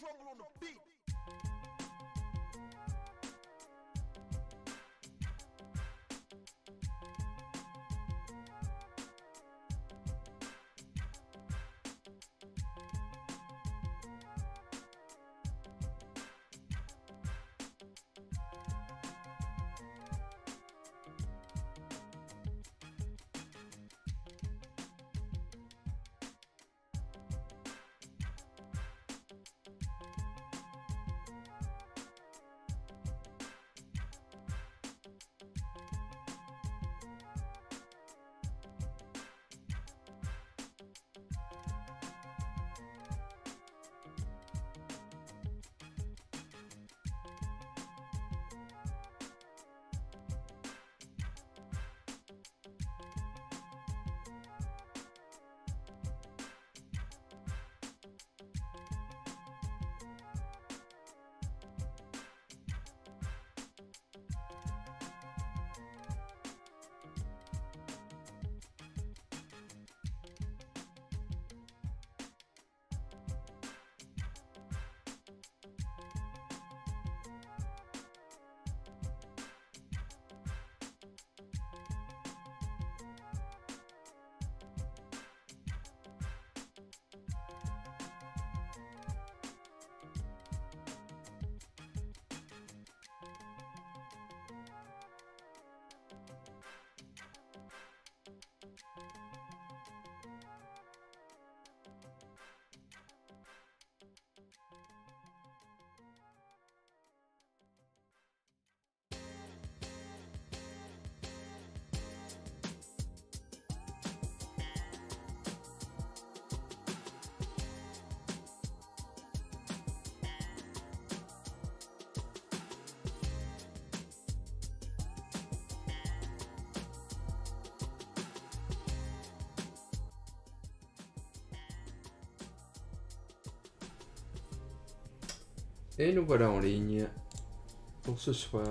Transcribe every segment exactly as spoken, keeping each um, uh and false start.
Et nous voilà en ligne pour ce soir.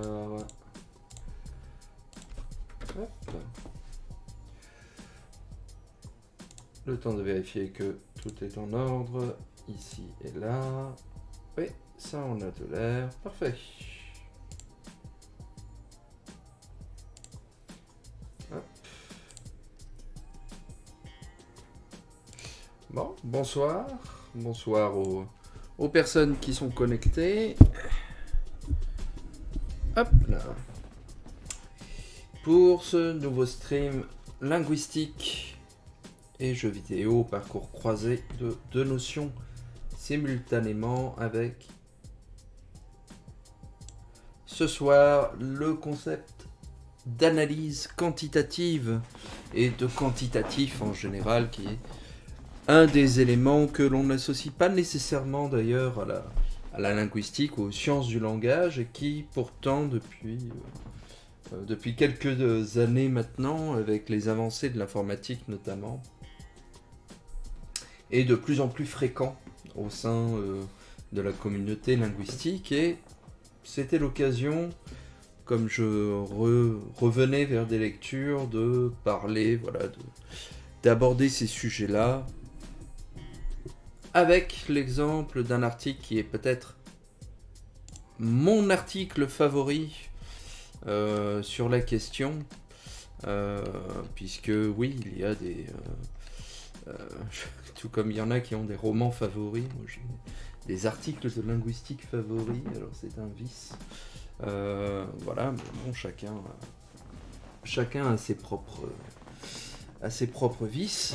Hop. Le temps de vérifier que tout est en ordre, ici et là. Oui, ça on a de l'air. Parfait. Hop. Bon, bonsoir. Bonsoir aux... aux personnes qui sont connectées. Hop là. Pour ce nouveau stream linguistique et jeux vidéo, parcours croisé de deux notions simultanément, avec ce soir le concept d'analyse quantitative et de quantitatif en général, qui est un des éléments que l'on n'associe pas nécessairement d'ailleurs à la, à la linguistique ou aux sciences du langage, et qui pourtant depuis, euh, depuis quelques années maintenant, avec les avancées de l'informatique notamment, est de plus en plus fréquent au sein euh, de la communauté linguistique. Et c'était l'occasion, comme je re, revenais vers des lectures, de parler, voilà, de, d'aborder ces sujets-là, avec l'exemple d'un article qui est peut-être mon article favori euh, sur la question, euh, puisque oui, il y a des... Euh, euh, tout comme il y en a qui ont des romans favoris, moi j'ai des articles de linguistique favoris, alors c'est un vice. Euh, voilà, mais bon, chacun, chacun a ses propres, a ses propres vices.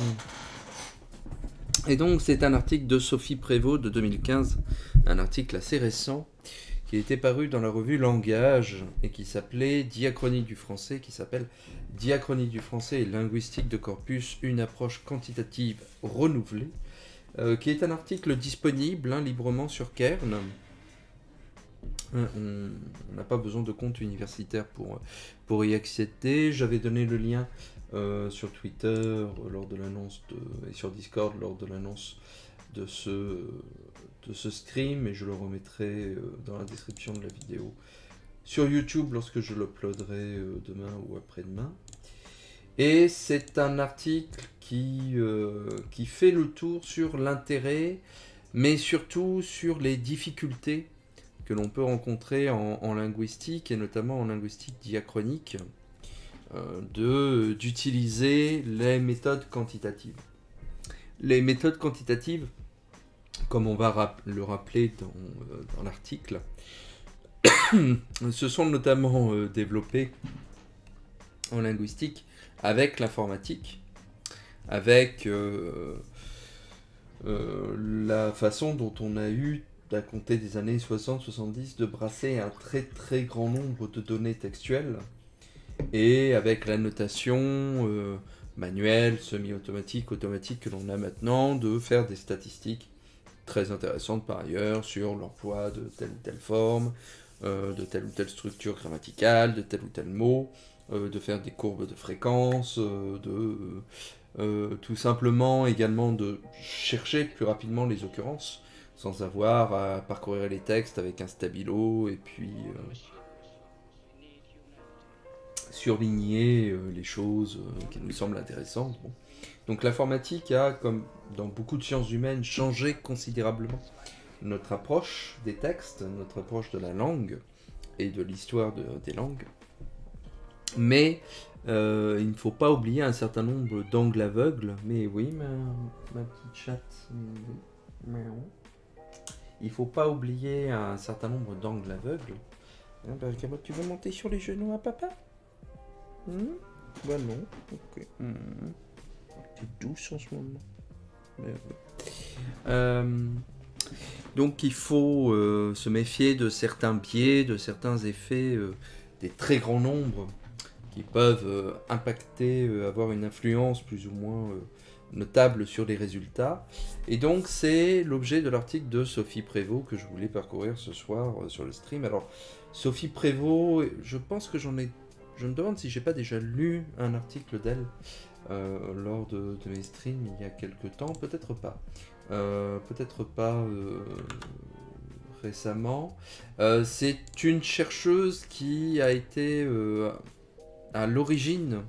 Et donc c'est un article de Sophie Prévost de deux mille quinze, un article assez récent, qui était paru dans la revue Langage et qui s'appelait Diachronie du français, qui s'appelle Diachronie du français et linguistique de corpus, une approche quantitative renouvelée, euh, qui est un article disponible hein, librement sur Cairn. On n'a pas besoin de compte universitaire pour, pour y accéder. J'avais donné le lien euh, sur Twitter lors de l'annonce de, et sur Discord lors de l'annonce de ce, de ce stream, et je le remettrai dans la description de la vidéo sur YouTube lorsque je l'uploaderai demain ou après-demain. Et c'est un article qui, euh, qui fait le tour sur l'intérêt mais surtout sur les difficultés que l'on peut rencontrer en, en linguistique, et notamment en linguistique diachronique, euh, de, d'utiliser les méthodes quantitatives. Les méthodes quantitatives, comme on va rap- le rappeler dans, euh, dans l'article, se sont notamment euh, développées en linguistique avec l'informatique, avec euh, euh, la façon dont on a eu, à compter des années soixante soixante-dix, de brasser un très très grand nombre de données textuelles, et avec la notation euh, manuelle, semi-automatique, automatique que l'on a maintenant, de faire des statistiques très intéressantes par ailleurs sur l'emploi de telle ou telle forme, euh, de telle ou telle structure grammaticale, de tel ou tel mot, euh, de faire des courbes de fréquence, euh, de euh, euh, tout simplement également de chercher plus rapidement les occurrences, sans avoir à parcourir les textes avec un stabilo et puis euh, surligner euh, les choses euh, qui nous semblent intéressantes. Bon. Donc l'informatique a, comme dans beaucoup de sciences humaines, changé considérablement notre approche des textes, notre approche de la langue et de l'histoire de, des langues. Mais euh, il ne faut pas oublier un certain nombre d'angles aveugles. Mais oui, ma, ma petite chatte. Il ne faut pas oublier un certain nombre d'angles aveugles. Hein, parce que tu veux monter sur les genoux à papa? hmm Bah non. Ok. Hmm. T'es douce en ce moment. Mais, ouais. euh, donc il faut euh, se méfier de certains biais, de certains effets, euh, des très grands nombres qui peuvent euh, impacter, euh, avoir une influence plus ou moins euh, notable sur les résultats. Et donc c'est l'objet de l'article de Sophie Prévost que je voulais parcourir ce soir euh, sur le stream. Alors Sophie Prévost, je pense que j'en ai... Je me demande si j'ai pas déjà lu un article d'elle euh, lors de, de mes streams il y a quelques temps, peut-être pas. Euh, peut-être pas euh, récemment. Euh, c'est une chercheuse qui a été euh, à l'origine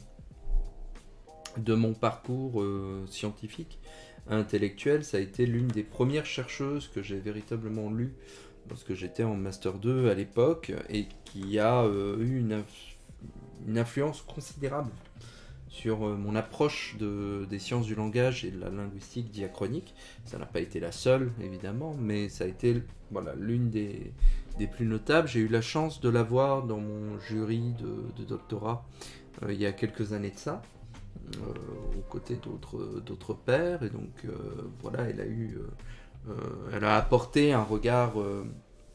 de mon parcours euh, scientifique, intellectuel. Ça a été l'une des premières chercheuses que j'ai véritablement lues lorsque j'étais en Master deux à l'époque, et qui a euh, eu une, inf- une influence considérable sur euh, mon approche de, des sciences du langage et de la linguistique diachronique. Ça n'a pas été la seule, évidemment, mais ça a été voilà, l'une des, des plus notables. J'ai eu la chance de l'avoir dans mon jury de, de doctorat euh, il y a quelques années de ça, euh, aux côtés d'autres, d'autres pairs, et donc euh, voilà, elle a eu... Euh, euh, elle a apporté un regard euh,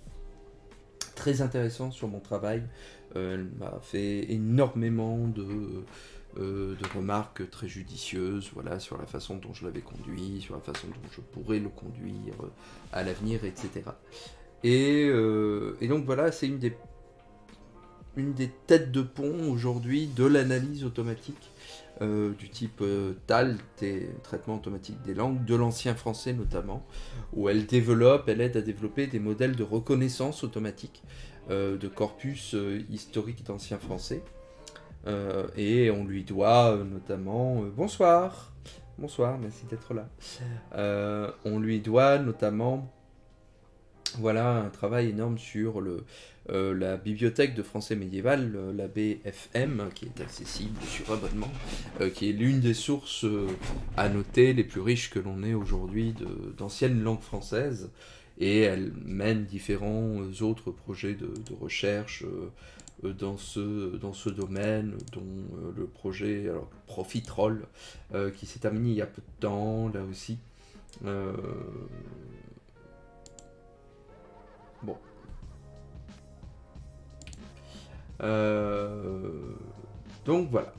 très intéressant sur mon travail. Euh, elle m'a fait énormément de... Euh, de remarques très judicieuses, voilà, sur la façon dont je l'avais conduit, sur la façon dont je pourrais le conduire euh, à l'avenir, et cetera. Et, euh, et donc voilà, c'est une des, une des têtes de pont aujourd'hui de l'analyse automatique euh, du type euh, T A L, traitement automatique des langues, de l'ancien français notamment, où elle développe, elle aide à développer des modèles de reconnaissance automatique euh, de corpus euh, historique d'ancien français. Euh, et on lui doit euh, notamment... Euh, bonsoir Bonsoir, merci d'être là. Euh, on lui doit notamment voilà, un travail énorme sur le, euh, la bibliothèque de français médiéval, euh, la B F M, qui est accessible sur abonnement, euh, qui est l'une des sources euh, à noter les plus riches que l'on ait aujourd'hui de, d'anciennes langues françaises. Et elle mène différents euh, autres projets de, de recherche euh, dans ce, dans ce domaine, dont euh, le projet alors, Profitroll, euh, qui s'est terminé il y a peu de temps, là aussi. Euh... Bon. Euh... Donc voilà.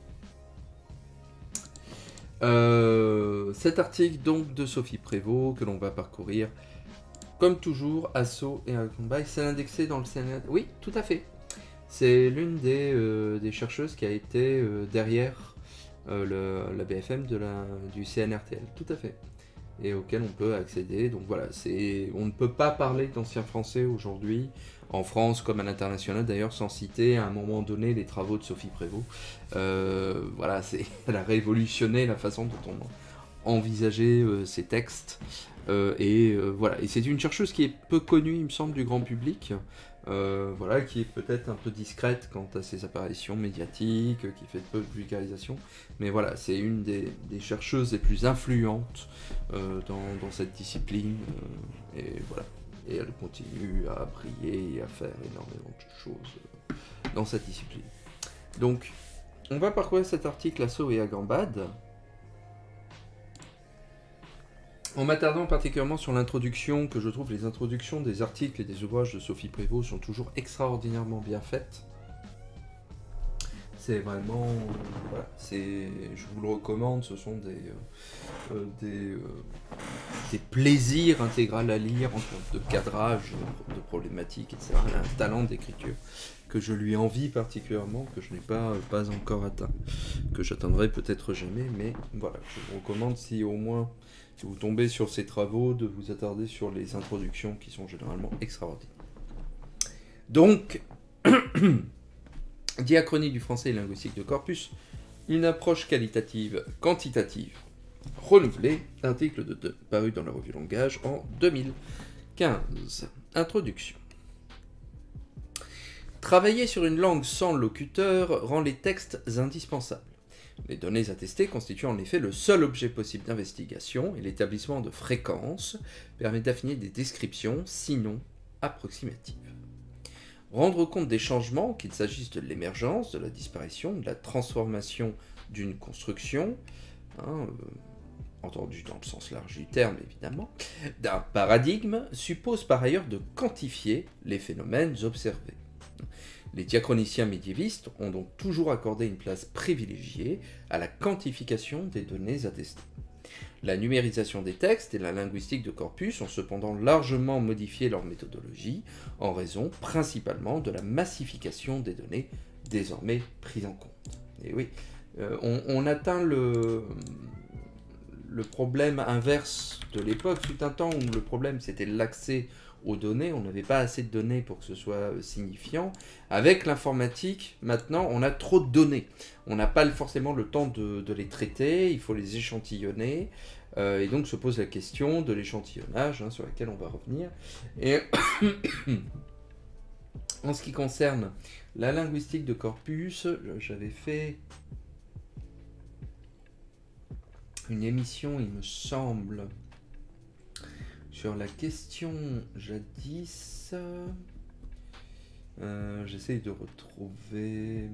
Euh... Cet article donc de Sophie Prévost, que l'on va parcourir, comme toujours, Asso et Alcomby, c'est indexé dans le C N R T L. Oui, tout à fait. C'est l'une des, euh, des chercheuses qui a été euh, derrière euh, le, la B F M de la, du C N R T L, tout à fait, et auquel on peut accéder. Donc voilà, c'est, on ne peut pas parler d'ancien français aujourd'hui, en France comme à l'international d'ailleurs, sans citer à un moment donné les travaux de Sophie Prévost. Euh, voilà, c'est, elle a révolutionné la façon dont envisager euh, ses textes. Euh, et euh, voilà, et c'est une chercheuse qui est peu connue, il me semble, du grand public. Euh, voilà, qui est peut-être un peu discrète quant à ses apparitions médiatiques, qui fait peu de vulgarisation, mais voilà, c'est une des, des chercheuses les plus influentes euh, dans, dans cette discipline, euh, et voilà, et elle continue à briller et à faire énormément de choses euh, dans cette discipline. Donc, on va parcourir cet article à saut et à gambade, en m'attardant particulièrement sur l'introduction, que je trouve les introductions des articles et des ouvrages de Sophie Prévost sont toujours extraordinairement bien faites. C'est vraiment... Voilà, c'est, je vous le recommande, ce sont des, euh, euh, des, euh, des plaisirs intégral à lire en termes de cadrage, de problématiques, et cetera. Elle a un talent d'écriture que je lui envie particulièrement, que je n'ai pas, pas encore atteint, que j'atteindrai peut-être jamais, mais voilà, je vous recommande si au moins... Si vous tombez sur ces travaux, de vous attarder sur les introductions qui sont généralement extraordinaires. Donc, diachronie du français et linguistique de corpus, une approche qualitative quantitative renouvelée, article de deux, paru dans la revue Langage en deux mille quinze. Introduction. Travailler sur une langue sans locuteur rend les textes indispensables. Les données attestées constituent en effet le seul objet possible d'investigation et l'établissement de fréquences permet d'affiner des descriptions, sinon approximatives. Rendre compte des changements, qu'il s'agisse de l'émergence, de la disparition, de la transformation d'une construction, hein, euh, entendu dans le sens large du terme évidemment, d'un paradigme, suppose par ailleurs de quantifier les phénomènes observés. Les diachroniciens médiévistes ont donc toujours accordé une place privilégiée à la quantification des données attestées. La numérisation des textes et la linguistique de corpus ont cependant largement modifié leur méthodologie en raison principalement de la massification des données désormais prises en compte. Et oui, euh, on, on atteint le, le problème inverse de l'époque. Fut un temps où le problème c'était l'accès aux données, on n'avait pas assez de données pour que ce soit signifiant. Avec l'informatique, maintenant, on a trop de données. On n'a pas forcément le temps de, de les traiter, il faut les échantillonner, euh, et donc se pose la question de l'échantillonnage, hein, sur laquelle on va revenir. Et en ce qui concerne la linguistique de corpus, j'avais fait une émission, il me semble, sur la question jadis, euh, j'essaye de retrouver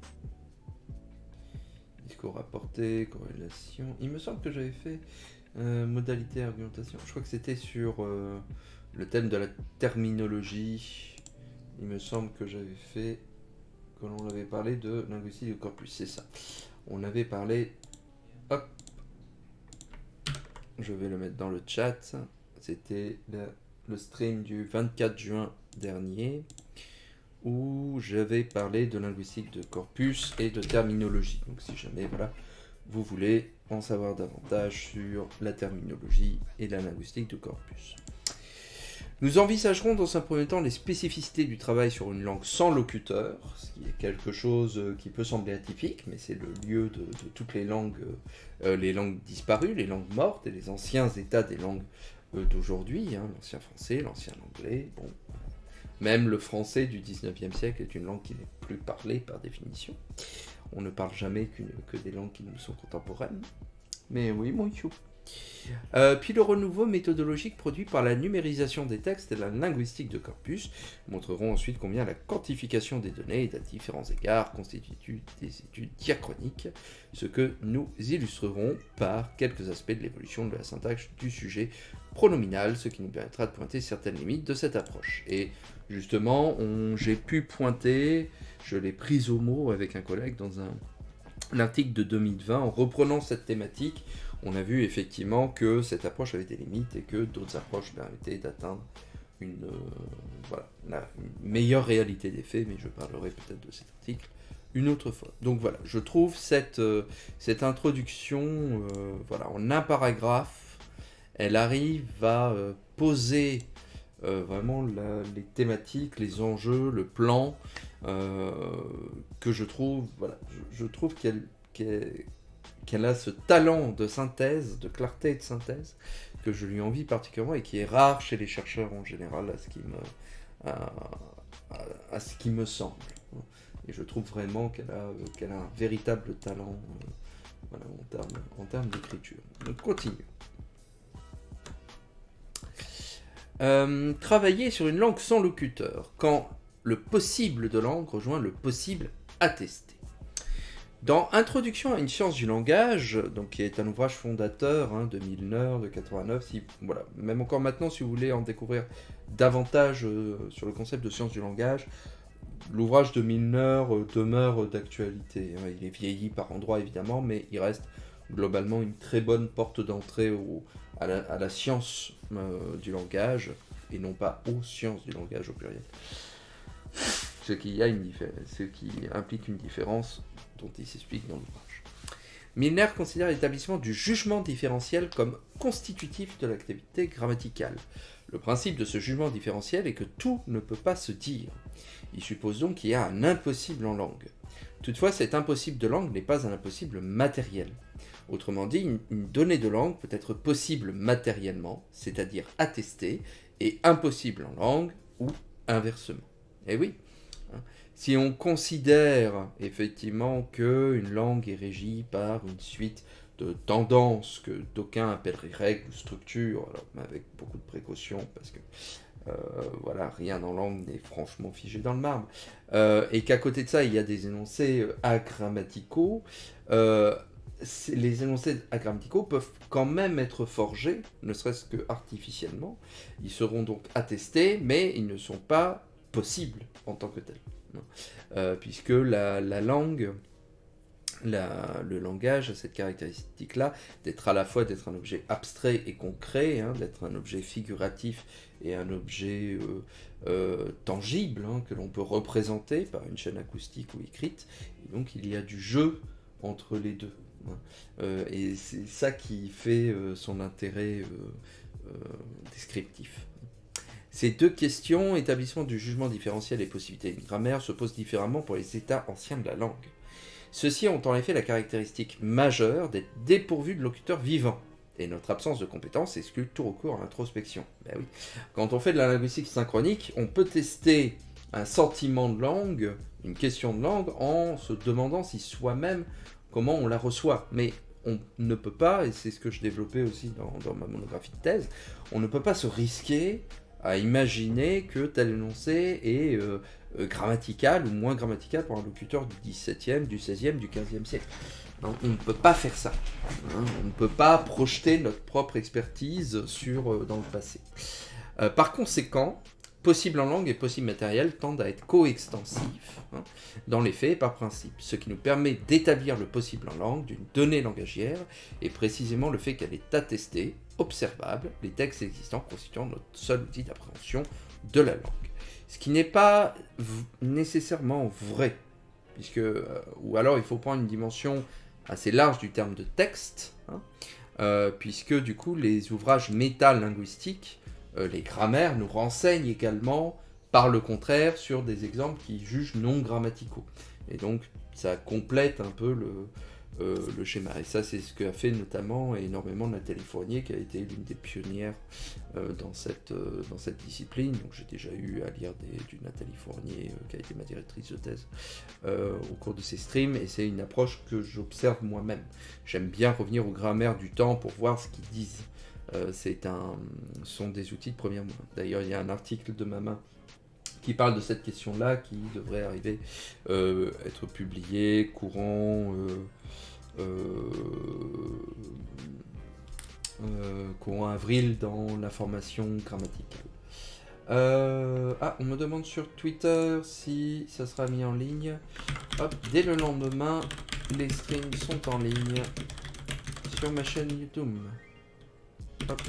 discours rapporté, corrélation. Il me semble que j'avais fait euh, modalité argumentation. Je crois que c'était sur euh, le thème de la terminologie. Il me semble que j'avais fait, que l'on avait parlé de linguistique de corpus, c'est ça. On avait parlé, hop, je vais le mettre dans le chat. C'était le, le stream du vingt-quatre juin dernier où j'avais parlé de linguistique de corpus et de terminologie. Donc si jamais voilà, vous voulez en savoir davantage sur la terminologie et la linguistique de corpus. Nous envisagerons dans un premier temps les spécificités du travail sur une langue sans locuteur, ce qui est quelque chose qui peut sembler atypique, mais c'est le lieu de, de toutes les langues, euh, les langues disparues, les langues mortes et les anciens états des langues euh, d'aujourd'hui, hein, l'ancien français, l'ancien anglais, bon. Même le français du dix-neuvième siècle est une langue qui n'est plus parlée par définition. On ne parle jamais qu'une, que des langues qui nous sont contemporaines. Mais oui, mon chou. Euh, puis le renouveau méthodologique produit par la numérisation des textes et la linguistique de corpus montreront ensuite combien la quantification des données et à différents égards constitue des études diachroniques, ce que nous illustrerons par quelques aspects de l'évolution de la syntaxe du sujet pronominal, ce qui nous permettra de pointer certaines limites de cette approche. Et justement, on, j'ai pu pointer, je l'ai prise au mot avec un collègue dans un, un article de deux mille vingt, en reprenant cette thématique. On a vu effectivement que cette approche avait des limites et que d'autres approches permettaient d'atteindre une, euh, voilà, la, une meilleure réalité des faits, mais je parlerai peut-être de cet article une autre fois. Donc voilà, je trouve cette, euh, cette introduction, euh, voilà, en un paragraphe, elle arrive à euh, poser euh, vraiment la, les thématiques, les enjeux, le plan, euh, que je trouve, voilà, je, je trouve qu'elle, qu'elle qu'elle a ce talent de synthèse, de clarté et de synthèse, que je lui envie particulièrement et qui est rare chez les chercheurs en général, à ce qui me, à, à, à ce qui me semble. Et je trouve vraiment qu'elle a, qu'elle a un véritable talent euh, voilà, en termes, en termes d'écriture. Donc continue. Euh, travailler sur une langue sans locuteur, quand le possible de langue rejoint le possible attesté. Dans Introduction à une science du langage, donc qui est un ouvrage fondateur hein, de Milner, de quatre-vingt-neuf, si, voilà, même encore maintenant, si vous voulez en découvrir davantage euh, sur le concept de science du langage, l'ouvrage de Milner euh, demeure d'actualité. Hein. Il est vieilli par endroits évidemment, mais il reste globalement une très bonne porte d'entrée au, à, la, à la science euh, du langage, et non pas aux sciences du langage au pluriel. Ce qui, a une ce qui implique une différence dont il s'explique dans l'ouvrage. Milner considère l'établissement du jugement différentiel comme constitutif de l'activité grammaticale. Le principe de ce jugement différentiel est que tout ne peut pas se dire. Il suppose donc qu'il y a un impossible en langue. Toutefois, cet impossible de langue n'est pas un impossible matériel. Autrement dit, une, une donnée de langue peut être possible matériellement, c'est-à-dire attestée, et impossible en langue, ou inversement. Eh oui, si on considère effectivement qu'une langue est régie par une suite de tendances que d'aucuns appelleraient règles ou structures, alors, mais avec beaucoup de précautions, parce que euh, voilà, rien en langue n'est franchement figé dans le marbre, euh, et qu'à côté de ça, il y a des énoncés euh, agrammaticaux, euh, les énoncés agrammaticaux peuvent quand même être forgés, ne serait-ce que artificiellement. Ils seront donc attestés, mais ils ne sont pas possibles en tant que tels. Euh, puisque la, la langue, la, le langage a cette caractéristique-là d'être à la fois d'être un objet abstrait et concret, hein, d'être un objet figuratif et un objet euh, euh, tangible, hein, que l'on peut représenter par une chaîne acoustique ou écrite. Et donc il y a du jeu entre les deux. Hein. Euh, et c'est ça qui fait euh, son intérêt euh, euh, descriptif. Ces deux questions, établissement du jugement différentiel et possibilité d'une grammaire, se posent différemment pour les états anciens de la langue. Ceux-ci ont en effet la caractéristique majeure d'être dépourvus de locuteurs vivants, et notre absence de compétence exclut tout recours à l'introspection. Ben oui. Quand on fait de la linguistique synchronique, on peut tester un sentiment de langue, une question de langue, en se demandant si soi-même, comment on la reçoit. Mais on ne peut pas, et c'est ce que je développais aussi dans, dans ma monographie de thèse, on ne peut pas se risquer à imaginer que tel énoncé est euh, euh, grammatical ou moins grammatical pour un locuteur du dix-septième, du seizième, du quinzième siècle. Non, on ne peut pas faire ça. Hein, on ne peut pas projeter notre propre expertise sur, euh, dans le passé. Euh, par conséquent, possible en langue et possible matériel tendent à être coextensifs, hein, dans les faits et par principe, ce qui nous permet d'établir le possible en langue d'une donnée langagière, et précisément le fait qu'elle est attestée, observable, les textes existants constituant notre seul outil d'appréhension de la langue. Ce qui n'est pas nécessairement vrai, puisque, euh, ou alors il faut prendre une dimension assez large du terme de texte, hein, euh, puisque du coup les ouvrages métalinguistiques, euh, les grammaires, nous renseignent également, par le contraire, sur des exemples qui jugent non grammaticaux. Et donc ça complète un peu le... Euh, le schéma. Et ça, c'est ce qu'a fait notamment et énormément Nathalie Fournier, qui a été l'une des pionnières euh, dans, cette, euh, dans cette discipline. Donc j'ai déjà eu à lire des, du Nathalie Fournier, euh, qui a été ma directrice de thèse, euh, au cours de ces streams, et c'est une approche que j'observe moi-même. J'aime bien revenir aux grammaires du temps pour voir ce qu'ils disent. Euh, c'est un, ce sont des outils de première main. D'ailleurs, il y a un article de ma main qui parle de cette question-là, qui devrait arriver, euh, être publié courant... Euh, Euh, euh, courant avril dans la formation grammaticale. Euh, ah, on me demande sur Twitter si ça sera mis en ligne. Hop, dès le lendemain, les streams sont en ligne sur ma chaîne YouTube. Hop.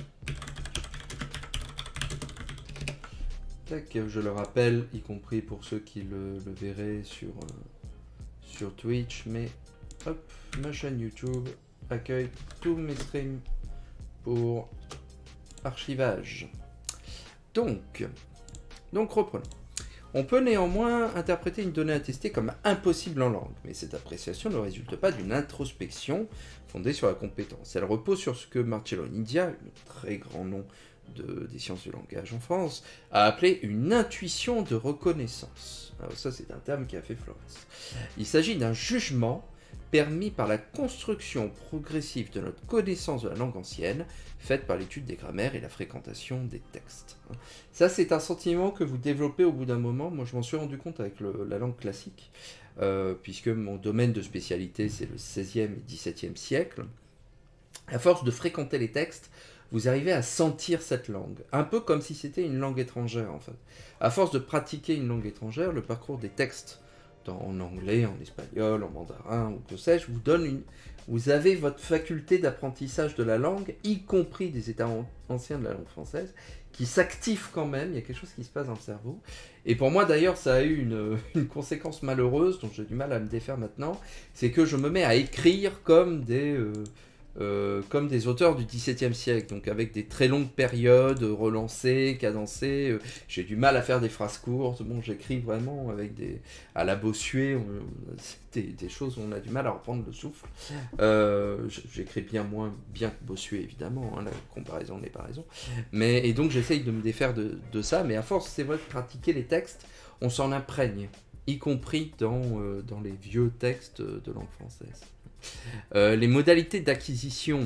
Tac, je le rappelle, y compris pour ceux qui le, le verraient sur, euh, sur Twitch, mais hop, ma chaîne YouTube accueille tous mes streams pour archivage. Donc, donc reprenons. On peut néanmoins interpréter une donnée attestée comme impossible en langue, mais cette appréciation ne résulte pas d'une introspection fondée sur la compétence. Elle repose sur ce que Marcello Nidia, un très grand nom de, des sciences du langage en France, a appelé une intuition de reconnaissance. Alors ça, c'est un terme qui a fait Flores. Il s'agit d'un jugement permis par la construction progressive de notre connaissance de la langue ancienne, faite par l'étude des grammaires et la fréquentation des textes. Ça, c'est un sentiment que vous développez au bout d'un moment. Moi, je m'en suis rendu compte avec le, la langue classique, euh, puisque mon domaine de spécialité, c'est le seizième et dix-septième siècle. À force de fréquenter les textes, vous arrivez à sentir cette langue, un peu comme si c'était une langue étrangère, en fait. À force de pratiquer une langue étrangère, le parcours des textes en anglais, en espagnol, en mandarin, ou que sais-je, vous donne une... Vous avez votre faculté d'apprentissage de la langue, y compris des états anciens de la langue française, qui s'active quand même, il y a quelque chose qui se passe dans le cerveau. Et pour moi, d'ailleurs, ça a eu une, une conséquence malheureuse, dont j'ai du mal à me défaire maintenant, c'est que je me mets à écrire comme des... Euh, Euh, comme des auteurs du dix-septième siècle, donc avec des très longues périodes relancées, cadencées. Euh, j'ai du mal à faire des phrases courtes. Bon, j'écris vraiment avec des à la Bossuet, on, des, des choses où on a du mal à reprendre le souffle. Euh, j'écris bien moins bien que Bossuet, évidemment, hein, la comparaison n'est pas raison. Mais et donc j'essaye de me défaire de, de ça, mais à force, c'est vrai, de pratiquer les textes, on s'en imprègne, y compris dans, euh, dans les vieux textes de langue française. Euh, les modalités d'acquisition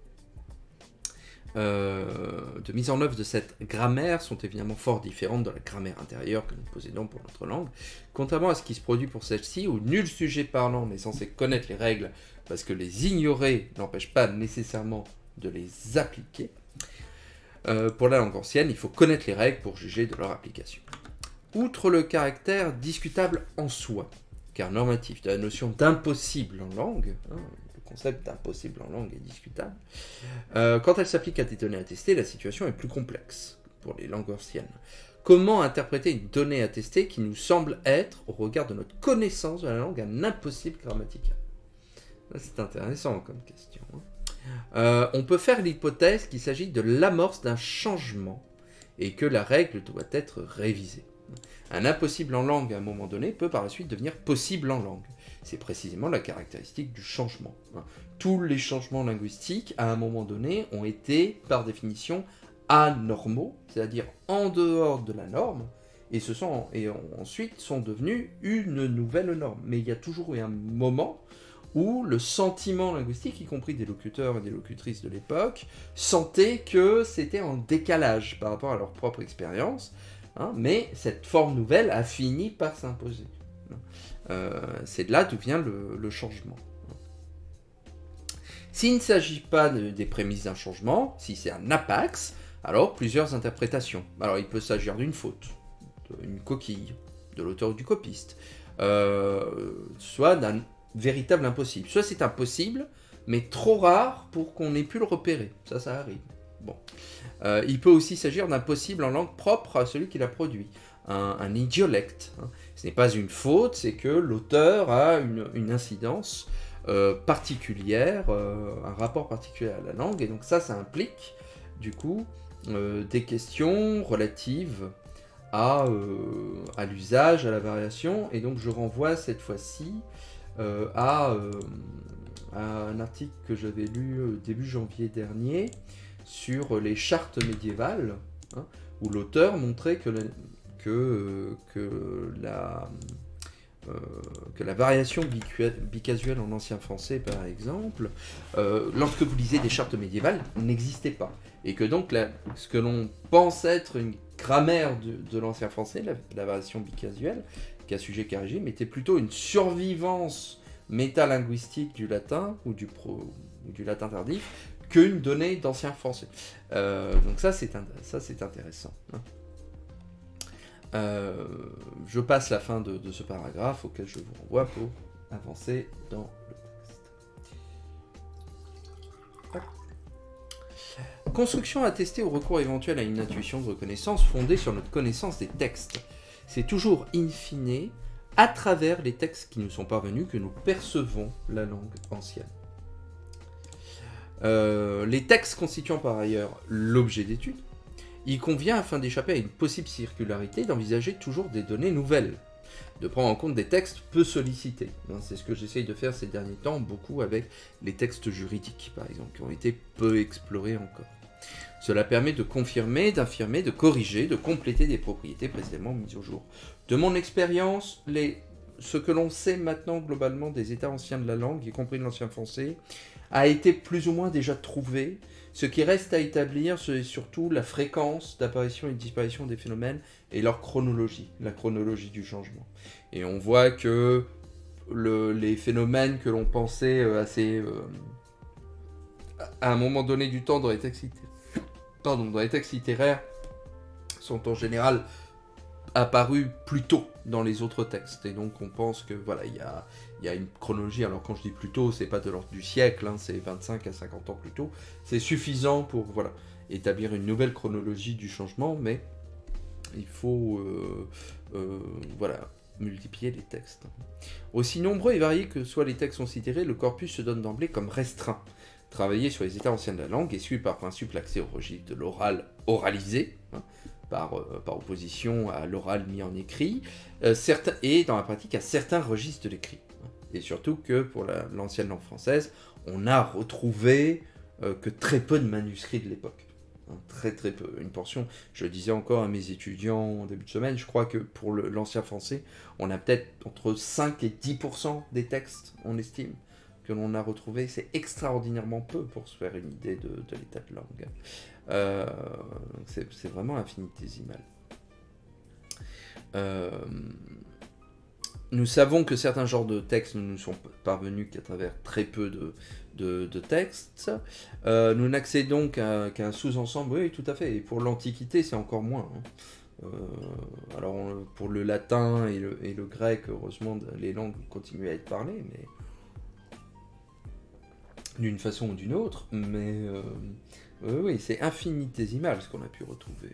euh, de mise en œuvre de cette grammaire sont évidemment fort différentes de la grammaire intérieure que nous possédons pour notre langue. Contrairement à ce qui se produit pour celle-ci, où nul sujet parlant n'est censé connaître les règles parce que les ignorer n'empêche pas nécessairement de les appliquer, euh, pour la langue ancienne, il faut connaître les règles pour juger de leur application. Outre le caractère discutable en soi, car normatif, de la notion d'impossible en langue, hein, le concept d'impossible en langue est discutable, euh, quand elle s'applique à des données attestées, la situation est plus complexe pour les langues anciennes. Comment interpréter une donnée attestée qui nous semble être, au regard de notre connaissance de la langue, un impossible grammatical? C'est intéressant comme question. Hein. Euh, on peut faire l'hypothèse qu'il s'agit de l'amorce d'un changement et que la règle doit être révisée. Un impossible en langue à un moment donné peut par la suite devenir possible en langue. C'est précisément la caractéristique du changement. Tous les changements linguistiques, à un moment donné, ont été, par définition, anormaux, c'est-à-dire en dehors de la norme, et, ce sont, et ensuite sont devenus une nouvelle norme. Mais il y a toujours eu un moment où le sentiment linguistique, y compris des locuteurs et des locutrices de l'époque, sentait que c'était en décalage par rapport à leur propre expérience. Hein, mais cette forme nouvelle a fini par s'imposer. Euh, c'est de là d'où vient le, le changement. S'il ne s'agit pas de, des prémices d'un changement, si c'est un apax, alors plusieurs interprétations. Alors il peut s'agir d'une faute, d'une coquille, de l'auteur ou du copiste, euh, soit d'un véritable impossible. Soit c'est impossible, mais trop rare pour qu'on ait pu le repérer. Ça, ça arrive. Bon. Euh, il peut aussi s'agir d'un possible en langue propre à celui qui l'a produit, un, un idiolecte. Hein. Ce n'est pas une faute, c'est que l'auteur a une, une incidence euh, particulière, euh, un rapport particulier à la langue, et donc ça, ça implique, du coup, euh, des questions relatives à, euh, à l'usage, à la variation, et donc je renvoie cette fois-ci euh, à, euh, à un article que j'avais lu euh, début janvier dernier, sur les chartes médiévales, hein, où l'auteur montrait que la, que, que, la, euh, que la variation bicasuelle en ancien français, par exemple, euh, lorsque vous lisez des chartes médiévales, n'existait pas. Et que donc, la, ce que l'on pense être une grammaire de, de l'ancien français, la, la variation bicasuelle, qui a sujet qu'à régime, était plutôt une survivance métalinguistique du latin, ou du, pro, ou du latin tardif, qu'une donnée d'ancien français. Euh, donc ça, c'est ça, c'est intéressant. Hein. Euh, je passe la fin de, de ce paragraphe auquel je vous renvoie pour avancer dans le texte. Hop. Construction attestée au recours éventuel à une intuition de reconnaissance fondée sur notre connaissance des textes. C'est toujours in fine, à travers les textes qui nous sont parvenus, que nous percevons la langue ancienne. Euh, les textes constituant par ailleurs l'objet d'étude, Il convient, afin d'échapper à une possible circularité, d'envisager toujours des données nouvelles, de prendre en compte des textes peu sollicités. C'est ce que j'essaye de faire ces derniers temps, beaucoup avec les textes juridiques, par exemple, qui ont été peu explorés encore. Cela permet de confirmer, d'affirmer, de corriger, de compléter des propriétés précédemment mises au jour. De mon expérience, les... ce que l'on sait maintenant globalement des états anciens de la langue, y compris de l'ancien français, a été plus ou moins déjà trouvé. Ce qui reste à établir, c'est surtout la fréquence d'apparition et de disparition des phénomènes et leur chronologie, la chronologie du changement. Et on voit que le, les phénomènes que l'on pensait assez... Euh, à un moment donné du temps dans les textes littéraires, pardon, dans les textes littéraires sont en général apparus plus tôt dans les autres textes. Et donc on pense que voilà, il y a, y a une chronologie. Alors quand je dis plus tôt, c'est pas de l'ordre du siècle, hein, c'est vingt-cinq à cinquante ans plus tôt. C'est suffisant pour voilà, établir une nouvelle chronologie du changement, mais il faut euh, euh, voilà, multiplier les textes. Aussi nombreux et variés que soient les textes considérés, le corpus se donne d'emblée comme restreint. Travailler sur les états anciens de la langue et suit par principe l'accès au registre de l'oral oralisé, hein, par, euh, par opposition à l'oral mis en écrit, euh, certains, et dans la pratique à certains registres de l'écrit. Hein. Et surtout que pour l'ancienne langue française, on a retrouvé euh, que très peu de manuscrits de l'époque. Hein, très très peu. Une portion, je le disais encore à mes étudiants en début de semaine, je crois que pour l'ancien français, on a peut-être entre cinq et dix pour cent des textes, on estime, que l'on a retrouvé. C'est extraordinairement peu pour se faire une idée de, de l'état de langue. Euh, c'est vraiment infinitésimal. Euh, nous savons que certains genres de textes ne nous sont parvenus qu'à travers très peu de, de, de textes. Euh, nous n'accédons qu'à qu'à un sous-ensemble, oui, tout à fait. Et pour l'Antiquité, c'est encore moins. Hein. Euh, alors, on, pour le latin et le, et le grec, heureusement, les langues continuent à être parlées, mais d'une façon ou d'une autre, mais euh, euh, oui, c'est infinitésimal ce qu'on a pu retrouver.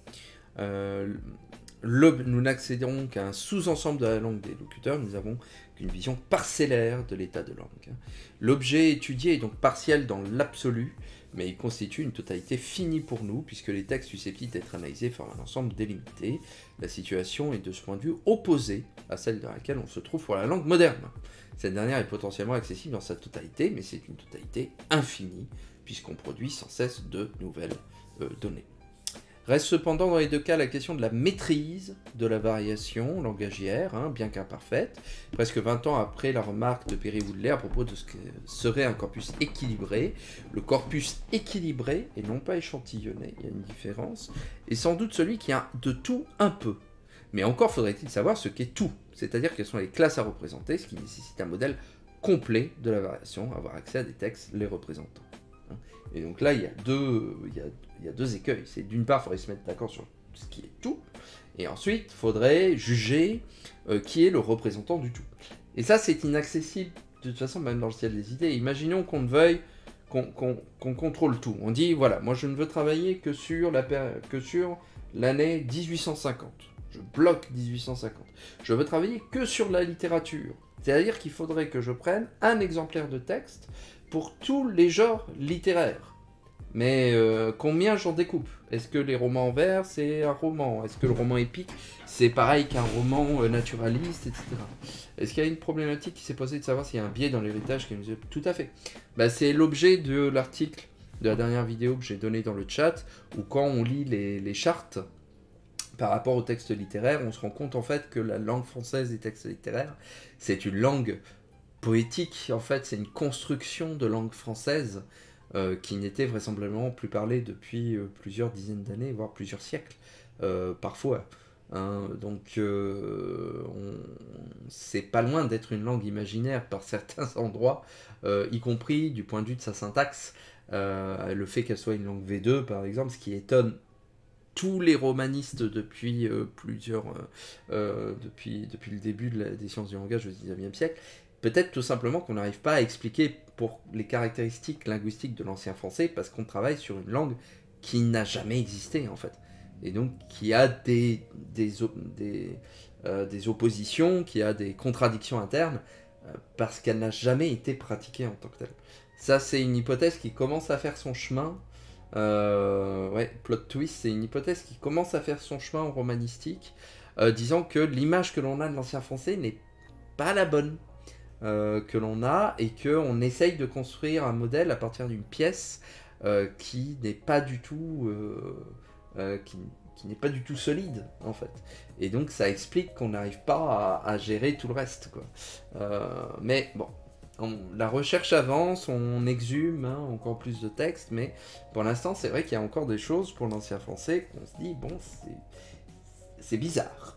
Euh, le, nous n'accéderons qu'à un sous-ensemble de la langue des locuteurs, nous avons qu'une vision parcellaire de l'état de langue. L'objet étudié est donc partiel dans l'absolu, mais il constitue une totalité finie pour nous, puisque les textes susceptibles d'être analysés forment un ensemble délimité. La situation est de ce point de vue opposée à celle dans laquelle on se trouve pour la langue moderne. Cette dernière est potentiellement accessible dans sa totalité, mais c'est une totalité infinie, puisqu'on produit sans cesse de nouvelles euh, données. Reste cependant dans les deux cas la question de la maîtrise de la variation langagière, hein, bien qu'imparfaite, presque vingt ans après la remarque de Perry-Woodley à propos de ce que serait un corpus équilibré. Le corpus équilibré, et non pas échantillonné, il y a une différence, est sans doute celui qui a de tout un peu. Mais encore faudrait-il savoir ce qu'est tout, c'est-à-dire quelles sont les classes à représenter, ce qui nécessite un modèle complet de la variation, avoir accès à des textes les représentant. Et donc là, il y a deux, il y a, il y a deux écueils. C'est d'une part, il faudrait se mettre d'accord sur ce qui est tout, et ensuite, il faudrait juger euh, qui est le représentant du tout. Et ça, c'est inaccessible, de toute façon, même dans le ciel des idées. Imaginons qu'on veuille, qu'on qu'on, qu'on contrôle tout. On dit, voilà, moi je ne veux travailler que sur la que sur l'année dix-huit cent cinquante. Je bloque dix-huit cent cinquante. Je veux travailler que sur la littérature. C'est-à-dire qu'il faudrait que je prenne un exemplaire de texte pour tous les genres littéraires. Mais euh, combien j'en découpe? Est-ce que les romans en vers, c'est un roman? Est-ce que le roman épique, c'est pareil qu'un roman euh, naturaliste, et cetera. Est-ce qu'il y a une problématique qui s'est posée de savoir s'il y a un biais dans l'héritage qui nous est... Tout à fait. Bah, c'est l'objet de l'article de la dernière vidéo que j'ai donné dans le chat, où quand on lit les, les chartes, par rapport aux textes littéraires, on se rend compte en fait que la langue française des textes littéraires, c'est une langue poétique, en fait, c'est une construction de langue française euh, qui n'était vraisemblablement plus parlée depuis euh, plusieurs dizaines d'années, voire plusieurs siècles, euh, parfois. Hein. Donc, euh, c'est pas loin d'être une langue imaginaire par certains endroits, euh, y compris du point de vue de sa syntaxe. Euh, le fait qu'elle soit une langue V deux, par exemple, ce qui étonne tous les romanistes depuis euh, plusieurs, euh, euh, depuis, depuis le début de la, des sciences du langage au dix-neuvième siècle, peut-être tout simplement qu'on n'arrive pas à expliquer pour les caractéristiques linguistiques de l'ancien français parce qu'on travaille sur une langue qui n'a jamais existé en fait. Et donc qui a des, des, des, euh, des oppositions, qui a des contradictions internes euh, parce qu'elle n'a jamais été pratiquée en tant que telle. Ça c'est une hypothèse qui commence à faire son chemin Euh, ouais, plot twist, c'est une hypothèse qui commence à faire son chemin en romanistique, euh, disant que l'image que l'on a de l'ancien français n'est pas la bonne euh, que l'on a, et qu'on essaye de construire un modèle à partir d'une pièce euh, qui n'est pas du tout... Euh, euh, qui, qui n'est pas du tout solide, en fait. Et donc, ça explique qu'on n'arrive pas à, à gérer tout le reste, quoi. Euh, mais bon... On, la recherche avance, on exhume hein, encore plus de textes, mais pour l'instant, c'est vrai qu'il y a encore des choses pour l'ancien français qu'on se dit, bon, c'est bizarre.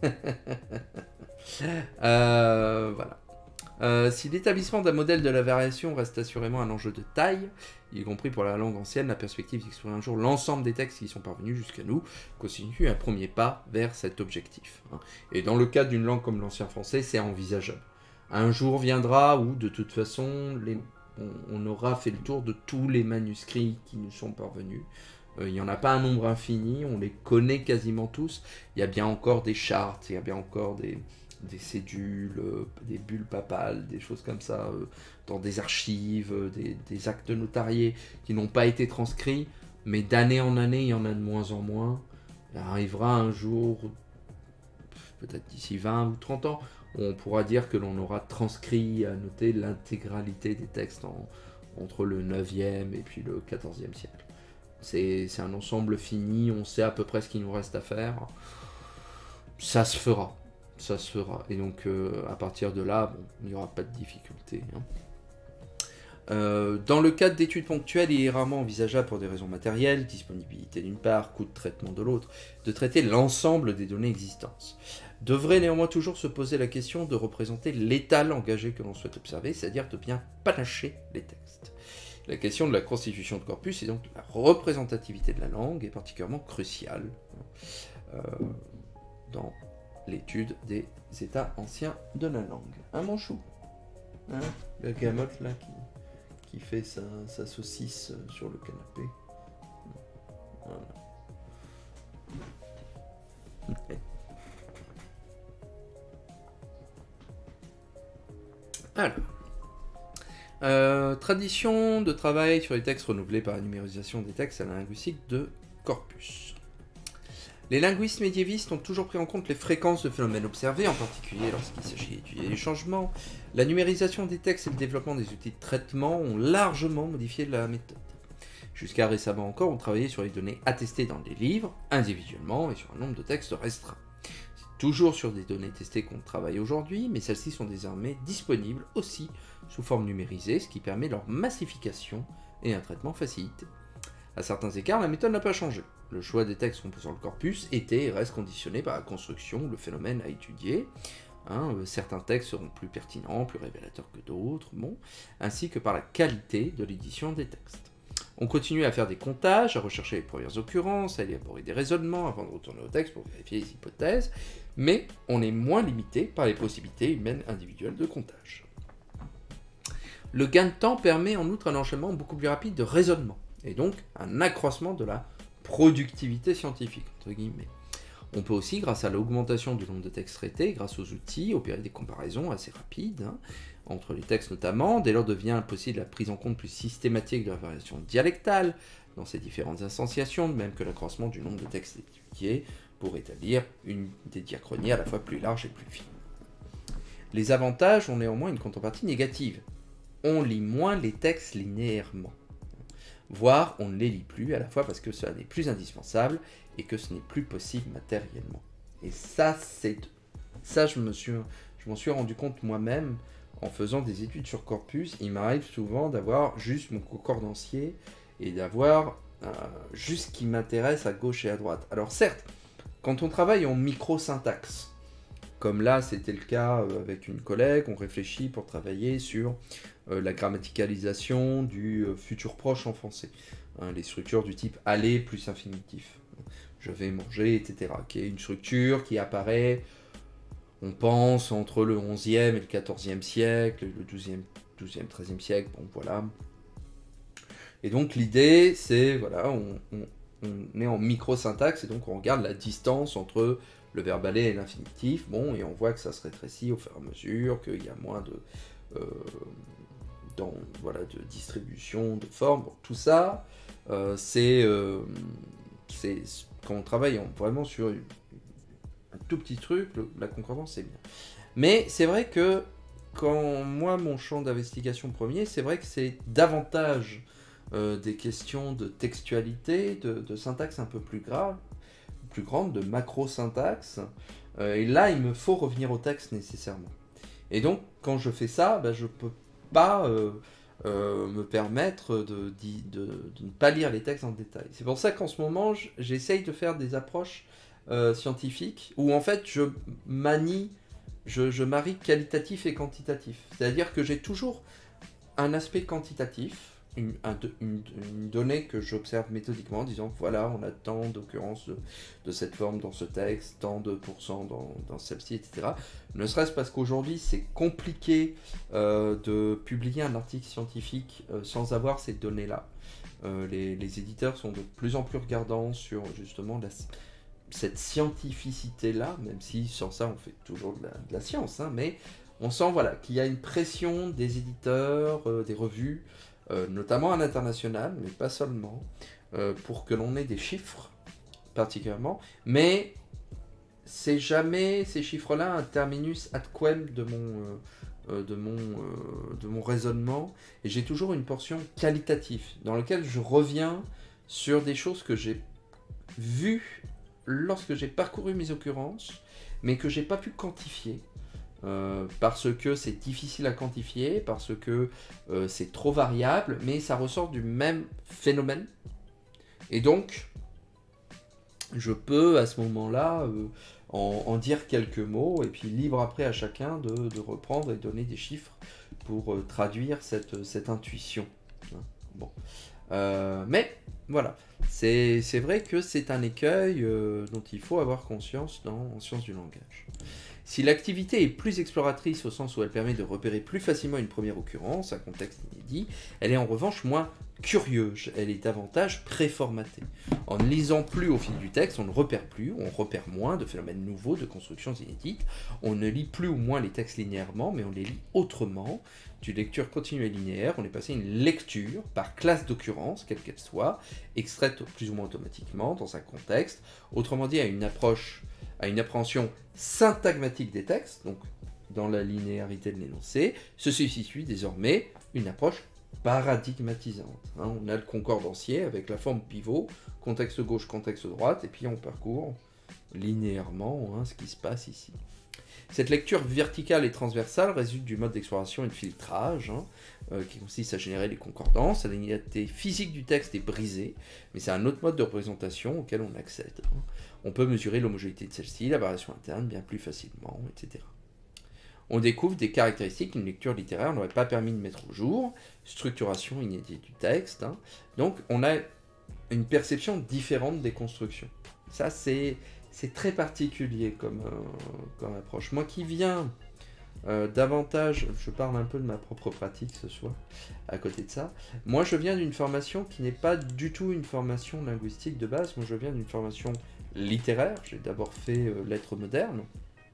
euh, voilà. Euh, si l'établissement d'un modèle de la variation reste assurément un enjeu de taille, y compris pour la langue ancienne, la perspective d'explorer un jour l'ensemble des textes qui sont parvenus jusqu'à nous constitue un premier pas vers cet objectif. Hein. Et dans le cas d'une langue comme l'ancien français, c'est envisageable. Un jour viendra où, de toute façon, les, on, on aura fait le tour de tous les manuscrits qui nous sont parvenus. Euh, il n'y en a pas un nombre infini, on les connaît quasiment tous. Il y a bien encore des chartes, il y a bien encore des, des cédules, euh, des bulles papales, des choses comme ça, euh, dans des archives, euh, des, des actes notariés qui n'ont pas été transcrits. Mais d'année en année, il y en a de moins en moins. Il arrivera un jour, peut-être d'ici vingt ou trente ans, on pourra dire que l'on aura transcrit, annoté l'intégralité des textes en, entre le neuvième et puis le quatorzième siècle. C'est un ensemble fini, on sait à peu près ce qu'il nous reste à faire. Ça se fera, ça se fera. Et donc, euh, à partir de là, bon, il n'y aura pas de difficulté. Hein. Euh, dans le cadre d'études ponctuelles, il est rarement envisageable, pour des raisons matérielles, disponibilité d'une part, coût de traitement de l'autre, de traiter l'ensemble des données existantes. Devrait néanmoins toujours se poser la question de représenter l'état langagé que l'on souhaite observer, c'est-à-dire de bien panacher les textes. La question de la constitution de corpus et donc de la représentativité de la langue est particulièrement cruciale euh, dans l'étude des états anciens de la langue. Un manchou, hein, le gamote là qui, qui fait sa, sa saucisse sur le canapé. Voilà. Okay. Alors, euh, tradition de travail sur les textes renouvelés par la numérisation des textes à la linguistique de corpus. Les linguistes médiévistes ont toujours pris en compte les fréquences de phénomènes observés, en particulier lorsqu'il s'agit d'étudier les changements. La numérisation des textes et le développement des outils de traitement ont largement modifié la méthode. Jusqu'à récemment encore, on travaillait sur les données attestées dans des livres, individuellement, et sur un nombre de textes restreint. Toujours sur des données testées qu'on travaille aujourd'hui, mais celles-ci sont désormais disponibles aussi sous forme numérisée, ce qui permet leur massification et un traitement facilité. À certains écarts, la méthode n'a pas changé. Le choix des textes composant le corpus était et reste conditionné par la construction, le phénomène à étudier. Hein, certains textes seront plus pertinents, plus révélateurs que d'autres, bon, ainsi que par la qualité de l'édition des textes. On continue à faire des comptages, à rechercher les premières occurrences, à élaborer des raisonnements avant de retourner au texte pour vérifier les hypothèses, mais on est moins limité par les possibilités humaines individuelles de comptage. Le gain de temps permet en outre un enchaînement beaucoup plus rapide de raisonnement, et donc un accroissement de la productivité scientifique, entre guillemets. On peut aussi, grâce à l'augmentation du nombre de textes traités, grâce aux outils, opérer des comparaisons assez rapides, hein, entre les textes notamment. Dès lors devient possible la prise en compte plus systématique de la variation dialectale dans ces différentes instantiations, de même que l'accroissement du nombre de textes étudiés pour établir une des diachronies à la fois plus large et plus fine. Les avantages ont néanmoins une contrepartie négative. On lit moins les textes linéairement. Voire on ne les lit plus, à la fois parce que cela n'est plus indispensable et que ce n'est plus possible matériellement. Et ça, c'est... Ça, je me suis... je m'en suis rendu compte moi-même en faisant des études sur corpus. Il m'arrive souvent d'avoir juste mon concordancier et d'avoir euh, juste ce qui m'intéresse à gauche et à droite. Alors certes, quand on travaille en micro-syntaxe, comme là c'était le cas avec une collègue, on réfléchit pour travailler sur euh, la grammaticalisation du euh, futur proche en français. Hein, les structures du type aller plus infinitif. Je vais manger, et cetera. Qui est une structure qui apparaît, on pense, entre le onzième et le quatorzième siècle, le douzième, douzième, treizième siècle, bon voilà. Et donc l'idée, c'est, voilà, on, on, on est en micro-syntaxe, et donc on regarde la distance entre le verbe aller et l'infinitif, bon, et on voit que ça se rétrécit au fur et à mesure, qu'il y a moins de, euh, dans, voilà, de distribution, de forme, bon, tout ça, Euh, c'est euh, c'est quand on travaille en- vraiment sur une- un tout petit truc, le- la concordance c'est bien. Mais c'est vrai que quand moi mon champ d'investigation premier, c'est vrai que c'est davantage euh, des questions de textualité, de, de syntaxe un peu plus grave, plus grande, de macro-syntaxe. Euh, et là, il me faut revenir au texte nécessairement. Et donc, quand je fais ça, bah, je peux pas euh, euh, me permettre de, d'y- de- de ne pas lire les textes en détail. C'est pour ça qu'en ce moment, j- j'essaye de faire des approches euh, scientifiques où en fait, je manie, je, je marie qualitatif et quantitatif. C'est-à-dire que j'ai toujours un aspect quantitatif, une, un- une- une donnée que j'observe méthodiquement, en disant voilà, on a tant d'occurrences de, de cette forme dans ce texte, tant de pourcents dans, dans celle-ci, et cetera. Ne serait-ce parce qu'aujourd'hui, c'est compliqué euh, de publier un article scientifique euh, sans avoir ces données-là. Euh, les, les éditeurs sont de plus en plus regardants sur justement la, cette scientificité-là, même si sans ça, on fait toujours de la, de la science, hein, mais on sent voilà, qu'il y a une pression des éditeurs, euh, des revues, euh, notamment à l'international, mais pas seulement, euh, pour que l'on ait des chiffres particulièrement. Mais c'est jamais ces chiffres-là un terminus ad quem de mon, euh, euh, de mon, euh, de mon raisonnement. Et j'ai toujours une portion qualitative dans laquelle je reviens sur des choses que j'ai vues lorsque j'ai parcouru mes occurrences, mais que j'ai pas pu quantifier. Euh, parce que c'est difficile à quantifier, parce que euh, c'est trop variable, mais ça ressort du même phénomène. Et donc, je peux à ce moment-là euh, en, en dire quelques mots, et puis libre après à chacun de, de reprendre et donner des chiffres pour euh, traduire cette, cette intuition. Bon. Euh, mais voilà, c'est c'est vrai que c'est un écueil euh, dont il faut avoir conscience dans, en sciences du langage. Si l'activité est plus exploratrice au sens où elle permet de repérer plus facilement une première occurrence, un contexte inédit, elle est en revanche moins curieuse, elle est davantage préformatée. En ne lisant plus au fil du texte, on ne repère plus, on repère moins de phénomènes nouveaux, de constructions inédites, on ne lit plus ou moins les textes linéairement, mais on les lit autrement. D'une lecture continue et linéaire, on est passé à une lecture par classe d'occurrence, quelle qu'elle soit, extraite plus ou moins automatiquement dans un contexte, autrement dit à une approche, à une appréhension syntagmatique des textes, donc dans la linéarité de l'énoncé, se substitue désormais une approche paradigmatisante. Hein, on a le concordancier avec la forme pivot, contexte gauche, contexte droite, et puis on parcourt linéairement hein, ce qui se passe ici. Cette lecture verticale et transversale résulte du mode d'exploration et de filtrage, hein, euh, qui consiste à générer les concordances. La linéarité physique du texte est brisée, mais c'est un autre mode de représentation auquel on accède. Hein. On peut mesurer l'homogénéité de celle-ci, la variation interne bien plus facilement, et cetera. On découvre des caractéristiques qu'une lecture littéraire n'aurait pas permis de mettre au jour, structuration inédite du texte. Hein. Donc on a une perception différente des constructions. Ça c'est... C'est très particulier comme, euh, comme approche. Moi qui viens euh, davantage, je parle un peu de ma propre pratique ce soir, à côté de ça, moi je viens d'une formation qui n'est pas du tout une formation linguistique de base, moi je viens d'une formation littéraire, j'ai d'abord fait euh, lettres modernes,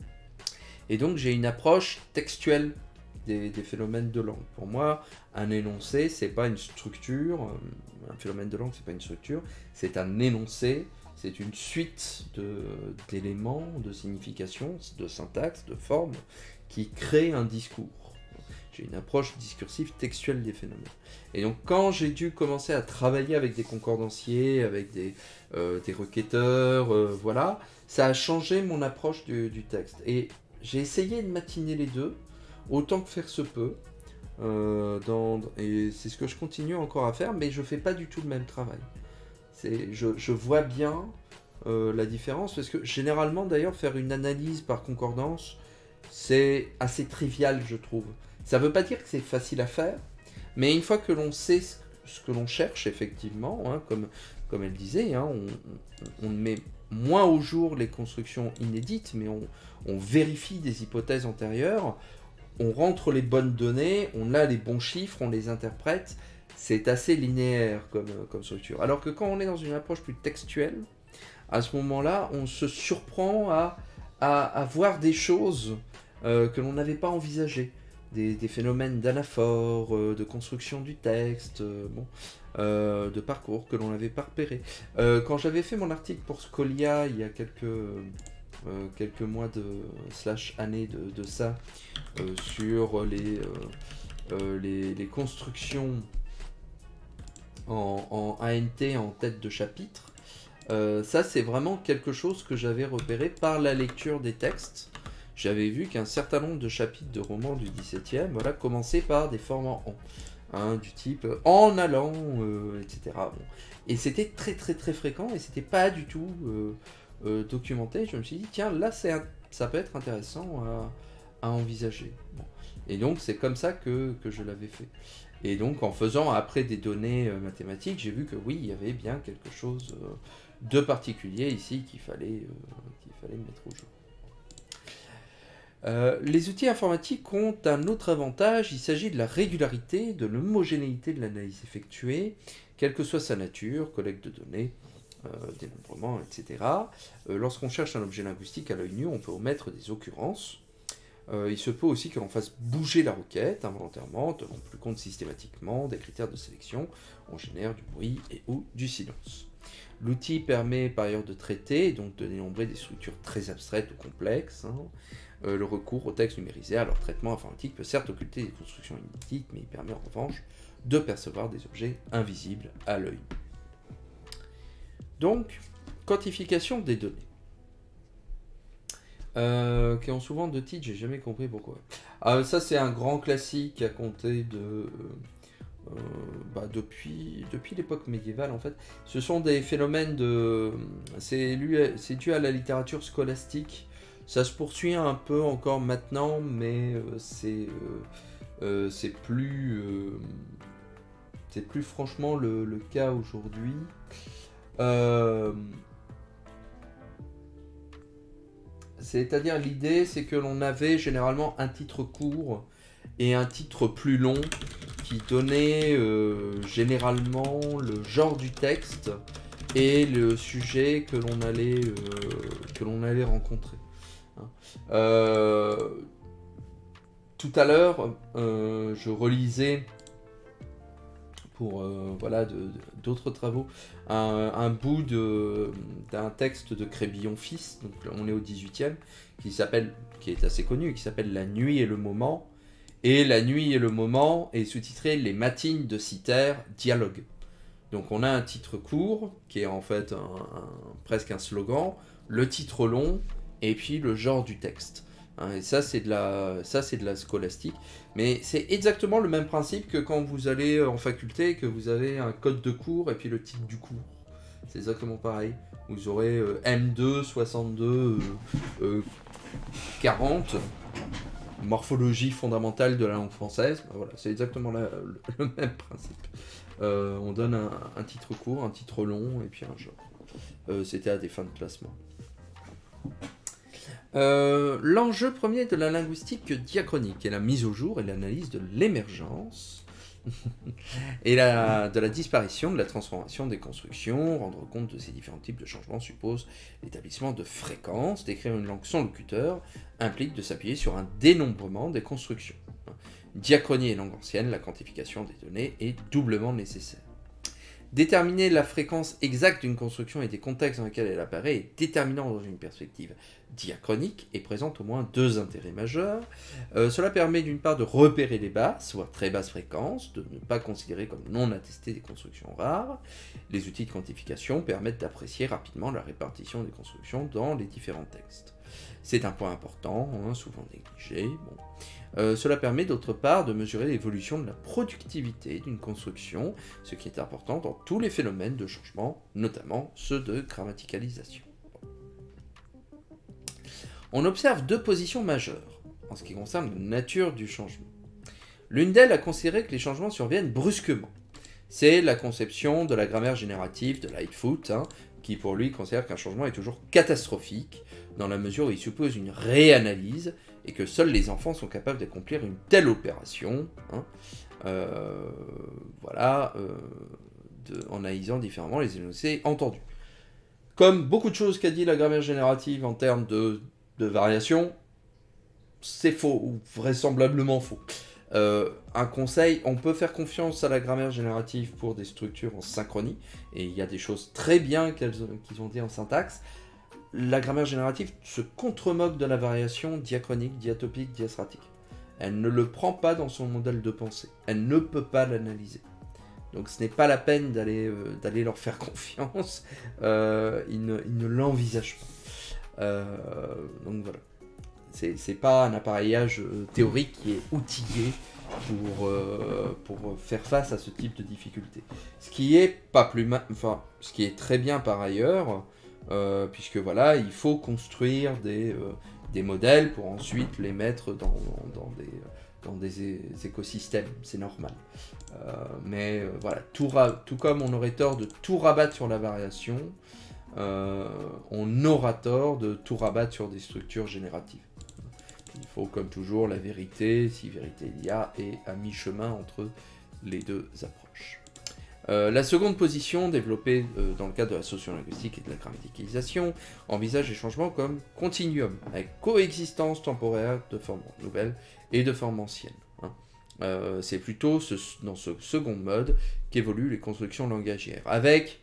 et donc j'ai une approche textuelle des, des phénomènes de langue. Pour moi, un énoncé, c'est pas une structure, un phénomène de langue, c'est pas une structure, c'est un énoncé. C'est une suite d'éléments, de, de significations, de syntaxe, de formes, qui créent un discours. J'ai une approche discursive textuelle des phénomènes. Et donc quand j'ai dû commencer à travailler avec des concordanciers, avec des, euh, des requêteurs, euh, voilà, ça a changé mon approche du, du texte. Et j'ai essayé de matiner les deux, autant que faire se peut. Euh, dans, et c'est ce que je continue encore à faire, mais je ne fais pas du tout le même travail. Je, je vois bien euh, la différence, parce que généralement d'ailleurs faire une analyse par concordance, c'est assez trivial je trouve. Ça ne veut pas dire que c'est facile à faire, mais une fois que l'on sait ce, ce que l'on cherche effectivement, hein, comme, comme elle disait, hein, on, on met moins au jour les constructions inédites, mais on, on vérifie des hypothèses antérieures, on rentre les bonnes données, on a les bons chiffres, on les interprète. C'est assez linéaire comme, comme structure. Alors que quand on est dans une approche plus textuelle, à ce moment-là, on se surprend à, à, à voir des choses euh, que l'on n'avait pas envisagées. des, des phénomènes d'anaphore, euh, de construction du texte, euh, bon, euh, de parcours que l'on n'avait pas repéré. Euh, quand j'avais fait mon article pour Scholia il y a quelques, euh, quelques mois de slash années de, de ça, euh, sur les, euh, euh, les, les constructions en, en A N T en tête de chapitre, euh, ça c'est vraiment quelque chose que j'avais repéré par la lecture des textes. J'avais vu qu'un certain nombre de chapitres de romans du dix-septième voilà, commençaient par des formes en « hein, du type euh, « en allant euh, », et cetera. Bon. Et c'était très très très fréquent et c'était pas du tout euh, euh, documenté. Je me suis dit, tiens, là un, ça peut être intéressant à, à envisager. Bon. Et donc c'est comme ça que, que je l'avais fait. Et donc en faisant après des données euh, mathématiques, j'ai vu que oui, il y avait bien quelque chose euh, de particulier ici qu'il fallait, euh, qu'il fallait mettre au jour. Euh, les outils informatiques ont un autre avantage, il s'agit de la régularité, de l'homogénéité de l'analyse effectuée, quelle que soit sa nature, collecte de données, euh, dénombrement, et cetera. Euh, Lorsqu'on cherche un objet linguistique à l'œil nu, on peut omettre des occurrences. Euh, il se peut aussi que l'on fasse bouger la requête involontairement, tenant plus compte systématiquement des critères de sélection. On génère du bruit et ou du silence. L'outil permet par ailleurs de traiter, donc de dénombrer des structures très abstraites ou complexes. Hein. Euh, le recours au texte numérisé à leur traitement informatique peut certes occulter des constructions inutiles, mais il permet en revanche de percevoir des objets invisibles à l'œil. Donc, quantification des données. Euh, qui ont souvent deux titres, j'ai jamais compris pourquoi. Ah, ça c'est un grand classique à compter de... Euh, bah, depuis depuis l'époque médiévale en fait. Ce sont des phénomènes de... C'est dû à la littérature scolastique. Ça se poursuit un peu encore maintenant, mais euh, c'est euh, euh, c'est plus euh, c'est plus franchement le, le cas aujourd'hui. Euh, C'est-à-dire l'idée, c'est que l'on avait généralement un titre court et un titre plus long qui donnait euh, généralement le genre du texte et le sujet que l'on allait euh, que l'on allait rencontrer. Euh, tout à l'heure, euh, je relisais pour euh, voilà d'autres travaux un, un bout d'un texte de Crébillon-Fils, donc on est au dix-huitième, qui s'appelle, qui est assez connu, qui s'appelle La nuit et le moment. Et La nuit et le moment est sous-titré Les matines de Cythère, dialogue. Donc on a un titre court qui est en fait un, un, presque un slogan, le titre long et puis le genre du texte. Hein, et ça c'est de la ça c'est de la scolastique, mais c'est exactement le même principe que quand vous allez en faculté, que vous avez un code de cours et puis le titre du cours. C'est exactement pareil. Vous aurez euh, M deux soixante-deux euh, euh, quarante, morphologie fondamentale de la langue française. Voilà, c'est exactement la, le, le même principe. Euh, on donne un, un titre court, un titre long et puis un genre. Euh, C'était à des fins de classement. Euh, L'enjeu premier de la linguistique diachronique est la mise au jour et l'analyse de l'émergence et la, de la disparition, de la transformation des constructions. Rendre compte de ces différents types de changements suppose l'établissement de fréquences. D'écrire une langue sans locuteur implique de s'appuyer sur un dénombrement des constructions. Diachronie et langue ancienne, la quantification des données est doublement nécessaire. Déterminer la fréquence exacte d'une construction et des contextes dans lesquels elle apparaît est déterminant dans une perspective diachronique et présente au moins deux intérêts majeurs. Euh, cela permet d'une part de repérer les basses, voire très basses fréquences, de ne pas considérer comme non attestées des constructions rares. Les outils de quantification permettent d'apprécier rapidement la répartition des constructions dans les différents textes. C'est un point important, hein, souvent négligé. Bon. Euh, cela permet d'autre part de mesurer l'évolution de la productivité d'une construction, ce qui est important dans tous les phénomènes de changement, notamment ceux de grammaticalisation. On observe deux positions majeures en ce qui concerne la nature du changement. L'une d'elles a considéré que les changements surviennent brusquement. C'est la conception de la grammaire générative de Lightfoot, hein, qui pour lui considère qu'un changement est toujours catastrophique, dans la mesure où il suppose une réanalyse, et que seuls les enfants sont capables d'accomplir une telle opération, hein, euh, voilà, euh, de, en analysant différemment les énoncés entendus. Comme beaucoup de choses qu'a dit la grammaire générative en termes de, de variation, c'est faux, ou vraisemblablement faux. Euh, un conseil, on peut faire confiance à la grammaire générative pour des structures en synchronie, et il y a des choses très bien qu'elles qu'ils ont dit en syntaxe. La grammaire générative se contremoque de la variation diachronique, diatopique, diastratique. Elle ne le prend pas dans son modèle de pensée. Elle ne peut pas l'analyser. Donc ce n'est pas la peine d'aller euh, d'aller leur faire confiance. Euh, ils ne, ils ne l'envisagent pas. Euh, donc voilà. C'est pas un appareillage euh, théorique qui est outillé pour, euh, pour faire face à ce type de difficulté. Ce qui est pas plus ma... enfin, ce qui est très bien par ailleurs, euh, puisque voilà, il faut construire des, euh, des modèles pour ensuite les mettre dans, dans, dans des, dans des écosystèmes, c'est normal. Euh, mais euh, voilà, tout, tout comme on aurait tort de tout rabattre sur la variation, euh, on aura tort de tout rabattre sur des structures génératives. Il faut, comme toujours, la vérité, si vérité il y a, et à mi-chemin entre les deux approches. Euh, la seconde position, développée euh, dans le cadre de la sociolinguistique et de la grammaticalisation, envisage les changements comme continuum, avec coexistence temporaire de formes nouvelles et de formes anciennes. Hein. Euh, C'est plutôt ce, dans ce second mode qu'évoluent les constructions langagières, avec...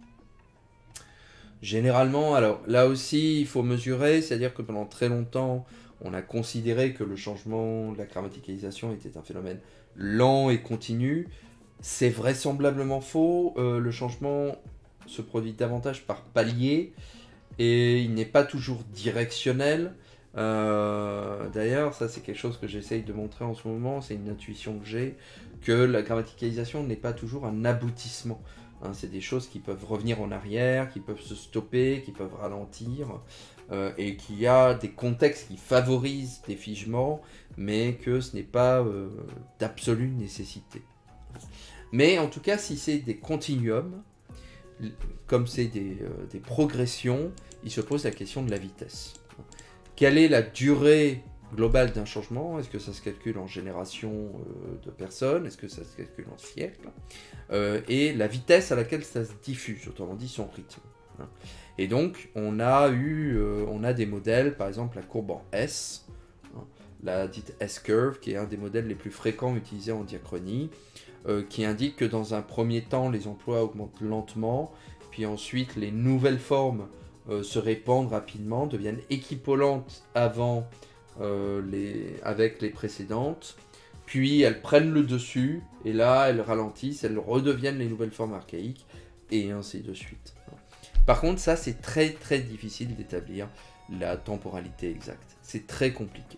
Généralement, alors là aussi, il faut mesurer, c'est-à-dire que pendant très longtemps, on a considéré que le changement de la grammaticalisation était un phénomène lent et continu. C'est vraisemblablement faux. Euh, le changement se produit davantage par paliers et il n'est pas toujours directionnel. Euh, D'ailleurs, ça c'est quelque chose que j'essaye de montrer en ce moment, c'est une intuition que j'ai, que la grammaticalisation n'est pas toujours un aboutissement. Hein, c'est des choses qui peuvent revenir en arrière, qui peuvent se stopper, qui peuvent ralentir. Euh, et qu'il y a des contextes qui favorisent des figements, mais que ce n'est pas euh, d'absolue nécessité. Mais en tout cas, si c'est des continuums, comme c'est des, euh, des progressions, il se pose la question de la vitesse. Quelle est la durée globale d'un changement? Est-ce que ça se calcule en génération euh, de personnes? Est-ce que ça se calcule en siècles? euh, Et la vitesse à laquelle ça se diffuse, autrement dit son rythme. Hein. Et donc, on a eu, euh, on a des modèles, par exemple la courbe en S, hein, la dite S-curve, qui est un des modèles les plus fréquents utilisés en diachronie, euh, qui indique que dans un premier temps, les emplois augmentent lentement, puis ensuite les nouvelles formes euh, se répandent rapidement, deviennent équivalentes avant euh, les, avec les précédentes, puis elles prennent le dessus, et là elles ralentissent, elles redeviennent les nouvelles formes archaïques, et ainsi de suite. Par contre, ça, c'est très très difficile d'établir la temporalité exacte. C'est très compliqué.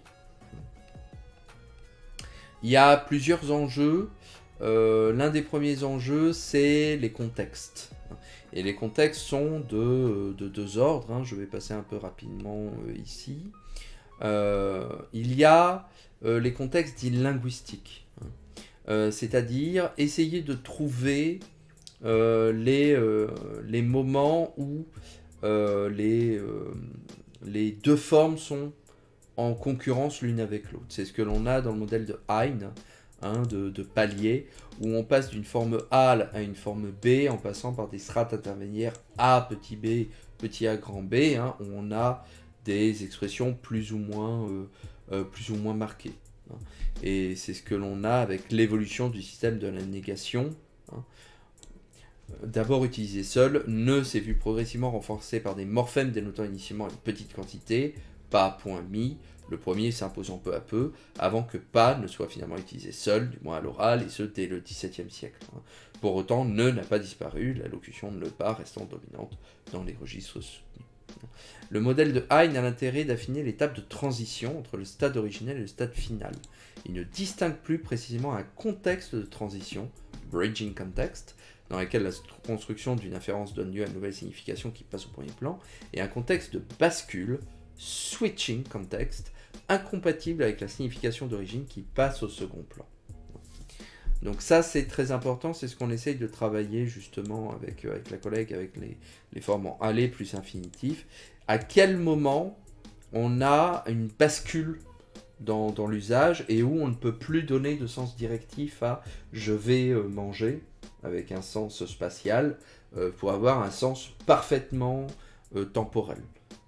Il y a plusieurs enjeux. Euh, L'un des premiers enjeux, c'est les contextes. Et les contextes sont de, de deux ordres. Hein. Je vais passer un peu rapidement euh, ici. Euh, il y a euh, les contextes dits linguistiques. Euh, C'est-à-dire essayer de trouver... Euh, les, euh, les moments où euh, les, euh, les deux formes sont en concurrence l'une avec l'autre. C'est ce que l'on a dans le modèle de Hein, hein, de, de palier, où on passe d'une forme A à une forme B en passant par des strates intermédiaires A, petit b, petit a, grand B, hein, où on a des expressions plus ou moins, euh, euh, plus ou moins marquées. Hein. Et c'est ce que l'on a avec l'évolution du système de la négation. Hein. D'abord utilisé seul, ne s'est vu progressivement renforcé par des morphèmes dénotant initialement une petite quantité, pas, point, mi, le premier s'imposant peu à peu, avant que pas ne soit finalement utilisé seul, du moins à l'oral, et ce dès le dix-septième siècle. Pour autant, ne n'a pas disparu, la locution de le pas restant dominante dans les registres soutenus. Le modèle de Hein a l'intérêt d'affiner l'étape de transition entre le stade originel et le stade final. Il ne distingue plus précisément un contexte de transition, bridging context, dans lequel la construction d'une inférence donne lieu à une nouvelle signification qui passe au premier plan, et un contexte de bascule, switching context, incompatible avec la signification d'origine qui passe au second plan. Donc ça c'est très important, c'est ce qu'on essaye de travailler justement avec, avec la collègue, avec les, les formes en aller plus infinitif. À quel moment on a une bascule dans, dans l'usage et où on ne peut plus donner de sens directif à « je vais manger » avec un sens spatial, euh, pour avoir un sens parfaitement euh, temporel.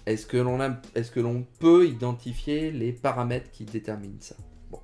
Est-ce que l'on a, est-ce que l'on peut identifier les paramètres qui déterminent ça? Bon.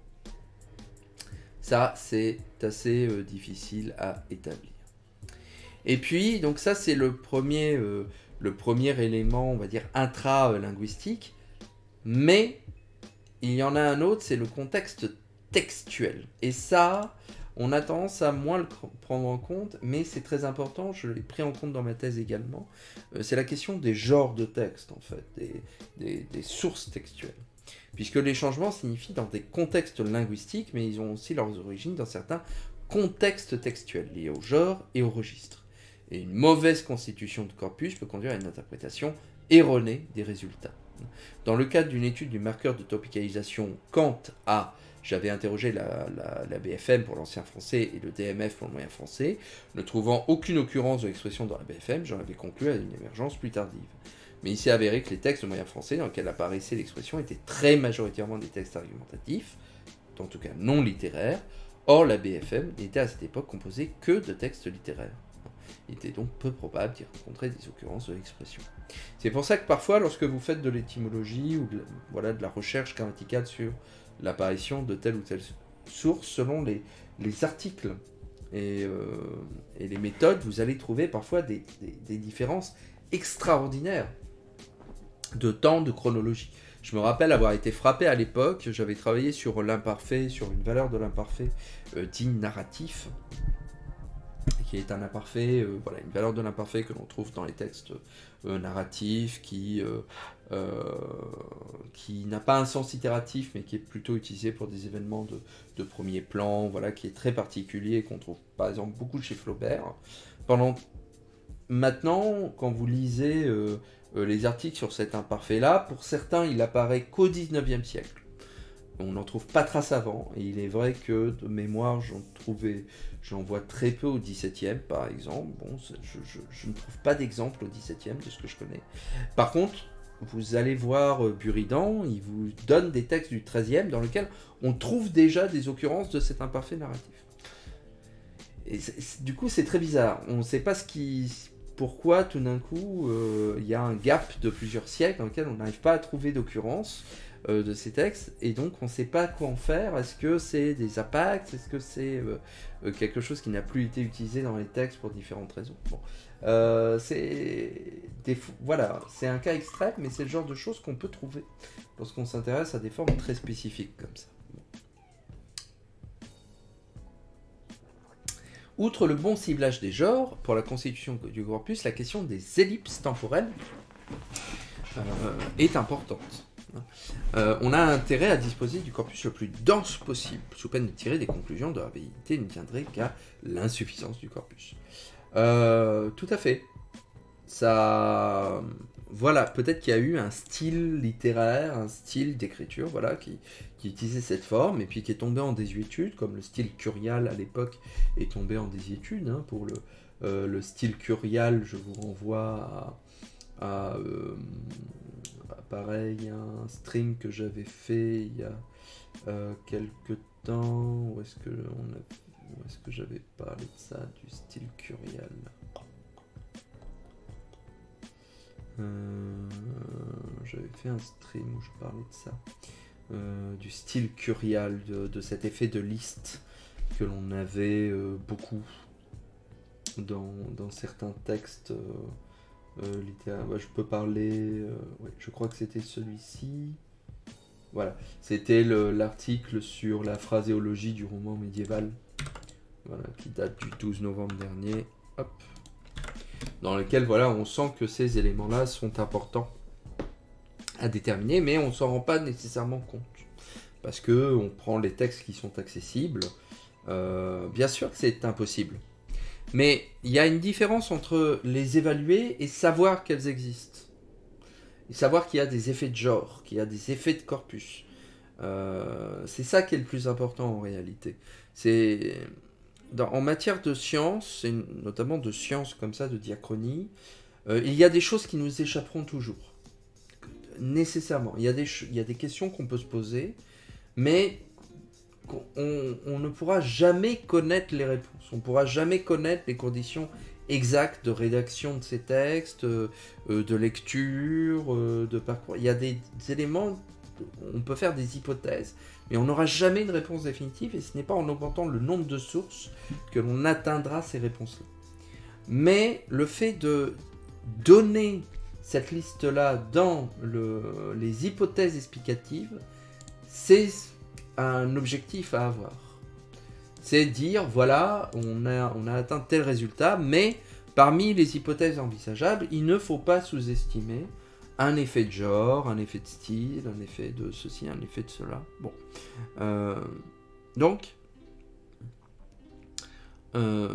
Ça, c'est assez euh, difficile à établir. Et puis, donc ça, c'est le premier, euh, le premier élément, on va dire, intra-linguistique. Mais il y en a un autre, c'est le contexte textuel. Et ça, on a tendance à moins le prendre en compte, mais c'est très important, je l'ai pris en compte dans ma thèse également. Euh, c'est la question des genres de texte, en fait, des, des, des sources textuelles. Puisque les changements signifient dans des contextes linguistiques, mais ils ont aussi leurs origines dans certains contextes textuels, liés au genre et au registre. Et une mauvaise constitution de corpus peut conduire à une interprétation erronée des résultats. Dans le cadre d'une étude du marqueur de topicalisation quant à, j'avais interrogé la, la, la B F M pour l'ancien français et le D M F pour le moyen français, ne trouvant aucune occurrence de l'expression dans la B F M, j'en avais conclu à une émergence plus tardive. Mais il s'est avéré que les textes de moyen français dans lesquels apparaissait l'expression étaient très majoritairement des textes argumentatifs, en tout cas non littéraires. Or, la B F M n'était à cette époque composée que de textes littéraires. Il était donc peu probable d'y rencontrer des occurrences de l'expression. C'est pour ça que parfois, lorsque vous faites de l'étymologie ou de la, voilà, de la recherche grammaticale sur l'apparition de telle ou telle source, selon les, les articles et, euh, et les méthodes, vous allez trouver parfois des, des, des différences extraordinaires de temps, de chronologie. Je me rappelle avoir été frappé à l'époque, j'avais travaillé sur l'imparfait, sur une valeur de l'imparfait euh, dit narratif, qui est un imparfait, euh, voilà, une valeur de l'imparfait que l'on trouve dans les textes euh, narratifs, qui, euh, euh, qui n'a pas un sens itératif, mais qui est plutôt utilisé pour des événements de, de premier plan, voilà, qui est très particulier, et qu'on trouve par exemple beaucoup chez Flaubert. Pendant... Maintenant, quand vous lisez euh, euh, les articles sur cet imparfait-là, pour certains, il apparaît qu'au dix-neuvième siècle. On n'en trouve pas trace avant, et il est vrai que de mémoire, j'en trouvais, j'en vois très peu au dix-septième, par exemple. Bon, je, je, je ne trouve pas d'exemple au dix-septième de ce que je connais. Par contre, vous allez voir euh, Buridan, il vous donne des textes du treizième dans lesquels on trouve déjà des occurrences de cet imparfait narratif. Et c'est, c'est, du coup, c'est très bizarre. On ne sait pas ce qui, pourquoi tout d'un coup, euh, il y a un gap de plusieurs siècles dans lequel on n'arrive pas à trouver d'occurrences euh, de ces textes, et donc on ne sait pas quoi en faire. Est-ce que c'est des impacts? Est-ce que c'est euh, euh, quelque chose qui n'a plus été utilisé dans les textes pour différentes raisons? Bon. Euh, c'est des, voilà, c'est un cas extrême, mais c'est le genre de choses qu'on peut trouver lorsqu'on s'intéresse à des formes très spécifiques comme ça. Outre le bon ciblage des genres, pour la constitution du corpus, la question des ellipses temporelles euh, est importante. Euh, on a intérêt à disposer du corpus le plus dense possible, sous peine de tirer des conclusions de la validité ne tiendrait qu'à l'insuffisance du corpus. Euh, tout à fait. Ça, voilà, peut-être qu'il y a eu un style littéraire, un style d'écriture, voilà, qui, qui utilisait cette forme, et puis qui est tombé en désuétude, comme le style curial à l'époque est tombé en désuétude. Hein, pour le, euh, le style curial, je vous renvoie à, à, euh, à pareil, un stream que j'avais fait il y a euh, quelques temps. Où est-ce que on a, où est-ce que j'avais parlé de ça, du style curial? Euh, j'avais fait un stream où je parlais de ça, euh, du style curial, de, de cet effet de liste que l'on avait euh, beaucoup dans, dans certains textes euh, euh, littéraires. Ouais, je peux parler, euh, ouais, je crois que c'était celui-ci. Voilà, c'était l'article sur la phraséologie du roman médiéval, voilà, qui date du douze novembre dernier. Hop. Dans lequel, voilà, on sent que ces éléments-là sont importants à déterminer, mais on ne s'en rend pas nécessairement compte. Parce que on prend les textes qui sont accessibles. Euh, bien sûr que c'est impossible. Mais il y a une différence entre les évaluer et savoir qu'elles existent. Et savoir qu'il y a des effets de genre, qu'il y a des effets de corpus. Euh, c'est ça qui est le plus important en réalité. C'est... Dans, en matière de sciences, et notamment de sciences comme ça, de diachronie, euh, il y a des choses qui nous échapperont toujours. Nécessairement. Il y a des, il y a des questions qu'on peut se poser, mais on, on ne pourra jamais connaître les réponses. On ne pourra jamais connaître les conditions exact de rédaction de ces textes, euh, de lecture, euh, de parcours. Il y a des, des éléments, on peut faire des hypothèses, mais on n'aura jamais une réponse définitive, et ce n'est pas en augmentant le nombre de sources que l'on atteindra ces réponses-là. Mais le fait de donner cette liste-là dans le, les hypothèses explicatives, c'est un objectif à avoir. C'est dire, voilà, on a, on a atteint tel résultat, mais parmi les hypothèses envisageables, il ne faut pas sous-estimer un effet de genre, un effet de style, un effet de ceci, un effet de cela. Bon. Euh, donc, euh,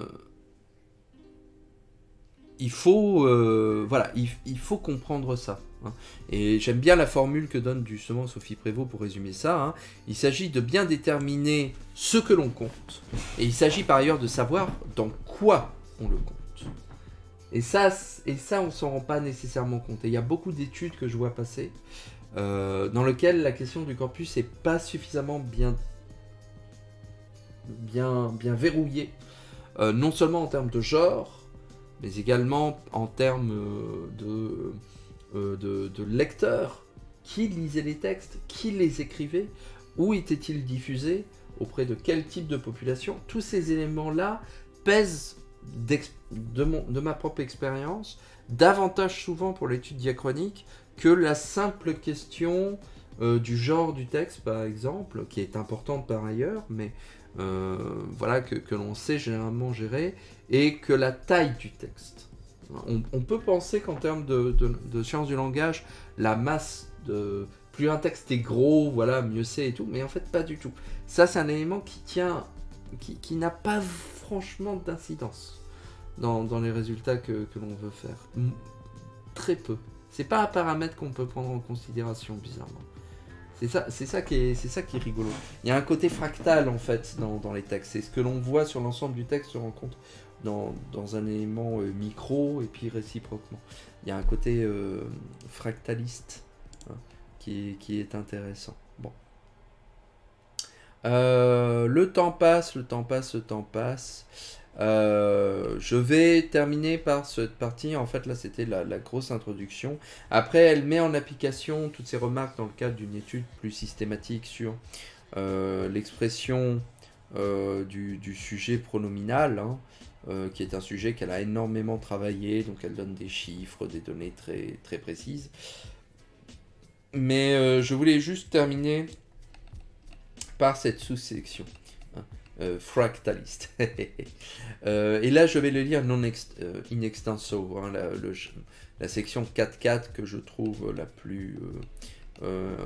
il faut, euh, voilà, il, il faut comprendre ça. Hein. Et j'aime bien la formule que donne justement Sophie Prévost pour résumer ça. Hein. Il s'agit de bien déterminer ce que l'on compte. Et il s'agit par ailleurs de savoir dans quoi on le compte. Et ça, et ça on ne s'en rend pas nécessairement compte. Et il y a beaucoup d'études que je vois passer euh, dans lesquelles la question du corpus n'est pas suffisamment bien, bien, bien verrouillée. Euh, non seulement en termes de genre, mais également en termes de, euh, de, de lecteurs. Qui lisait les textes? Qui les écrivait? Où étaient-ils diffusés? Auprès de quel type de population? Tous ces éléments-là pèsent de, mon, de ma propre expérience davantage souvent pour l'étude diachronique que la simple question euh, du genre du texte, par exemple, qui est importante par ailleurs, mais euh, voilà, que, que l'on sait généralement gérer, et que la taille du texte. On, on peut penser qu'en termes de, de, de sciences du langage, la masse de... Plus un texte est gros, voilà, mieux c'est et tout, mais en fait pas du tout. Ça, c'est un élément qui tient, qui, qui n'a pas franchement d'incidence dans, dans les résultats que, que l'on veut faire. Très peu. C'est pas un paramètre qu'on peut prendre en considération, bizarrement. C'est ça, c'est ça qui est, c'est ça qui est rigolo. Il y a un côté fractal en fait dans, dans les textes. C'est ce que l'on voit sur l'ensemble du texte se rencontre dans, dans un élément euh, micro et puis réciproquement. Il y a un côté euh, fractaliste hein, qui, est, qui est intéressant. Bon. Euh, le temps passe, le temps passe, le temps passe. Euh, je vais terminer par cette partie. En fait, là, c'était la, la grosse introduction. Après, elle met en application toutes ces remarques dans le cadre d'une étude plus systématique sur euh, l'expression euh, du, du sujet pronominal, hein, euh, qui est un sujet qu'elle a énormément travaillé. Donc, elle donne des chiffres, des données très, très précises. Mais euh, je voulais juste terminer par cette sous-section. Euh, fractaliste. euh, et là, je vais le lire non ex euh, in extenso, hein, la, le, la section quatre quatre que je trouve la plus... Euh, euh,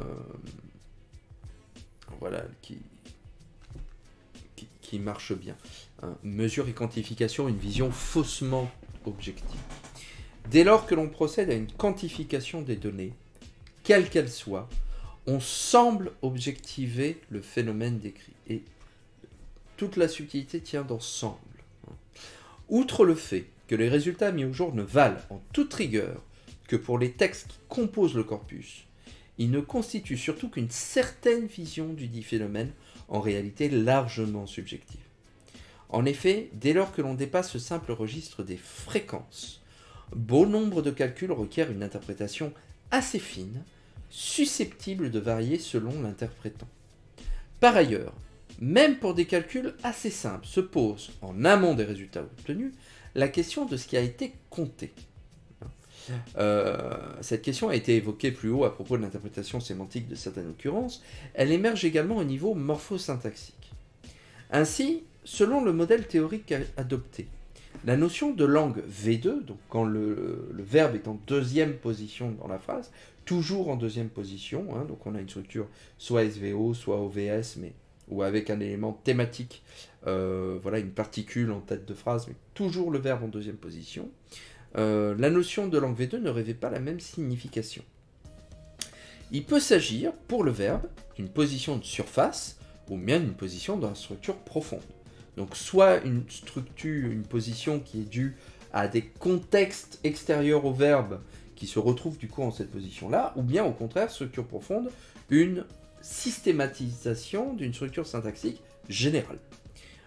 voilà, qui, qui, qui marche bien. Hein. Mesure et quantification, une vision faussement objective. Dès lors que l'on procède à une quantification des données, quelle qu'elle soit, on semble objectiver le phénomène décrit. Et toute la subtilité tient dans semble. Outre le fait que les résultats mis au jour ne valent en toute rigueur que pour les textes qui composent le corpus, ils ne constituent surtout qu'une certaine vision du dit phénomène, en réalité largement subjective. En effet, dès lors que l'on dépasse le simple registre des fréquences, bon nombre de calculs requièrent une interprétation assez fine, susceptible de varier selon l'interprétant. Par ailleurs, même pour des calculs assez simples, se pose, en amont des résultats obtenus, la question de ce qui a été compté. Euh, cette question a été évoquée plus haut à propos de l'interprétation sémantique de certaines occurrences. Elle émerge également au niveau morphosyntaxique. Ainsi, selon le modèle théorique adopté, la notion de langue V deux, donc quand le, le verbe est en deuxième position dans la phrase, toujours en deuxième position, hein, donc on a une structure soit S V O, soit O V S, mais ou avec un élément thématique, euh, voilà, une particule en tête de phrase, mais toujours le verbe en deuxième position, euh, la notion de langue V deux ne revêt pas la même signification. Il peut s'agir, pour le verbe, d'une position de surface, ou bien d'une position dans la structure profonde. Donc soit une structure, une position qui est due à des contextes extérieurs au verbe, qui se retrouvent du coup en cette position-là, ou bien au contraire, structure profonde, une systématisation d'une structure syntaxique générale.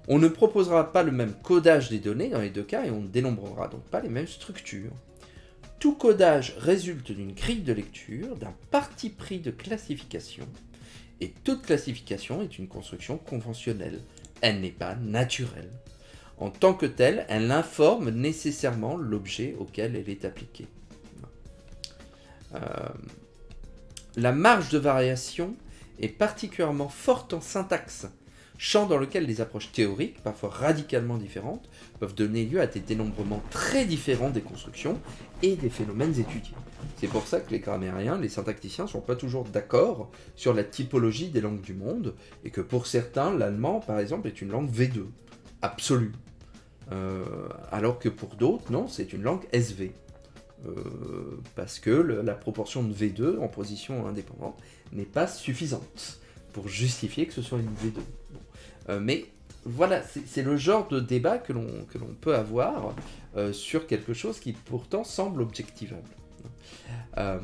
On ne proposera pas le même codage des données dans les deux cas et on ne dénombrera donc pas les mêmes structures. Tout codage résulte d'une grille de lecture, d'un parti pris de classification, et toute classification est une construction conventionnelle. Elle n'est pas naturelle. En tant que telle, elle informe nécessairement l'objet auquel elle est appliquée. Euh, la marge de variation est particulièrement forte en syntaxe, champ dans lequel les approches théoriques, parfois radicalement différentes, peuvent donner lieu à des dénombrements très différents des constructions et des phénomènes étudiés. C'est pour ça que les grammairiens, les syntacticiens ne sont pas toujours d'accord sur la typologie des langues du monde, et que pour certains, l'allemand, par exemple, est une langue V deux, absolue. Euh, alors que pour d'autres, non, c'est une langue S V. Euh, parce que le, la proportion de V deux en position indépendante n'est pas suffisante pour justifier que ce soit une V deux. Bon. Euh, mais voilà, c'est le genre de débat que l'on que l'on peut avoir euh, sur quelque chose qui pourtant semble objectivable. Euh,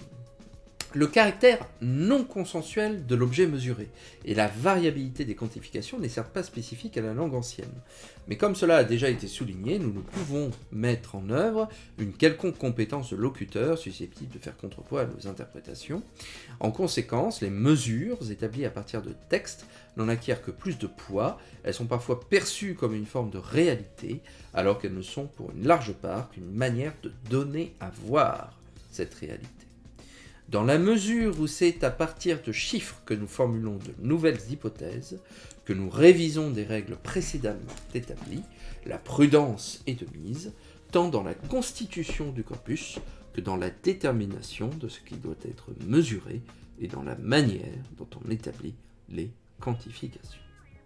le caractère non consensuel de l'objet mesuré et la variabilité des quantifications n'est certes pas spécifique à la langue ancienne. Mais comme cela a déjà été souligné, nous ne pouvons mettre en œuvre une quelconque compétence de locuteur susceptible de faire contrepoids à nos interprétations. En conséquence, les mesures établies à partir de textes n'en acquièrent que plus de poids, elles sont parfois perçues comme une forme de réalité, alors qu'elles ne sont pour une large part qu'une manière de donner à voir cette réalité. Dans la mesure où c'est à partir de chiffres que nous formulons de nouvelles hypothèses, que nous révisons des règles précédemment établies, la prudence est de mise, tant dans la constitution du corpus que dans la détermination de ce qui doit être mesuré et dans la manière dont on établit les quantifications.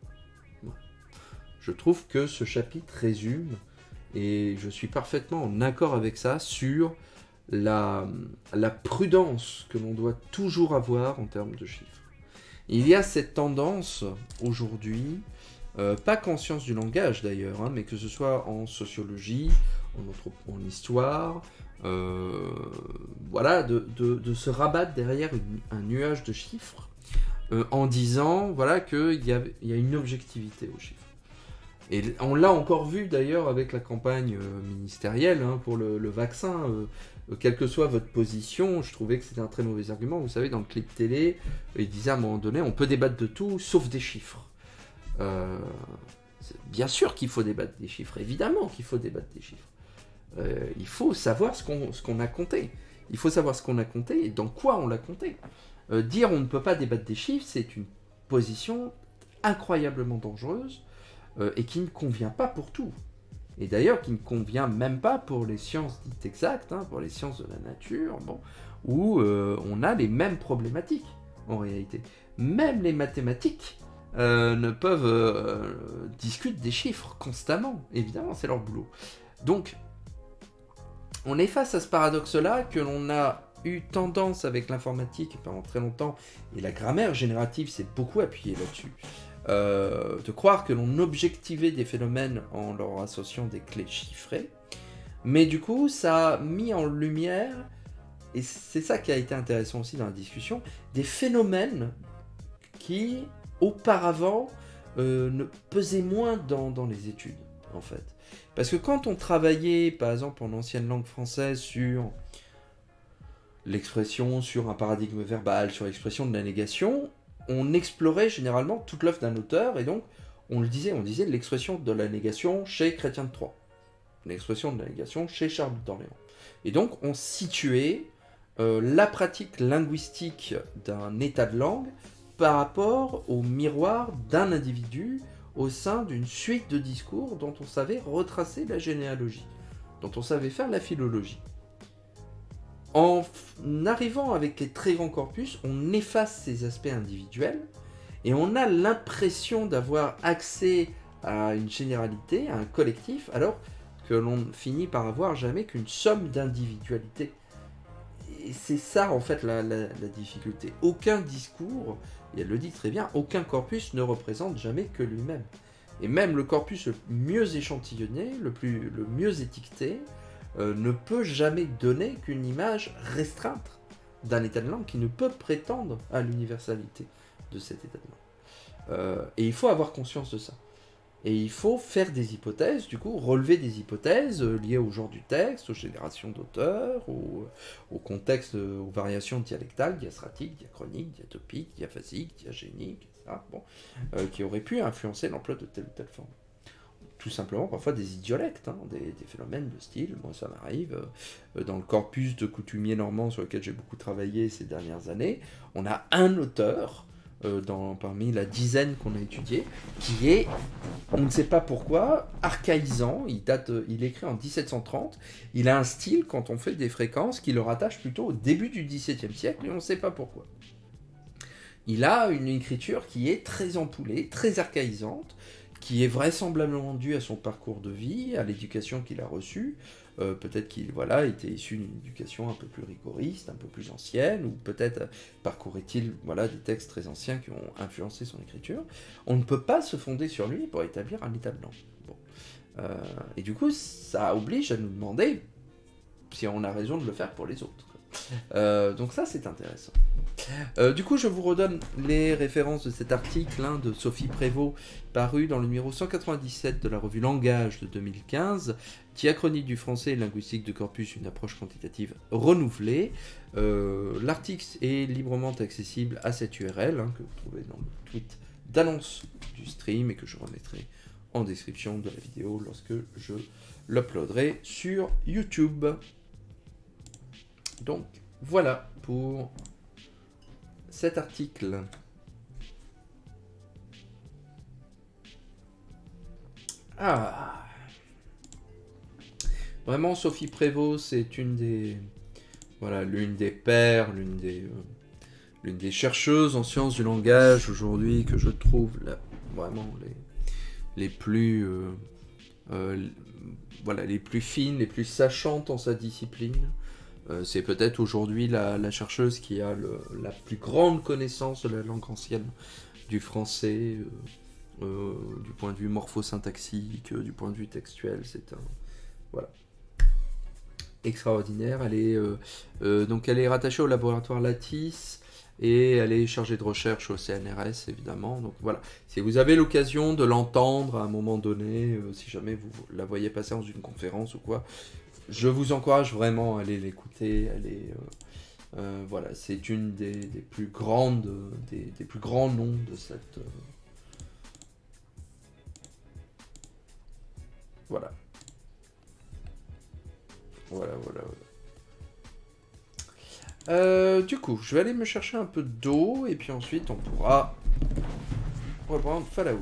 Voilà. Je trouve que ce chapitre résume, et je suis parfaitement en accord avec ça, sur La, la prudence que l'on doit toujours avoir en termes de chiffres. Il y a cette tendance aujourd'hui, euh, pas qu'en sciences du langage d'ailleurs, hein, mais que ce soit en sociologie, en, en histoire, euh, voilà, de, de, de se rabattre derrière une, un nuage de chiffres euh, en disant voilà, qu'il y a, y a une objectivité aux chiffres. Et on l'a encore vu d'ailleurs avec la campagne euh, ministérielle hein, pour le, le vaccin. Euh, quelle que soit votre position, je trouvais que c'était un très mauvais argument. Vous savez, dans le clip télé, il disait à un moment donné, on peut débattre de tout, sauf des chiffres. Euh, bien sûr qu'il faut débattre des chiffres, évidemment qu'il faut débattre des chiffres. Euh, il faut savoir ce qu'on ce qu'on a compté. Il faut savoir ce qu'on a compté et dans quoi on l'a compté. Euh, dire on ne peut pas débattre des chiffres, c'est une position incroyablement dangereuse euh, et qui ne convient pas pour tout. Et d'ailleurs qui ne convient même pas pour les sciences dites exactes, hein, pour les sciences de la nature, bon, où euh, on a les mêmes problématiques en réalité. Même les mathématiques euh, ne peuvent euh, discuter des chiffres constamment, évidemment, c'est leur boulot. Donc, on est face à ce paradoxe-là que l'on a eu tendance avec l'informatique pendant très longtemps, et la grammaire générative s'est beaucoup appuyée là-dessus. Euh, de croire que l'on objectivait des phénomènes en leur associant des clés chiffrées, mais du coup ça a mis en lumière, et c'est ça qui a été intéressant aussi dans la discussion, des phénomènes qui auparavant euh, ne pesaient moins dans, dans les études en fait. Parce que quand on travaillait par exemple en ancienne langue française sur l'expression, sur un paradigme verbal, sur l'expression de la négation, on explorait généralement toute l'œuvre d'un auteur, et donc on le disait, on disait l'expression de la négation chez Chrétien de Troyes, l'expression de la négation chez Charles d'Orléans. Et donc on situait euh, la pratique linguistique d'un état de langue par rapport au miroir d'un individu au sein d'une suite de discours dont on savait retracer la généalogie, dont on savait faire la philologie. En arrivant avec les très grands corpus, on efface ces aspects individuels et on a l'impression d'avoir accès à une généralité, à un collectif, alors que l'on finit par avoir jamais qu'une somme d'individualités. Et c'est ça en fait la, la, la difficulté. Aucun discours, et elle le dit très bien, aucun corpus ne représente jamais que lui-même. Et même le corpus le mieux échantillonné, le, plus, le mieux étiqueté, Euh, ne peut jamais donner qu'une image restreinte d'un état de langue qui ne peut prétendre à l'universalité de cet état de langue. Euh, et il faut avoir conscience de ça. Et il faut faire des hypothèses, du coup, relever des hypothèses euh, liées au genre du texte, aux générations d'auteurs, au, au contexte, euh, aux variations dialectales, diastratiques, diachroniques, diatopiques, diaphasiques, diagéniques, et cetera. Bon, euh, qui auraient pu influencer l'emploi de telle ou telle forme. Tout simplement, parfois des idiolectes, hein, des, des phénomènes de style. Moi, ça m'arrive. Euh, dans le corpus de coutumiers normands sur lequel j'ai beaucoup travaillé ces dernières années, on a un auteur euh, dans, parmi la dizaine qu'on a étudiée, qui est, on ne sait pas pourquoi, archaïsant. Il, date, il écrit en dix-sept cent trente. Il a un style, quand on fait des fréquences, qui le rattache plutôt au début du dix-septième siècle, et on ne sait pas pourquoi. Il a une écriture qui est très ampoulée, très archaïsante, qui est vraisemblablement due à son parcours de vie, à l'éducation qu'il a reçue. Euh, peut-être qu'il voilà, était issu d'une éducation un peu plus rigoriste, un peu plus ancienne, ou peut-être euh, parcourait-il voilà, des textes très anciens qui ont influencé son écriture. On ne peut pas se fonder sur lui pour établir un état blanc. Bon. Euh, et du coup, ça oblige à nous demander si on a raison de le faire pour les autres. Euh, donc ça, c'est intéressant. Euh, du coup, je vous redonne les références de cet article hein, de Sophie Prévost, paru dans le numéro cent quatre-vingt-dix-sept de la revue Langage de deux mille quinze, Diachronie du français et linguistique de corpus, une approche quantitative renouvelée. Euh, L'article est librement accessible à cette U R L, hein, que vous trouvez dans le tweet d'annonce du stream et que je remettrai en description de la vidéo lorsque je l'uploaderai sur YouTube. Donc, voilà pour cet article. Ah. Vraiment, Sophie Prévost, c'est une des... Voilà, l'une des pères, l'une des... Euh, l'une des chercheuses en sciences du langage aujourd'hui que je trouve là, vraiment les, les plus... Euh, euh, voilà, les plus fines, les plus sachantes en sa discipline. Euh, c'est peut-être aujourd'hui la, la chercheuse qui a le, la plus grande connaissance de la langue ancienne du français, euh, euh, du point de vue morphosyntaxique, euh, du point de vue textuel. C'est un voilà extraordinaire. Elle est euh, euh, donc elle est rattachée au laboratoire Lattice et elle est chargée de recherche au C N R S évidemment. Donc voilà, si vous avez l'occasion de l'entendre à un moment donné, euh, si jamais vous la voyez passer dans une conférence ou quoi. Je vous encourage vraiment à aller l'écouter. Elle est, euh, euh, voilà, c'est une des, des plus grandes, des, des plus grands noms de cette. Euh, voilà. Voilà, voilà, voilà. Euh, du coup, je vais aller me chercher un peu d'eau et puis ensuite on pourra reprendre Fallout.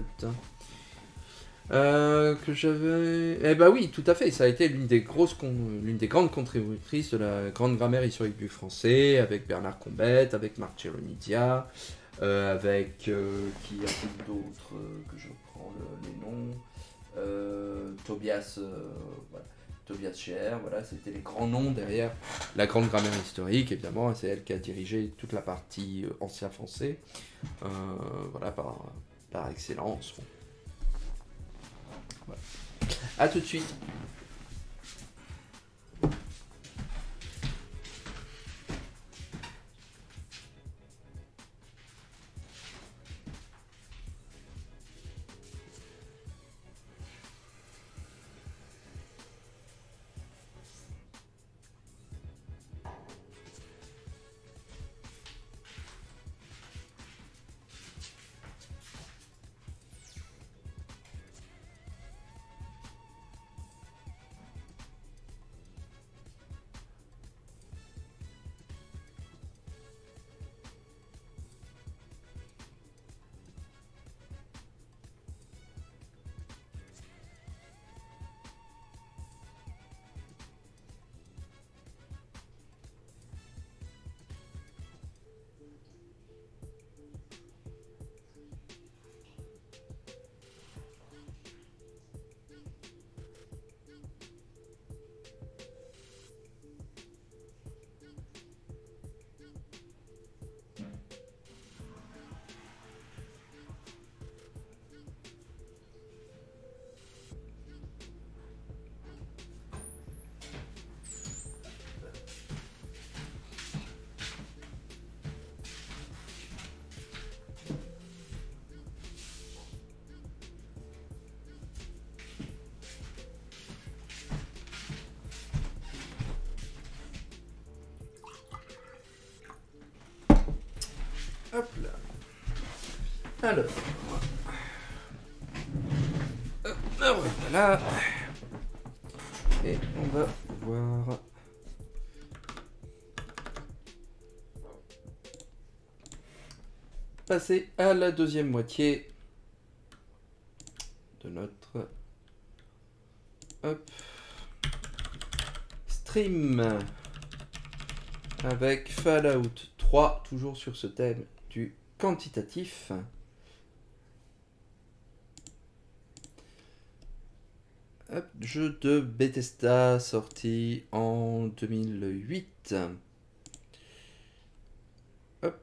Euh, que j'avais... Eh bah oui, tout à fait, ça a été l'une des grosses, con... l'une des grandes contributrices de la grande grammaire historique du français, avec Bernard Combette, avec Marc Celonidia, euh, avec... Euh, qui a-t-il d'autres euh, que je prends le, les noms euh, Tobias... Euh, voilà. Tobias Scheer, voilà, c'était les grands noms derrière la grande grammaire historique, évidemment, c'est elle qui a dirigé toute la partie euh, ancien français, euh, voilà, par, par excellence. Bon. Voilà. A tout de suite. Hop là. Alors. Hop, voilà. Et on va pouvoir passer à la deuxième moitié de notre hop, stream avec Fallout trois, toujours sur ce thème du quantitatif. Hop, jeu de Bethesda sorti en deux mille huit. Hop.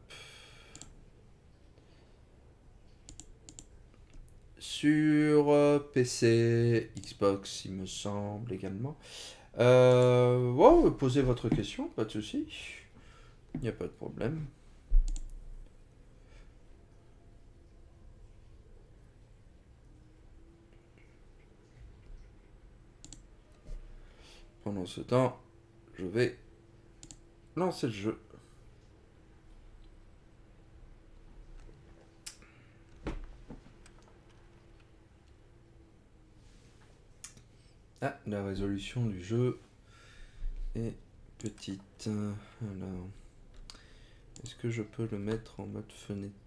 Sur euh, P C, Xbox, il me semble également. Euh, wow, posez votre question, pas de souci. Il n'y a pas de problème. Pendant ce temps, je vais lancer le jeu. Ah, la résolution du jeu est petite. Alors, est-ce que je peux le mettre en mode fenêtré ?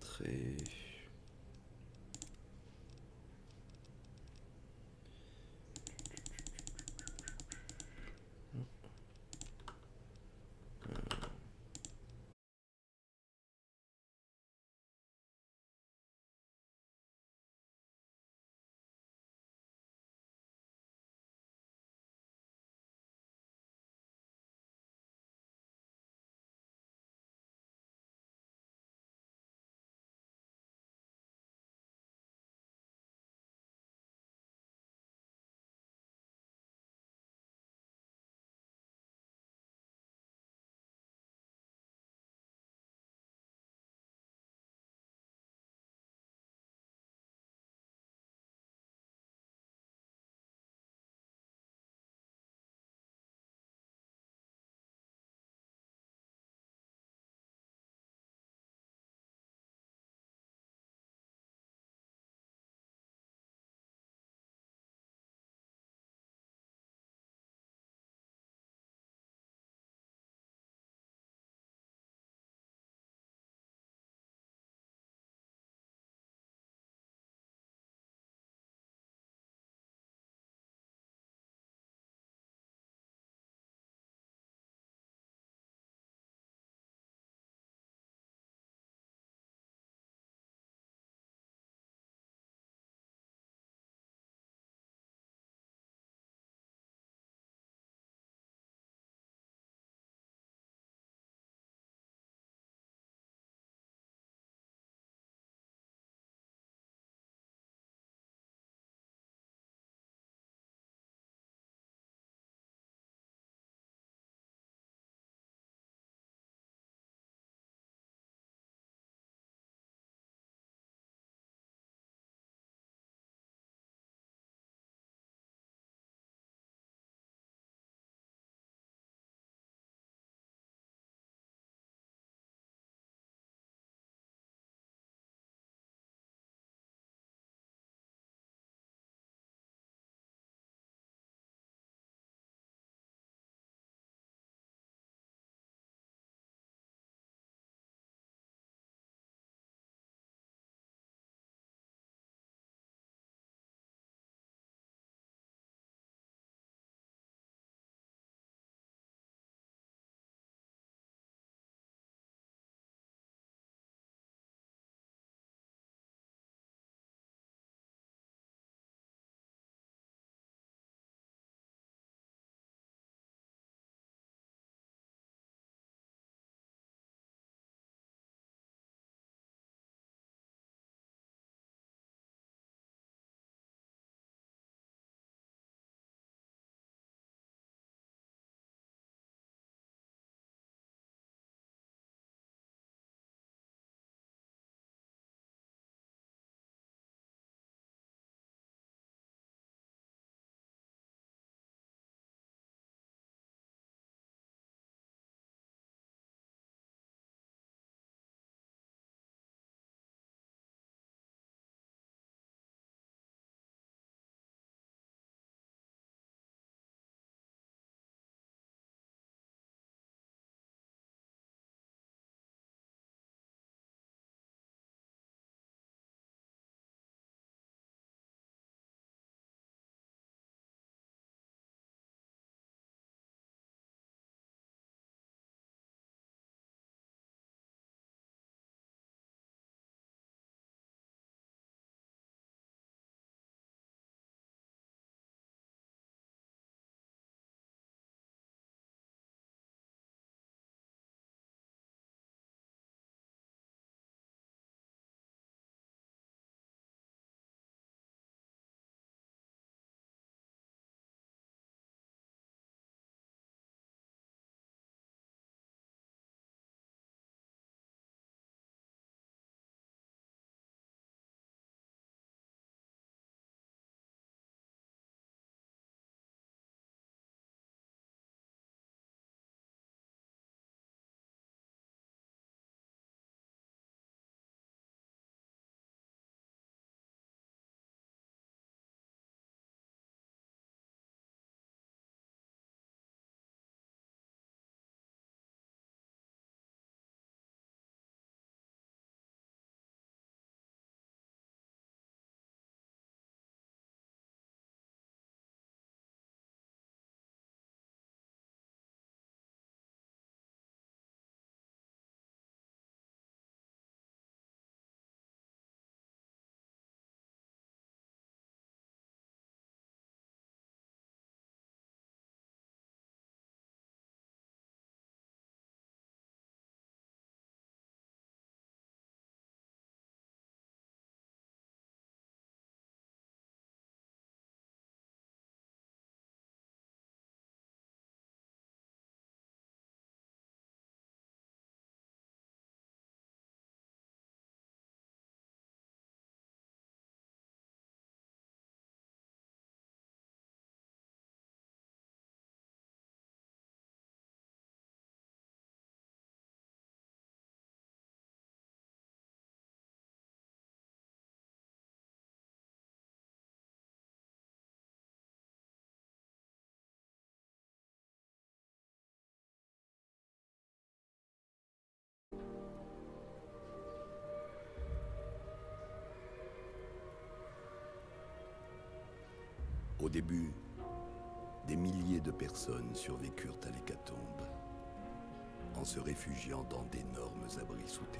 Au début, des milliers de personnes survécurent à l'hécatombe, en se réfugiant dans d'énormes abris souterrains.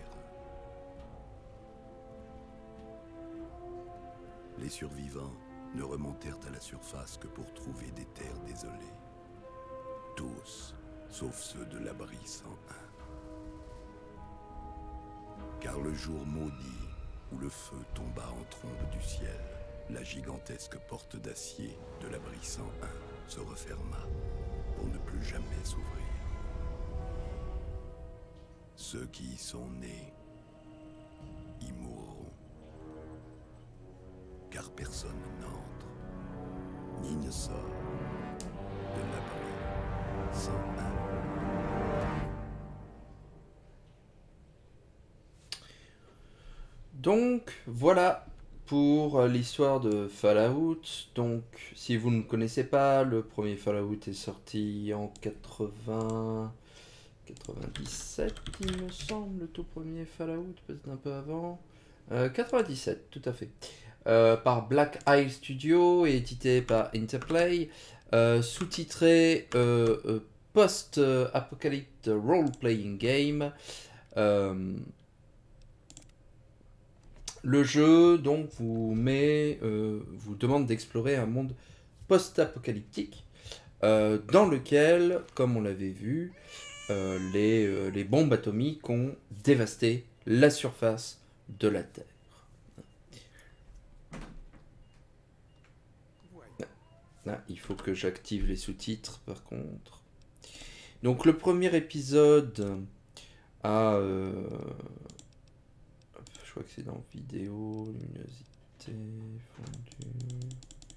Les survivants ne remontèrent à la surface que pour trouver des terres désolées. Tous, sauf ceux de l'abri cent un. Car le jour maudit où le feu tomba en trombe du ciel, la gigantesque porte d'acier de l'abri cent un se referma pour ne plus jamais s'ouvrir. Ceux qui y sont nés y mourront. Car personne n'entre, ni ne sort de l'abri cent un. Donc, voilà pour l'histoire de Fallout. Donc, si vous ne connaissez pas, le premier Fallout est sorti en quatre-vingts... quatre-vingt-dix-sept, il me semble, le tout premier Fallout, peut-être un peu avant. Euh, quatre-vingt-dix-sept, tout à fait. Euh, par Black Isle Studio et édité par Interplay. Euh, sous-titré euh, euh, Post-Apocalypse Role-Playing Game. Euh, le jeu donc vous met, euh, vous demande d'explorer un monde post-apocalyptique euh, dans lequel, comme on l'avait vu, euh, les, euh, les bombes atomiques ont dévasté la surface de la Terre. Là, il faut que j'active les sous-titres par contre. Donc le premier épisode a... Euh, je crois que c'est dans vidéo, luminosité, fondue...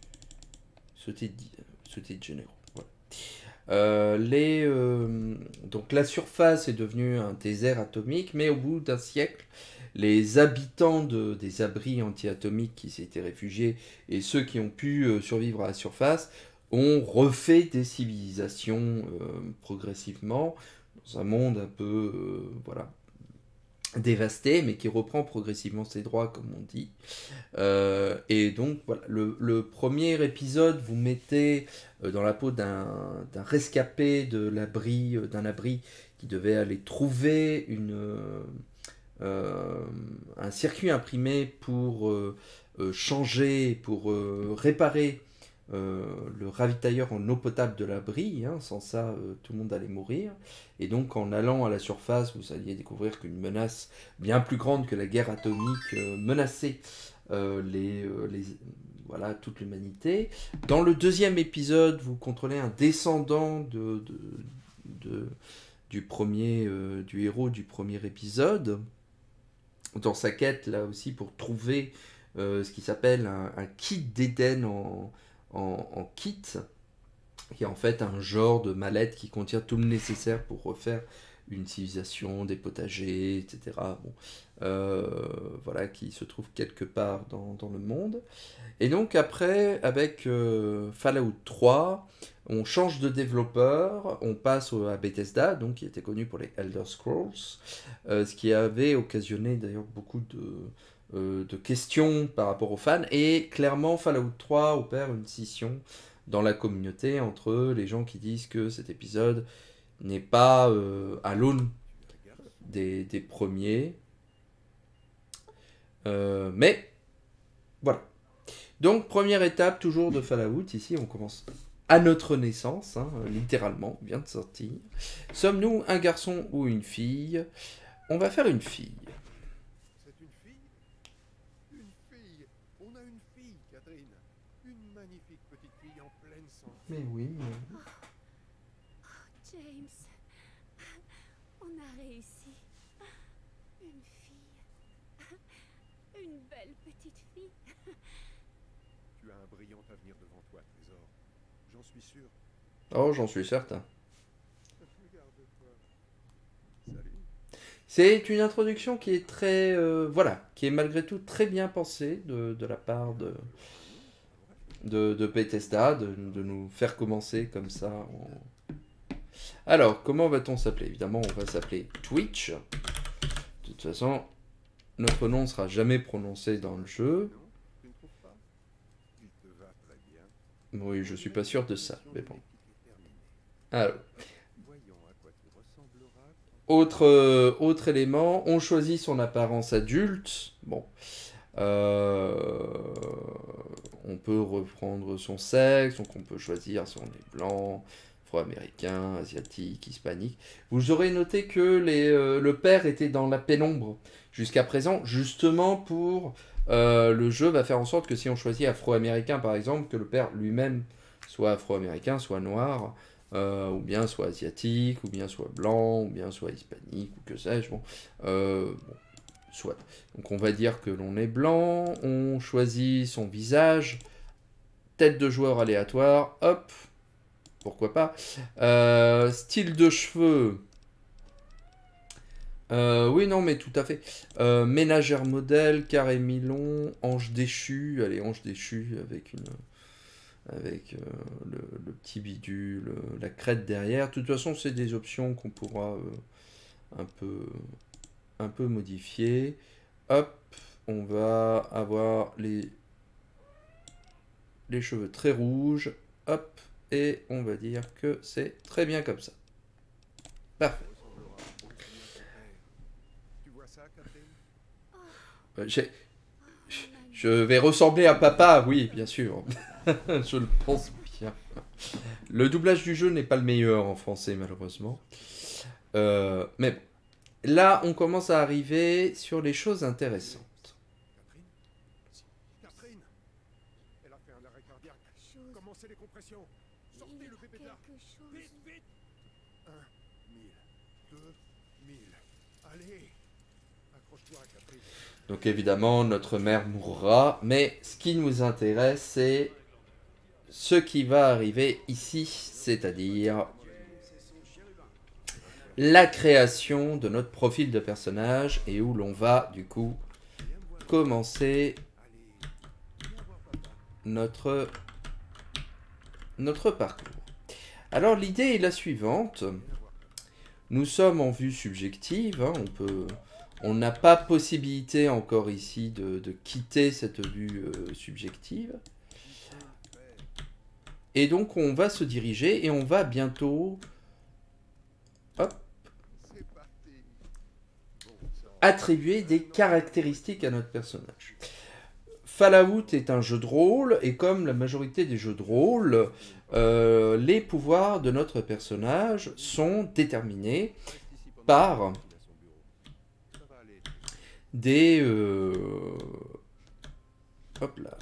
Sous-titres généraux. Voilà. Euh, les, euh, donc la surface est devenue un désert atomique, mais au bout d'un siècle, les habitants de, des abris anti-atomiques qui s'étaient réfugiés et ceux qui ont pu euh, survivre à la surface ont refait des civilisations euh, progressivement dans un monde un peu euh, voilà, dévasté, mais qui reprend progressivement ses droits, comme on dit. Euh, et donc, voilà, le, le premier épisode, vous mettez euh, dans la peau d'un d'un rescapé de l'abri, euh, d'un abri qui devait aller trouver une, euh, euh, un circuit imprimé pour euh, euh, changer, pour euh, réparer euh, le ravitailleur en eau potable de l'abri, hein, sans ça euh, tout le monde allait mourir. Et donc en allant à la surface, vous alliez découvrir qu'une menace bien plus grande que la guerre atomique euh, menaçait euh, les, euh, les, voilà, toute l'humanité. Dans le deuxième épisode, vous contrôlez un descendant de, de, de, du, premier, euh, du héros du premier épisode, dans sa quête là aussi pour trouver euh, ce qui s'appelle un, un kit d'Éden en En, en kit, qui est en fait un genre de mallette qui contient tout le nécessaire pour refaire une civilisation, des potagers, et cetera. Bon, euh, voilà, qui se trouve quelque part dans, dans le monde. Et donc après, avec euh, Fallout trois, on change de développeur, on passe à Bethesda, donc qui était connu pour les Elder Scrolls, euh, ce qui avait occasionné d'ailleurs beaucoup de... Euh, de questions par rapport aux fans, et clairement Fallout trois opère une scission dans la communauté entre les gens qui disent que cet épisode n'est pas euh, à l'aune des, des premiers, euh, mais voilà. Donc première étape toujours de Fallout, ici on commence à notre naissance, hein, littéralement, on vient de sortir. Sommes-nous un garçon ou une fille? On va faire une fille. Mais oui, mais... Oh. Oh, James, on a réussi. Une fille. Une belle petite fille. Tu as un brillant avenir devant toi, Trésor. J'en suis sûr. Oh, j'en suis certain. Regarde-toi. Salut. C'est une introduction qui est très... Euh, voilà, qui est malgré tout très bien pensée de, de la part de... De, de Bethesda, de, de nous faire commencer comme ça. En... Alors, comment va-t-on s'appeler? Évidemment, on va s'appeler Twitch. De toute façon, notre nom ne sera jamais prononcé dans le jeu. Non, tu ne trouves pas? Il te va très bien. Oui, je suis pas sûr de ça, mais bon. Alors, autre, euh, autre élément, on choisit son apparence adulte. Bon, euh, on peut reprendre son sexe, donc on peut choisir si on est blanc, afro-américain, asiatique, hispanique. Vous aurez noté que les, euh, le père était dans la pénombre jusqu'à présent, justement pour... Euh, le jeu va faire en sorte que si on choisit afro-américain, par exemple, que le père lui-même soit afro-américain, soit noir, euh, ou bien soit asiatique, ou bien soit blanc, ou bien soit hispanique, ou que sais-je, bon, euh, bon, soit. Donc on va dire que l'on est blanc, on choisit son visage, tête de joueur aléatoire, hop, pourquoi pas. Euh, style de cheveux... Euh, oui, non, mais tout à fait. Euh, ménagère modèle, carré mi-long, ange déchu. Allez, ange déchu avec une, avec euh, le, le petit bidule, euh, la crête derrière. De toute façon, c'est des options qu'on pourra euh, un peu, un peu modifier. Hop, on va avoir les, les cheveux très rouges. Hop, et on va dire que c'est très bien comme ça. Parfait. J'ai... Je vais ressembler à papa, oui, bien sûr. Je le pense bien. Le doublage du jeu n'est pas le meilleur en français, malheureusement. Euh, mais bon. Là, on commence à arriver sur les choses intéressantes. Catherine, elle a fait un arrêt cardiaque. Commencez les compressions. Sortez le bébé de là. Vite, vite. Un, mille. Deux, mille. Allez. Accroche-toi, Catherine. Donc évidemment, notre mère mourra, mais ce qui nous intéresse, c'est ce qui va arriver ici, c'est-à-dire la création de notre profil de personnage, et où l'on va, du coup, commencer notre, notre parcours. Alors l'idée est la suivante. Nous sommes en vue subjective, hein, on peut... On n'a pas possibilité encore ici de, de quitter cette vue euh, subjective. Et donc on va se diriger et on va bientôt hop, attribuer des caractéristiques à notre personnage. Fallout est un jeu de rôle et comme la majorité des jeux de rôle, euh, les pouvoirs de notre personnage sont déterminés par... des euh, hop là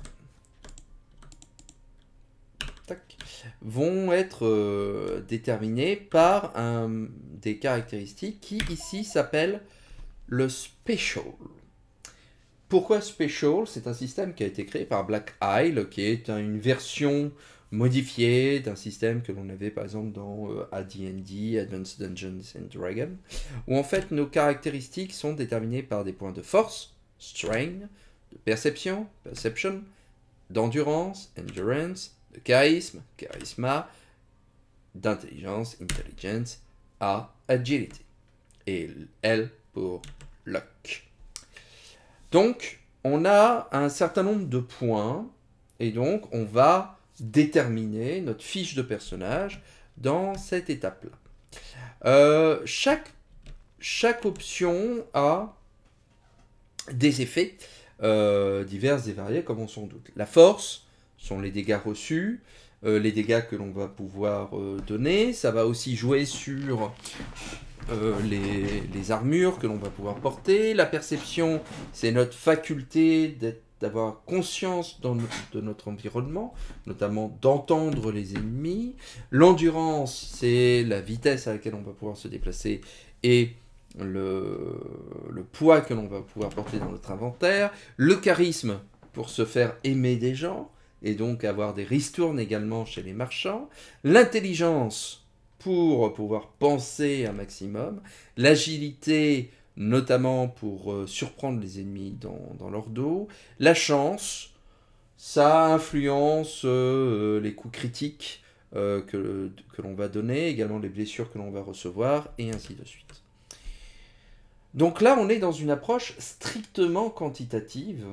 tac vont être euh, déterminés par un, des caractéristiques qui ici s'appelle le special. Pourquoi special? C'est un système qui a été créé par Black Isle, qui est un, une version modifié d'un système que l'on avait par exemple dans euh, A D and D, Advanced Dungeons and Dragons, où en fait nos caractéristiques sont déterminées par des points de force, strength, de perception, perception, d'endurance, endurance, de charisme, charisma, d'intelligence, intelligence, A, agility, et L pour luck. Donc on a un certain nombre de points, et donc on va déterminer notre fiche de personnage dans cette étape-là. Euh, chaque, chaque option a des effets euh, divers et variés, comme on s'en doute. La force sont les dégâts reçus, euh, les dégâts que l'on va pouvoir euh, donner. Ça va aussi jouer sur euh, les, les armures que l'on va pouvoir porter. La perception, c'est notre faculté d'être d'avoir conscience dans notre, de notre environnement, notamment d'entendre les ennemis. L'endurance, c'est la vitesse à laquelle on va pouvoir se déplacer et le, le poids que l'on va pouvoir porter dans notre inventaire. Le charisme, pour se faire aimer des gens, et donc avoir des ristournes également chez les marchands. L'intelligence, pour pouvoir penser un maximum. L'agilité, notamment pour euh, surprendre les ennemis dans, dans leur dos. La chance, ça influence euh, les coups critiques euh, que, que l'on va donner, également les blessures que l'on va recevoir, et ainsi de suite. Donc là, on est dans une approche strictement quantitative,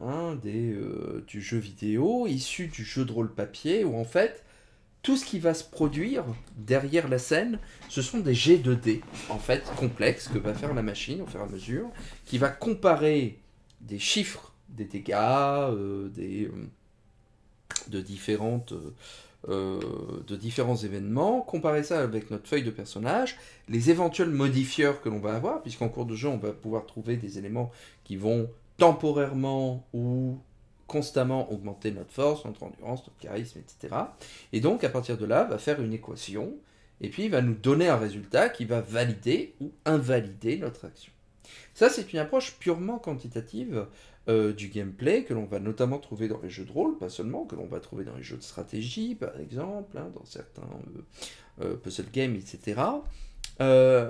hein, des, euh, du jeu vidéo, issu du jeu de rôle papier, où en fait, tout ce qui va se produire derrière la scène, ce sont des jets de dés, en fait, complexes, que va faire la machine au fur et à mesure, qui va comparer des chiffres, des dégâts, euh, des, euh, de, différentes, euh, de différents événements, comparer ça avec notre feuille de personnage, les éventuels modifieurs que l'on va avoir, puisqu'en cours de jeu, on va pouvoir trouver des éléments qui vont temporairement ou constamment augmenter notre force, notre endurance, notre charisme, et cetera. Et donc, à partir de là, va faire une équation, et puis il va nous donner un résultat qui va valider ou invalider notre action. Ça, c'est une approche purement quantitative euh, du gameplay, que l'on va notamment trouver dans les jeux de rôle, pas seulement, que l'on va trouver dans les jeux de stratégie, par exemple, hein, dans certains euh, euh, puzzle games, et cetera. Euh,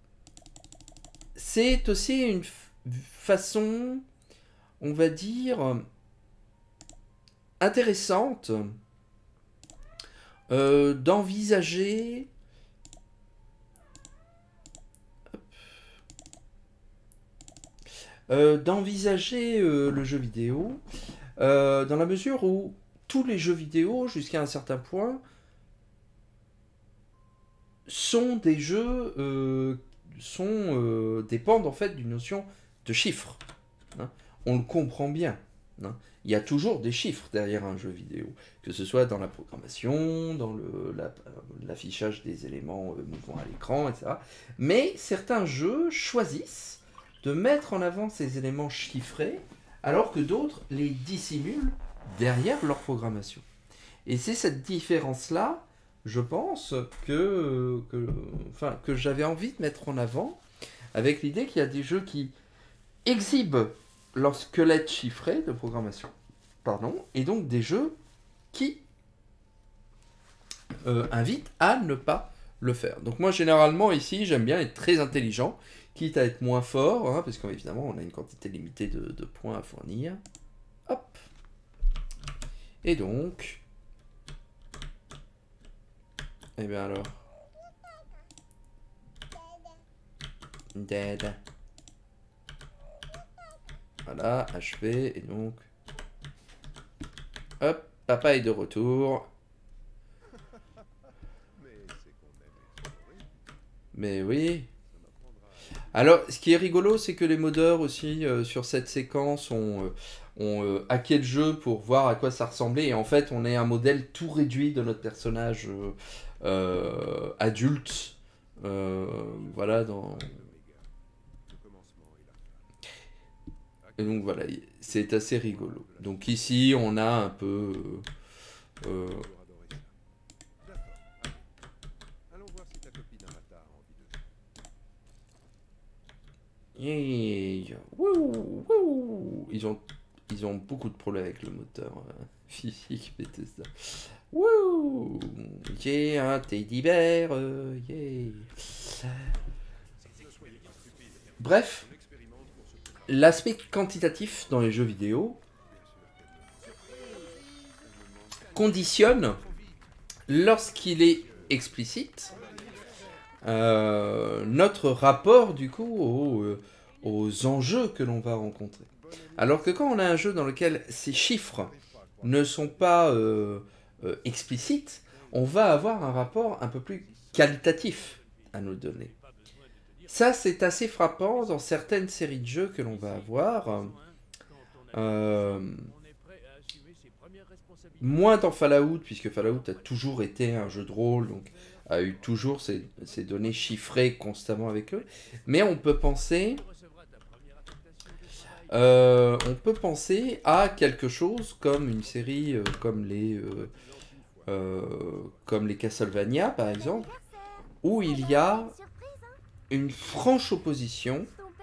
c'est aussi une façon, on va dire, intéressante euh, d'envisager euh, d'envisager euh, le jeu vidéo euh, dans la mesure où tous les jeux vidéo jusqu'à un certain point sont des jeux euh, sont euh, dépendent en fait d'une notion de chiffres, hein. On le comprend bien, hein. Il y a toujours des chiffres derrière un jeu vidéo, que ce soit dans la programmation, dans le, la, l'affichage des éléments euh, mouvants à l'écran, et cetera. Mais certains jeux choisissent de mettre en avant ces éléments chiffrés, alors que d'autres les dissimulent derrière leur programmation. Et c'est cette différence-là, je pense, que, que, enfin, que j'avais envie de mettre en avant, avec l'idée qu'il y a des jeux qui exhibent leur squelette chiffré de programmation, pardon, et donc des jeux qui euh, invitent à ne pas le faire. Donc moi, généralement, ici, j'aime bien être très intelligent, quitte à être moins fort, hein, parce qu'évidemment, on a une quantité limitée de, de points à fournir. Hop. Et donc... Eh bien alors... Dead. Voilà, achevé, et donc... Hop, papa est de retour. Mais oui. Alors, ce qui est rigolo, c'est que les modeurs aussi, euh, sur cette séquence, ont, euh, ont euh, hacké le jeu pour voir à quoi ça ressemblait. Et en fait, on est un modèle tout réduit de notre personnage euh, euh, adulte. Euh, voilà, dans... Et donc voilà, c'est assez rigolo. Donc ici, on a un peu... Euh, yeah. Wouh, wouh. Ils ont, ils ont beaucoup de problèmes avec le moteur euh, physique Bethesda. Wouh, j'ai un teddy bear, euh, yeah. Bref. L'aspect quantitatif dans les jeux vidéo conditionne, lorsqu'il est explicite, euh, notre rapport du coup aux, euh, aux enjeux que l'on va rencontrer. Alors que quand on a un jeu dans lequel ces chiffres ne sont pas euh, euh, explicites, on va avoir un rapport un peu plus qualitatif à nos données. Ça, c'est assez frappant dans certaines séries de jeux que l'on va avoir. Euh, moins dans Fallout, puisque Fallout a toujours été un jeu de rôle, donc a eu toujours ces, ces données chiffrées constamment avec eux. Mais on peut penser... Euh, on peut penser à quelque chose comme une série euh, comme les... Euh, euh, comme les Castlevania, par exemple, où il y a... une franche opposition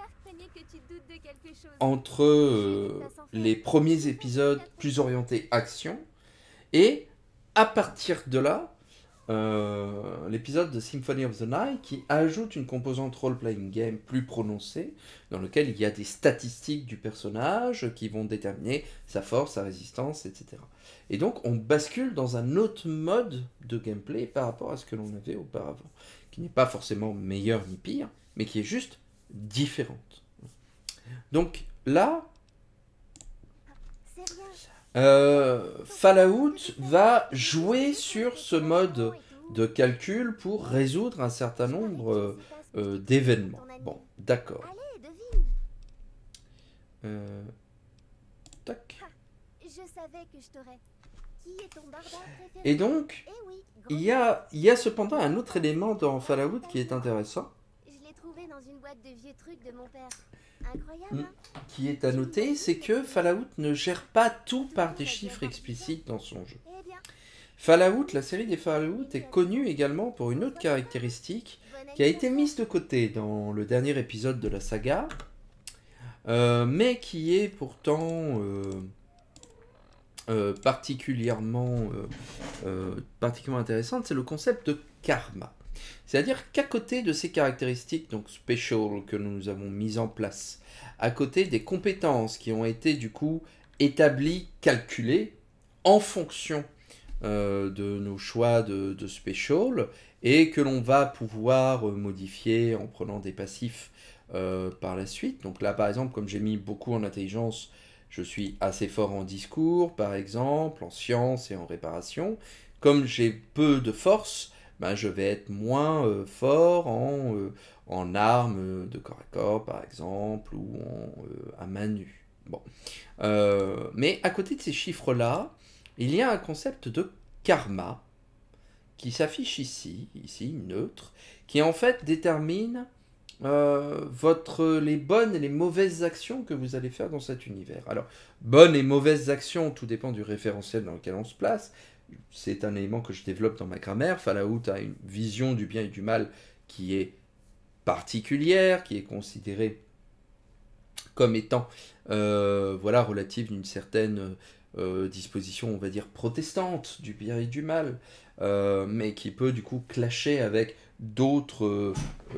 entre euh, les premiers épisodes plus orientés action et à partir de là euh, l'épisode de Symphony of the Night qui ajoute une composante role-playing game plus prononcée dans lequel il y a des statistiques du personnage qui vont déterminer sa force, sa résistance, et cetera. Et donc on bascule dans un autre mode de gameplay par rapport à ce que l'on avait auparavant, qui n'est pas forcément meilleur ni pire, mais qui est juste différente. Donc là, Euh, Fallout va jouer sur ce mode de calcul pour résoudre un certain nombre euh, euh, d'événements. Bon, d'accord. Euh... Tac. Et donc, il y a, il y a cependant un autre élément dans Fallout qui est intéressant. Je l'ai trouvé dans une boîte de vieux trucs de mon père. Incroyable, hein? Qui est à noter, c'est que Fallout ne gère pas tout par des chiffres explicites dans son jeu. Fallout, la série des Fallout, est connue également pour une autre caractéristique qui a été mise de côté dans le dernier épisode de la saga, euh, mais qui est pourtant euh, euh, particulièrement, euh, euh, particulièrement intéressante, c'est le concept de karma. C'est-à-dire qu'à côté de ces caractéristiques donc special que nous avons mises en place, à côté des compétences qui ont été du coup établies, calculées en fonction euh, de nos choix de, de special et que l'on va pouvoir modifier en prenant des passifs euh, par la suite. Donc là par exemple, comme j'ai mis beaucoup en intelligence, je suis assez fort en discours par exemple, en sciences et en réparation. Comme j'ai peu de force, ben, je vais être moins euh, fort en, euh, en armes de corps à corps, par exemple, ou en, euh, à main nue. Bon. Euh, mais à côté de ces chiffres-là, il y a un concept de karma qui s'affiche ici, ici, neutre, qui en fait détermine euh, votre, les bonnes et les mauvaises actions que vous allez faire dans cet univers. Alors, bonnes et mauvaises actions, tout dépend du référentiel dans lequel on se place. C'est un élément que je développe dans ma grammaire. Fallout a une vision du bien et du mal qui est particulière, qui est considérée comme étant euh, voilà, relative d'une certaine euh, disposition, on va dire, protestante du bien et du mal, euh, mais qui peut du coup clasher avec d'autres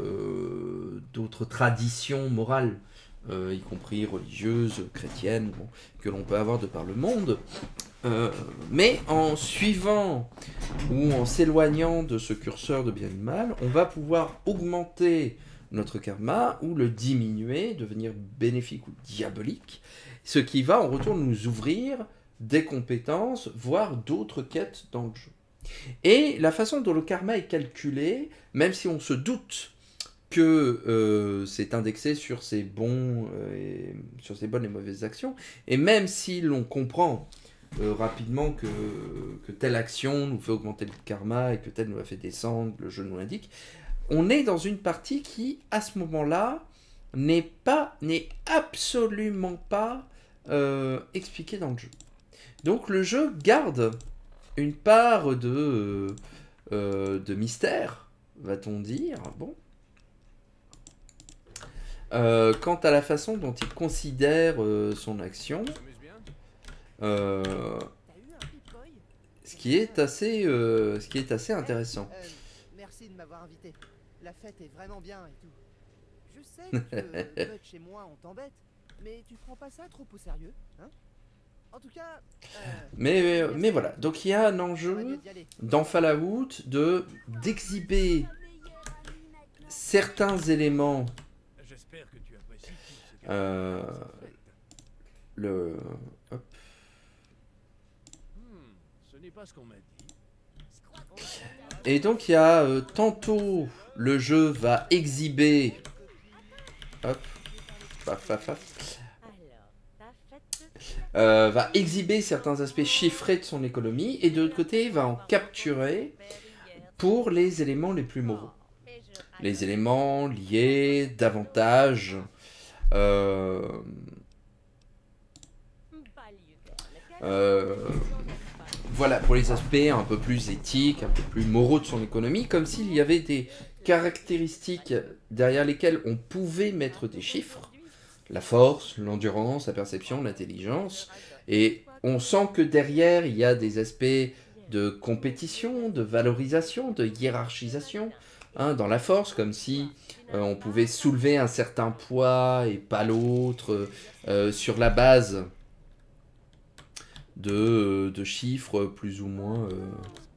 euh, d'autres traditions morales, euh, y compris religieuses, chrétiennes, bon, que l'on peut avoir de par le monde. Euh, mais en suivant ou en s'éloignant de ce curseur de bien et de mal, on va pouvoir augmenter notre karma ou le diminuer, devenir bénéfique ou diabolique, ce qui va en retour nous ouvrir des compétences, voire d'autres quêtes dans le jeu. Et la façon dont le karma est calculé, même si on se doute que euh, c'est indexé sur ses bons, euh, et, sur ses bonnes et mauvaises actions, et même si l'on comprend Euh, rapidement que, que telle action nous fait augmenter le karma et que telle nous a fait descendre, le jeu nous l'indique, on est dans une partie qui, à ce moment-là, n'est pas, n'est absolument pas euh, expliquée dans le jeu. Donc le jeu garde une part de, euh, de mystère, va-t-on dire, bon. Euh, quant à la façon dont il considère euh, son action, Euh, ce qui est assez, euh, ce qui est assez intéressant. Euh, merci de m'avoir invité. La fête est vraiment bien et tout. Je sais que Butch et moi on t'embête, mais tu prends pas ça trop au sérieux, hein? En tout cas. Euh, mais mais voilà. Donc il y a un enjeu dans Fallout de d'exhiber certains éléments. Euh, le hop. Pas ce qu'on m'a dit. Et donc il y a euh, tantôt le jeu va exhiber hop paf, paf, paf, euh, va exhiber certains aspects chiffrés de son économie et de l'autre côté va en capturer pour les éléments les plus moraux, les éléments liés davantage euh, euh, voilà, pour les aspects un peu plus éthiques, un peu plus moraux de son économie, comme s'il y avait des caractéristiques derrière lesquelles on pouvait mettre des chiffres, la force, l'endurance, la perception, l'intelligence, et on sent que derrière il y a des aspects de compétition, de valorisation, de hiérarchisation, hein, dans la force, comme si euh, on pouvait soulever un certain poids et pas l'autre, euh, sur la base De, de chiffres plus ou moins... Euh...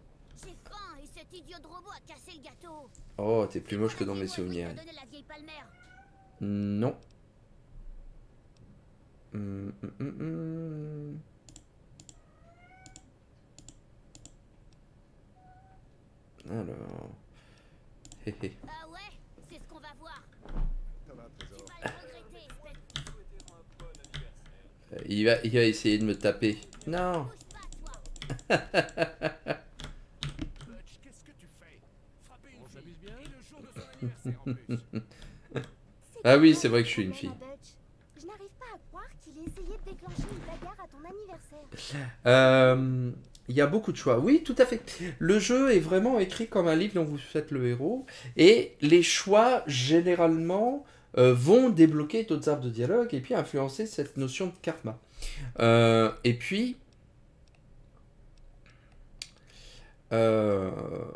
Oh, t'es plus moche que dans mes souvenirs. Non. Hum, hum, hum, hum. Alors... Hé hé. Ah ouais, c'est ce qu'on va voir. Ça va, Tu trésor. vas le regretter, espèce Euh, Il va, il va essayer de me taper. Non. de pas, toi. Butch, qu'est-ce que tu fais? Frapper une fille. Bien. Et le jour de son anniversaire en plus. Ah oui, c'est vrai que je suis une fille. Je n'arrive pas à croire qu'il ait essayé de déclencher une bagarre à ton anniversaire. Euh, Il y a beaucoup de choix. Oui, tout à fait. Le jeu est vraiment écrit comme un livre dont vous faites le héros. Et les choix, généralement, euh, vont débloquer d'autres arbres de dialogue et puis influencer cette notion de karma. Euh, et puis... Euh,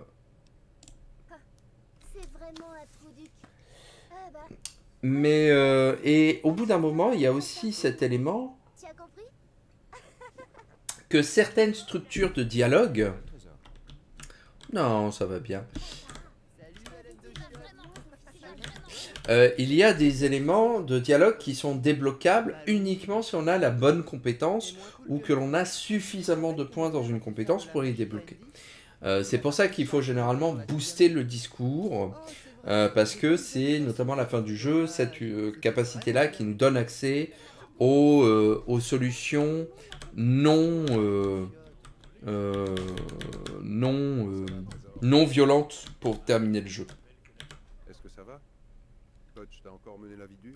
C'est vraiment un trou duc. Ah bah, mais... euh, et au bout d'un moment, il y a aussi cet élément tu as compris? que certaines structures de dialogue... Trésor. Non, ça va bien. Salut, Madame de C'est pas vraiment. C'est pas vraiment. Euh, il y a des éléments de dialogue qui sont débloquables uniquement si on a la bonne compétence ou que l'on a suffisamment de points dans une compétence pour les débloquer. Euh, c'est pour ça qu'il faut généralement booster le discours, euh, parce que c'est notamment à la fin du jeu cette euh, capacité-là qui nous donne accès aux, euh, aux solutions non, euh, euh, non, euh, non violentes pour terminer le jeu. Est-ce que ça va? Butch t'a encore mené la vie dure?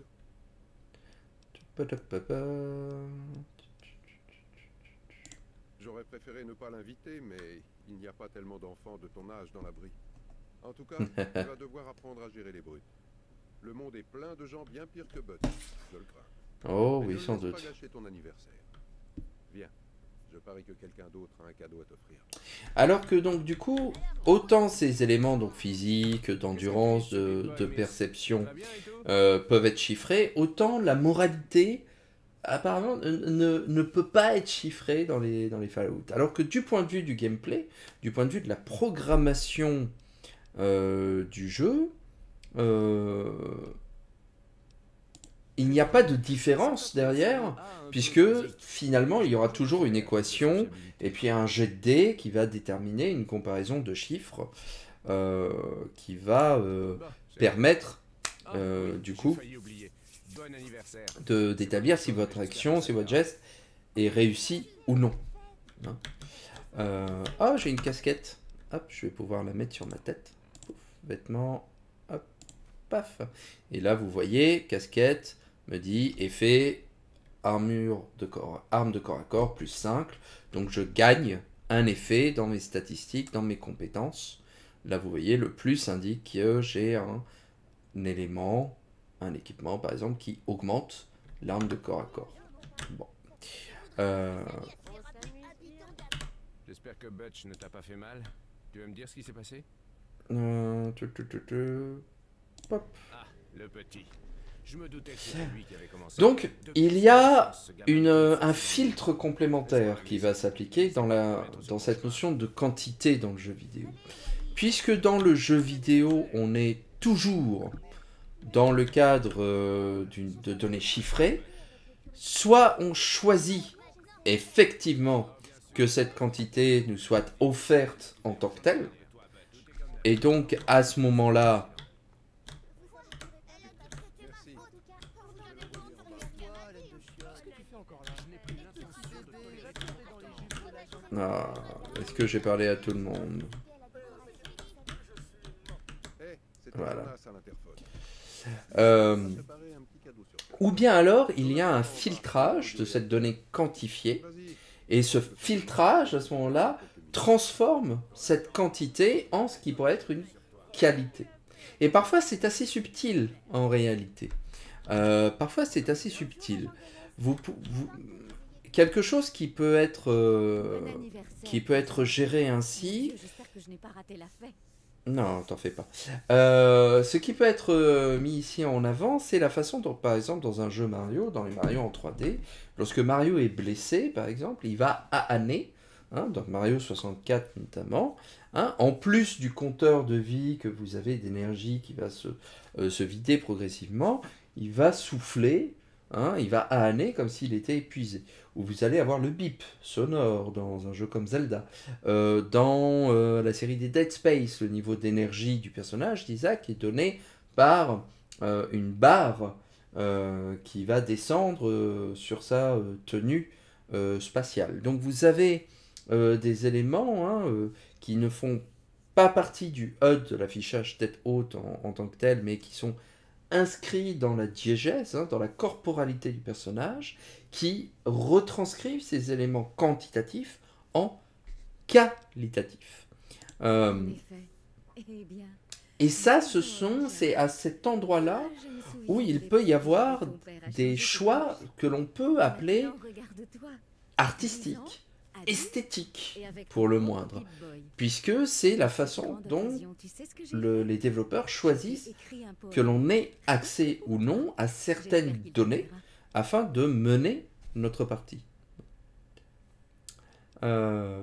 J'aurais préféré ne pas l'inviter, mais il n'y a pas tellement d'enfants de ton âge dans l'abri. En tout cas, tu vas devoir apprendre à gérer les brutes. Le monde est plein de gens bien pires que Butch, je le crains. Oh Mais oui, ne sans laisse doute. pas gâcher ton anniversaire. Viens, je parie que quelqu'un d'autre a un cadeau à t'offrir. Alors que donc du coup, autant ces éléments donc physiques, d'endurance, de, de perception Ça va bien et tout? euh, peuvent être chiffrés, autant la moralité apparemment ne, ne, ne peut pas être chiffrée dans les, dans les Fallout. Alors que du point de vue du gameplay, du point de vue de la programmation euh, du jeu, euh, il n'y a pas de différence derrière, puisque finalement il y aura toujours une équation et puis un jet de dés qui va déterminer une comparaison de chiffres euh, qui va euh, permettre euh, du coup Bon anniversaire. de- d'établir si votre action, si votre geste est réussi ou non. Hein. Euh, oh, j'ai une casquette. Hop, je vais pouvoir la mettre sur ma tête. Pouf, vêtements. Hop, paf. Et là, vous voyez, casquette me dit effet armure de corps, arme de corps à corps plus cinq. Donc je gagne un effet dans mes statistiques, dans mes compétences. Là, vous voyez, le plus indique que j'ai un, un élément, un équipement par exemple, qui augmente l'arme de corps à corps. Bon. Euh, J'espère que Butch ne t'a pas fait mal. Tu veux me dire ce qui s'est passé? euh, tu, tu, tu, tu. Pop. Ah, le petit. Je me doutais que c'était lui qui avait commencé. Donc, Depuis il y a ce gamin une, qui un faisait filtre complémentaire qui va s'appliquer dans, la, dans cette notion de quantité dans le jeu vidéo. Puisque dans le jeu vidéo, on est toujours dans le cadre euh, d'une- de données chiffrées, soit on choisit effectivement que cette quantité nous soit offerte en tant que telle, et donc à ce moment-là, Qu'est-ce que tu fais encore là? Je n'ai plus l'intention de tolérer. Va tomber dans les jupes de la jambe. ah, est-ce que j'ai parlé à tout le monde? Hé, c'est Voilà. Jonas à l'interphone. Euh, Préparer un petit cadeau sur toi. Ou bien alors, il y a un filtrage de cette donnée quantifiée, Vas-y. et ce filtrage, à ce moment-là, transforme cette quantité en ce qui pourrait être une qualité. Et parfois, c'est assez subtil, en réalité. Euh, parfois, c'est assez subtil. Vous, pou- vous- quelque chose qui peut être, euh, Bon anniversaire. qui peut être géré ainsi, J'espère que je n'ai pas raté la fête. non, t'en fais pas. Euh, ce qui peut être euh, mis ici en avant, c'est la façon dont, par exemple, dans un jeu Mario, dans les Mario en trois D, lorsque Mario est blessé, par exemple, il va à année, hein, donc Mario soixante-quatre notamment, hein, en plus du compteur de vie que vous avez d'énergie qui va se, euh, se vider progressivement, il va souffler Hein, il va âner comme s'il était épuisé. Ou vous allez avoir le bip sonore dans un jeu comme Zelda. Euh, dans euh, la série des Dead Space, le niveau d'énergie du personnage d'Isaac est donné par euh, une barre euh, qui va descendre euh, sur sa euh, tenue euh, spatiale. Donc vous avez euh, des éléments hein, euh, qui ne font pas partie du H U D de l'affichage tête haute en, en tant que tel, mais qui sont inscrits dans la diégèse, hein, dans la corporalité du personnage, qui retranscrivent ces éléments quantitatifs en qualitatifs. Euh, En effet. Eh bien, et ça, ce sont, c'est à cet endroit-là je me souviens où il des peut y petits avoir que ton père a des changés choix pour que l'on peut appeler Maintenant, regarde-toi. artistiques, Adulte esthétiques, et avec pour une le grande moindre, Pip-Boy. puisque c'est la façon Grande dont occasion, tu sais ce que j'ai le- fait les développeurs J'ai choisissent écrit un poème. que l'on ait accès ou non à certaines J'espère qu'il te données plaira. afin de mener notre partie. Euh,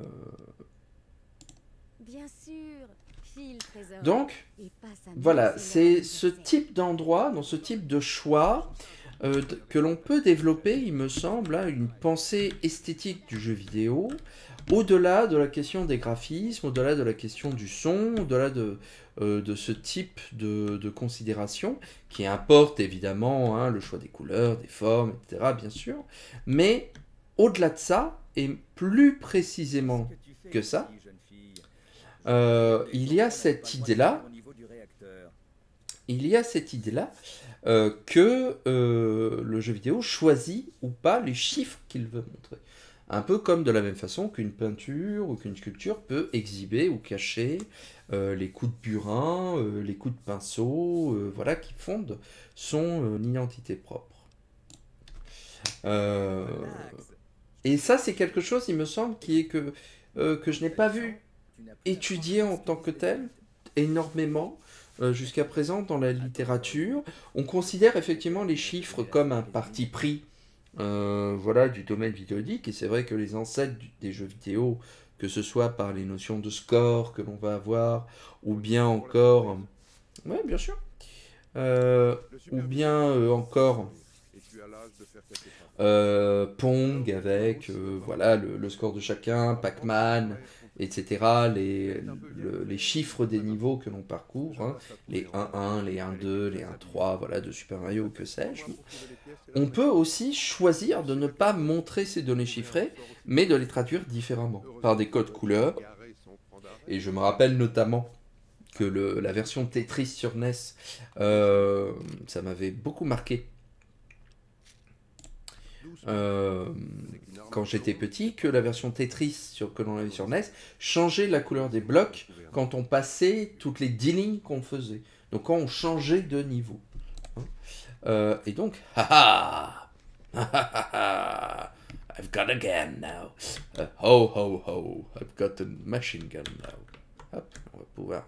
Bien sûr, file trésor. donc, Et passe un voilà, excellent c'est ce anniversaire. type d'endroit, dans ce type de choix, euh, d- que l'on peut développer, il me semble, hein, une pensée esthétique du jeu vidéo, au-delà de la question des graphismes, au-delà de la question du son, au-delà de, euh, de ce type de, de considération, qui importe évidemment hein, le choix des couleurs, des formes, et cetera, bien sûr, mais au-delà de ça, et plus précisément que ça, euh, il y a cette idée-là, il y a cette idée-là euh, que euh, le jeu vidéo choisit ou pas les chiffres qu'il veut montrer. Un peu comme de la même façon qu'une peinture ou qu'une sculpture peut exhiber ou cacher euh, les coups de burin, euh, les coups de pinceau, euh, voilà, qui fondent son euh, identité propre. Euh, et ça, c'est quelque chose, il me semble, qui est que, euh, que je n'ai pas vu étudié en tant que tel énormément euh, jusqu'à présent dans la littérature. On considère effectivement les chiffres comme un parti pris euh, voilà, du domaine vidéoludique, et c'est vrai que les ancêtres du- des jeux vidéo, que ce soit par les notions de score que l'on va avoir, ou bien encore... Oui, bien sûr. Euh, ou bien euh, encore... Euh, Pong avec euh, voilà, le, le score de chacun, Pac-Man, et cetera. Les, le- les chiffres des niveaux que l'on parcourt, hein, les un un, les un deux, les un trois, voilà, de Super Mario, que sais-je. On peut aussi choisir de ne pas montrer ces données chiffrées, mais de les traduire différemment, par des codes couleurs. Et je me rappelle notamment que le, la version Tetris sur N E S, euh, ça m'avait beaucoup marqué. Euh, quand j'étais petit, que la version Tetris sur, que l'on avait sur N E S changeait la couleur des blocs quand on passait toutes les dix lignes qu'on faisait. Donc quand on changeait de niveau. Hein. Euh, et donc, haha, haha, I've got a gun now. Uh, ho ho ho, I've got a machine gun now. Hop, on va pouvoir.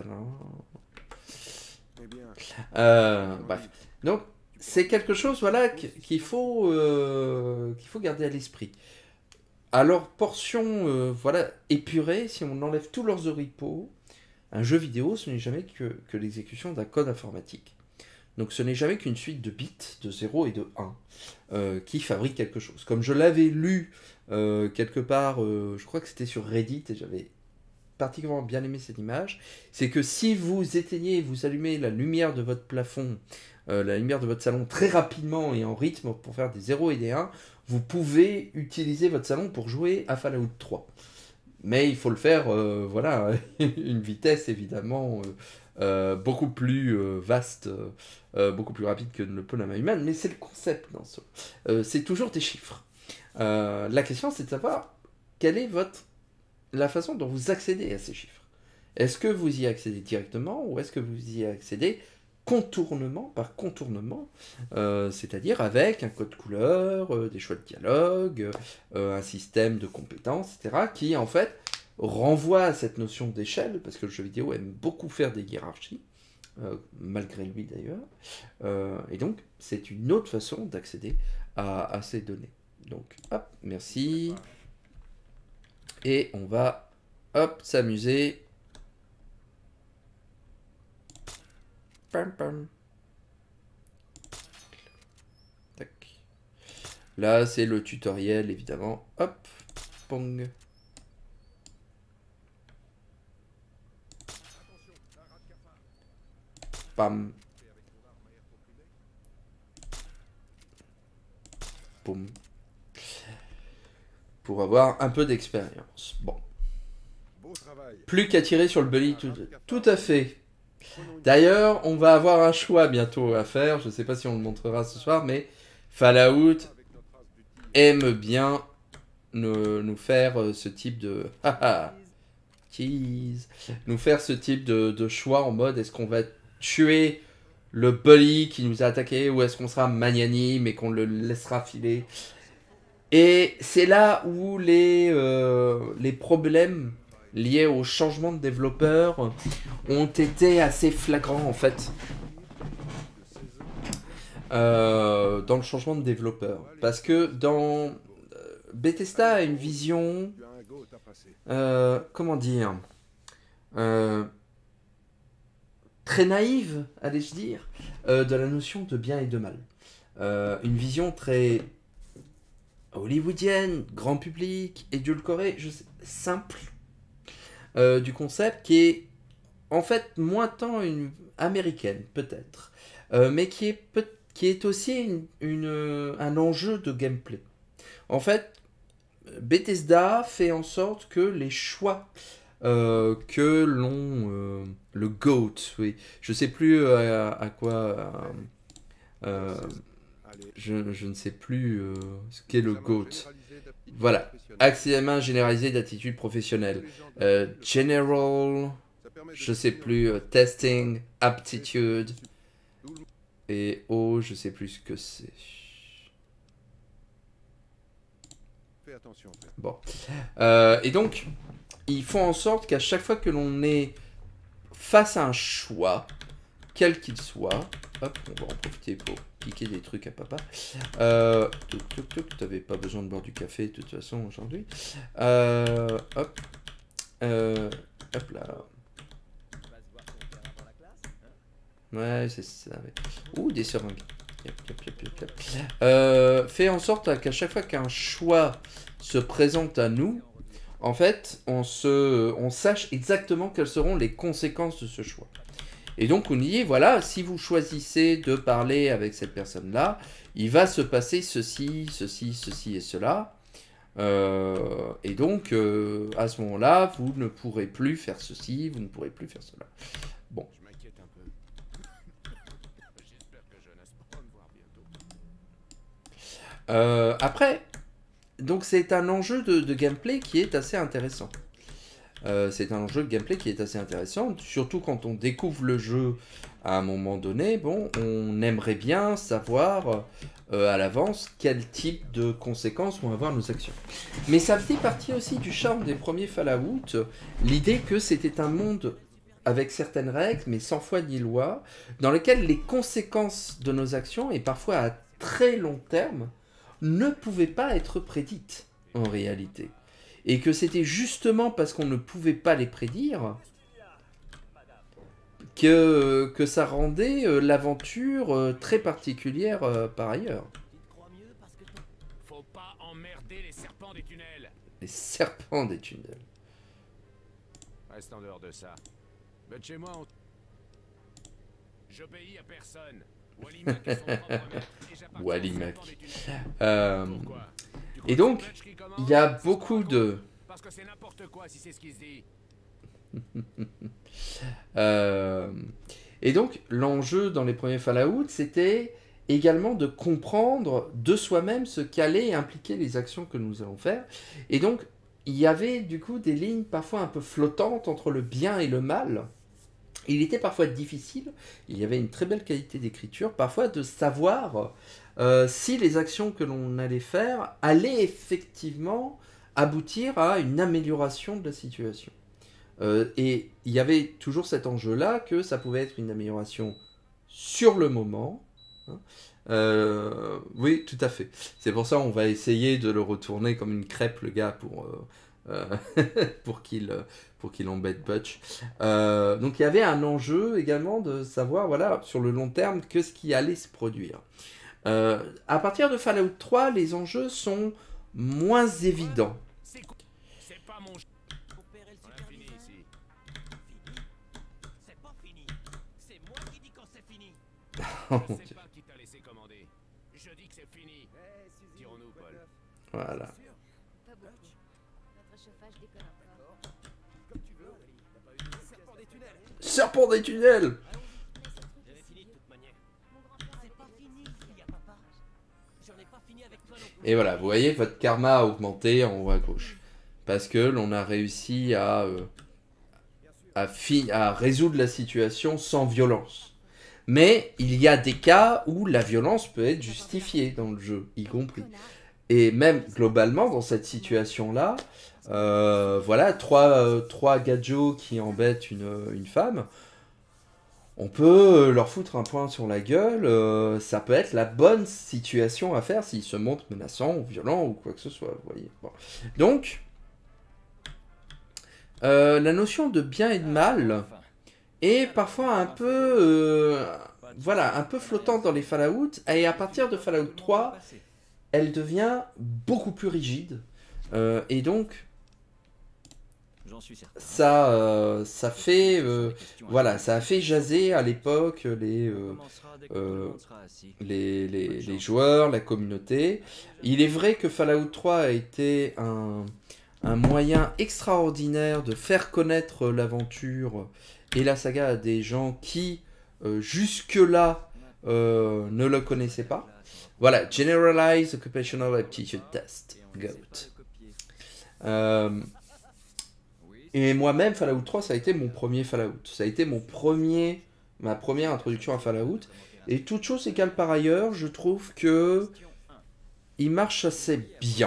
Euh, bref. Donc, c'est quelque chose voilà, qu'il faut, euh, qu'il faut garder à l'esprit. À leur portion euh, voilà, épurée, si on enlève tous leurs oripeaux, un jeu vidéo, ce n'est jamais que, que l'exécution d'un code informatique. Donc ce n'est jamais qu'une suite de bits, de zéro et de un, euh, qui fabrique quelque chose. Comme je l'avais lu euh, quelque part, euh, je crois que c'était sur Reddit, et j'avais particulièrement bien aimé cette image, c'est que si vous éteignez et vous allumez la lumière de votre plafond, euh, la lumière de votre salon très rapidement et en rythme pour faire des zéros et des un, vous pouvez utiliser votre salon pour jouer à Fallout trois. Mais il faut le faire, euh, voilà, une vitesse évidemment euh, euh, beaucoup plus euh, vaste, euh, beaucoup plus rapide que ne le peut la main humaine, mais c'est le concept dans ce. Euh, c'est toujours des chiffres. Euh, la question c'est de savoir quelle est votre la façon dont vous accédez à ces chiffres. Est-ce que vous y accédez directement ou est-ce que vous y accédez contournement par contournement, euh, c'est-à-dire avec un code couleur, euh, des choix de dialogue, euh, un système de compétences, et cetera, qui en fait renvoie à cette notion d'échelle, parce que le jeu vidéo aime beaucoup faire des hiérarchies, euh, malgré lui d'ailleurs, euh, et donc c'est une autre façon d'accéder à, à ces données. Donc hop, merci. Et on va, hop, s'amuser. Pam, pam. Tac. Là, c'est le tutoriel, évidemment. Hop, pong. Pam. Boum. Pour avoir un peu d'expérience. Bon. Beau travail. Plus qu'à tirer sur le bully, tout, tout à fait. D'ailleurs, on va avoir un choix bientôt à faire. Je ne sais pas si on le montrera ce soir, mais Fallout aime bien nous, nous faire euh, ce type de... Haha. Cheese. Nous faire ce type de, de choix en mode est-ce qu'on va tuer le bully qui nous a attaqué ou est-ce qu'on sera magnanime et qu'on le laissera filer. Et c'est là où les, euh, les problèmes liés au changement de développeur ont été assez flagrants en fait. Euh, dans le changement de développeur. Parce que dans... Bethesda a une vision... Euh, comment dire euh, très naïve, allais-je dire, euh, de la notion de bien et de mal. Euh, une vision très hollywoodienne, grand public, édulcorée, je sais, simple, euh, du concept qui est en fait moins tant une américaine, peut-être, euh, mais qui est, peut qui est aussi une, une, un enjeu de gameplay. En fait, Bethesda fait en sorte que les choix euh, que l'on... Euh, le GOAT, oui. Je sais plus à, à quoi... Euh, euh, je, je ne sais plus euh, ce qu'est le GOAT. Voilà. Examen généralisé d'attitude professionnelle. Euh, general... Je sais plus. Euh, testing, aptitude. Et O, je sais plus ce que c'est. Bon. Euh, et donc, ils font en sorte qu'à chaque fois que l'on est face à un choix, quel qu'il soit, hop, on va en profiter pour piquer des trucs à papa. Euh, toc, toc, toc, t'avais pas besoin de boire du café de toute façon aujourd'hui. Euh, hop. Euh, hop là. Ouais, c'est ça. Ouais. Ouh, des seringues. Yep, yep, yep, yep, yep. Euh, fait en sorte qu'à chaque fois qu'un choix se présente à nous, en fait, on, se, on sache exactement quelles seront les conséquences de ce choix. Et donc, on y dit, voilà, si vous choisissez de parler avec cette personne-là, il va se passer ceci, ceci, ceci et cela. Euh, et donc, euh, à ce moment-là, vous ne pourrez plus faire ceci, vous ne pourrez plus faire cela. Bon. Euh, après, donc c'est un enjeu de, de gameplay qui est assez intéressant. Euh, c'est un enjeu de gameplay qui est assez intéressant, surtout quand on découvre le jeu à un moment donné. Bon, on aimerait bien savoir euh, à l'avance quel type de conséquences vont avoir nos actions. Mais ça faisait partie aussi du charme des premiers Fallout, l'idée que c'était un monde avec certaines règles, mais sans foi ni loi, dans lequel les conséquences de nos actions, et parfois à très long terme, ne pouvaient pas être prédites en réalité. Et que c'était justement parce qu'on ne pouvait pas les prédire que, que ça rendait euh, l'aventure euh, très particulière euh, par ailleurs. Faut pas emmerder les serpents des tunnels. Les serpents des tunnels. Reste en dehors de ça. Mais chez moi, on... j'obéis à personne. Wallimack est son propre maître, et j'appartiens Wallimack. aux serpents des tunnels. Euh, Pourquoi? Tu crois et que donc, c'est Butch qui commande? il y a Ça se beaucoup rend de... compte? Parce que c'est n'importe quoi si c'est ce qu'il se dit. euh, et donc, l'enjeu dans les premiers Fallout, c'était également de comprendre de soi-même ce qu'allaient impliquer les actions que nous allons faire. Et donc, il y avait du coup des lignes parfois un peu flottantes entre le bien et le mal. Il était parfois difficile, il y avait une très belle qualité d'écriture, parfois de savoir euh, si les actions que l'on allait faire allaient effectivement aboutir à une amélioration de la situation. Euh, et il y avait toujours cet enjeu-là que ça pouvait être une amélioration sur le moment. Hein. Euh, oui, tout à fait. C'est pour ça qu'on va essayer de le retourner comme une crêpe, le gars, pour... Euh, Euh, pour qu'il pour qu'il embête Butch. Euh, donc il y avait un enjeu également de savoir, voilà, sur le long terme, que ce qui allait se produire. Euh, à partir de Fallout trois, les enjeux sont moins évidents. C'est co- c'est pas mon... Opérer le On a fini superviseur. ici. Fini? C'est pas fini. C'est moi qui dis quand c'est fini. Oh, Je mon sais Dieu. pas qui t'a laissé commander. Je dis que c'est fini. Eh, Suzy, Dirons-nous, quoi de Paul. neuf? Voilà. Pas beaucoup. Notre chauffage déconne encore. Comme tu veux, Aurélie. T'as pas eu de serpent des tunnels. Serpent des tunnels! J'avais fini de toute manière. Mon grand-père C'est avait pas des fini, il y a papa. J'en ai pas fini avec toi non plus. Et voilà, vous voyez, votre karma a augmenté en haut à gauche. Parce que l'on a réussi à, euh, à, fi- à résoudre la situation sans violence. Mais il y a des cas où la violence peut être justifiée dans le jeu, y compris. connard. Et même globalement, dans cette situation-là, euh, voilà, trois, euh, trois gadgets qui embêtent une, une femme, on peut leur foutre un point sur la gueule, euh, ça peut être la bonne situation à faire s'ils se montrent menaçants ou violents ou quoi que ce soit, vous voyez. Bon. Donc, euh, la notion de bien et de mal est parfois un peu, euh, voilà, un peu flottante dans les Fallout, et à partir de Fallout trois, elle devient beaucoup plus rigide, euh, et donc J'en suis certain. ça, euh, ça fait, euh, voilà, ça a fait jaser à l'époque les, euh, euh, les, les, les joueurs, la communauté. Il est vrai que Fallout trois a été un, un moyen extraordinaire de faire connaître l'aventure et la saga à des gens qui, euh, jusque-là, euh, ne le connaissaient pas. Voilà, Generalized Occupational Aptitude Test, GOAT. Euh, et moi-même, Fallout trois, ça a été mon premier Fallout. Ça a été mon premier, ma première introduction à Fallout. Et toute chose égale par ailleurs, je trouve que il marche assez bien.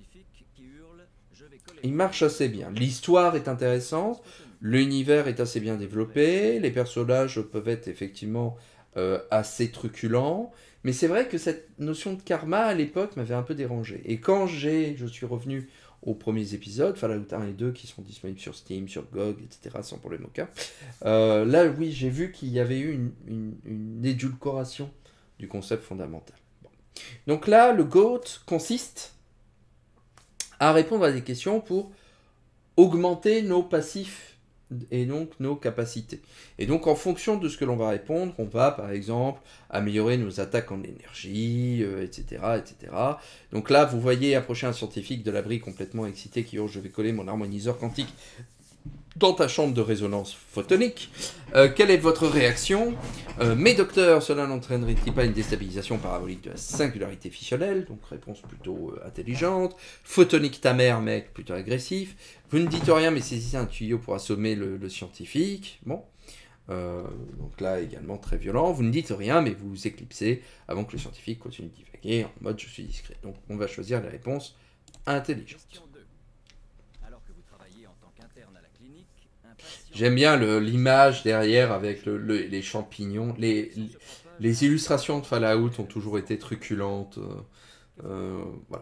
Il marche assez bien. L'histoire est intéressante, l'univers est assez bien développé, les personnages peuvent être effectivement euh, assez truculents. Mais c'est vrai que cette notion de karma à l'époque m'avait un peu dérangé. Et quand j'ai, je suis revenu aux premiers épisodes, Fallout un et deux qui sont disponibles sur Steam, sur G O G, et cetera, sans problème aucun, euh, là oui, j'ai vu qu'il y avait eu une, une, une édulcoration du concept fondamental. Bon. Donc là, le GOAT consiste à répondre à des questions pour augmenter nos passifs et donc nos capacités. Et donc en fonction de ce que l'on va répondre, on va par exemple améliorer nos attaques en énergie, euh, et cetera, et cetera. Donc là, vous voyez approcher un scientifique de l'abri complètement excité qui hurle « Je vais coller mon harmoniseur quantique dans ta chambre de résonance photonique. Euh, quelle est votre réaction ? euh, Mais docteur, cela n'entraînerait-il pas une déstabilisation parabolique de la singularité fissionnelle ? Donc réponse plutôt euh, intelligente. Photonique ta mère, mec, plutôt agressif. Vous ne dites rien, mais saisissez un tuyau pour assommer le, le scientifique. Bon. Euh, donc là, également très violent. Vous ne dites rien, mais vous vous éclipsez avant que le scientifique continue de divaguer en mode je suis discret. Donc on va choisir la réponse intelligente. J'aime bien le- l'image derrière avec le- le- les champignons. Les, les, les illustrations de Fallout ont toujours été truculentes. euh, euh, voilà.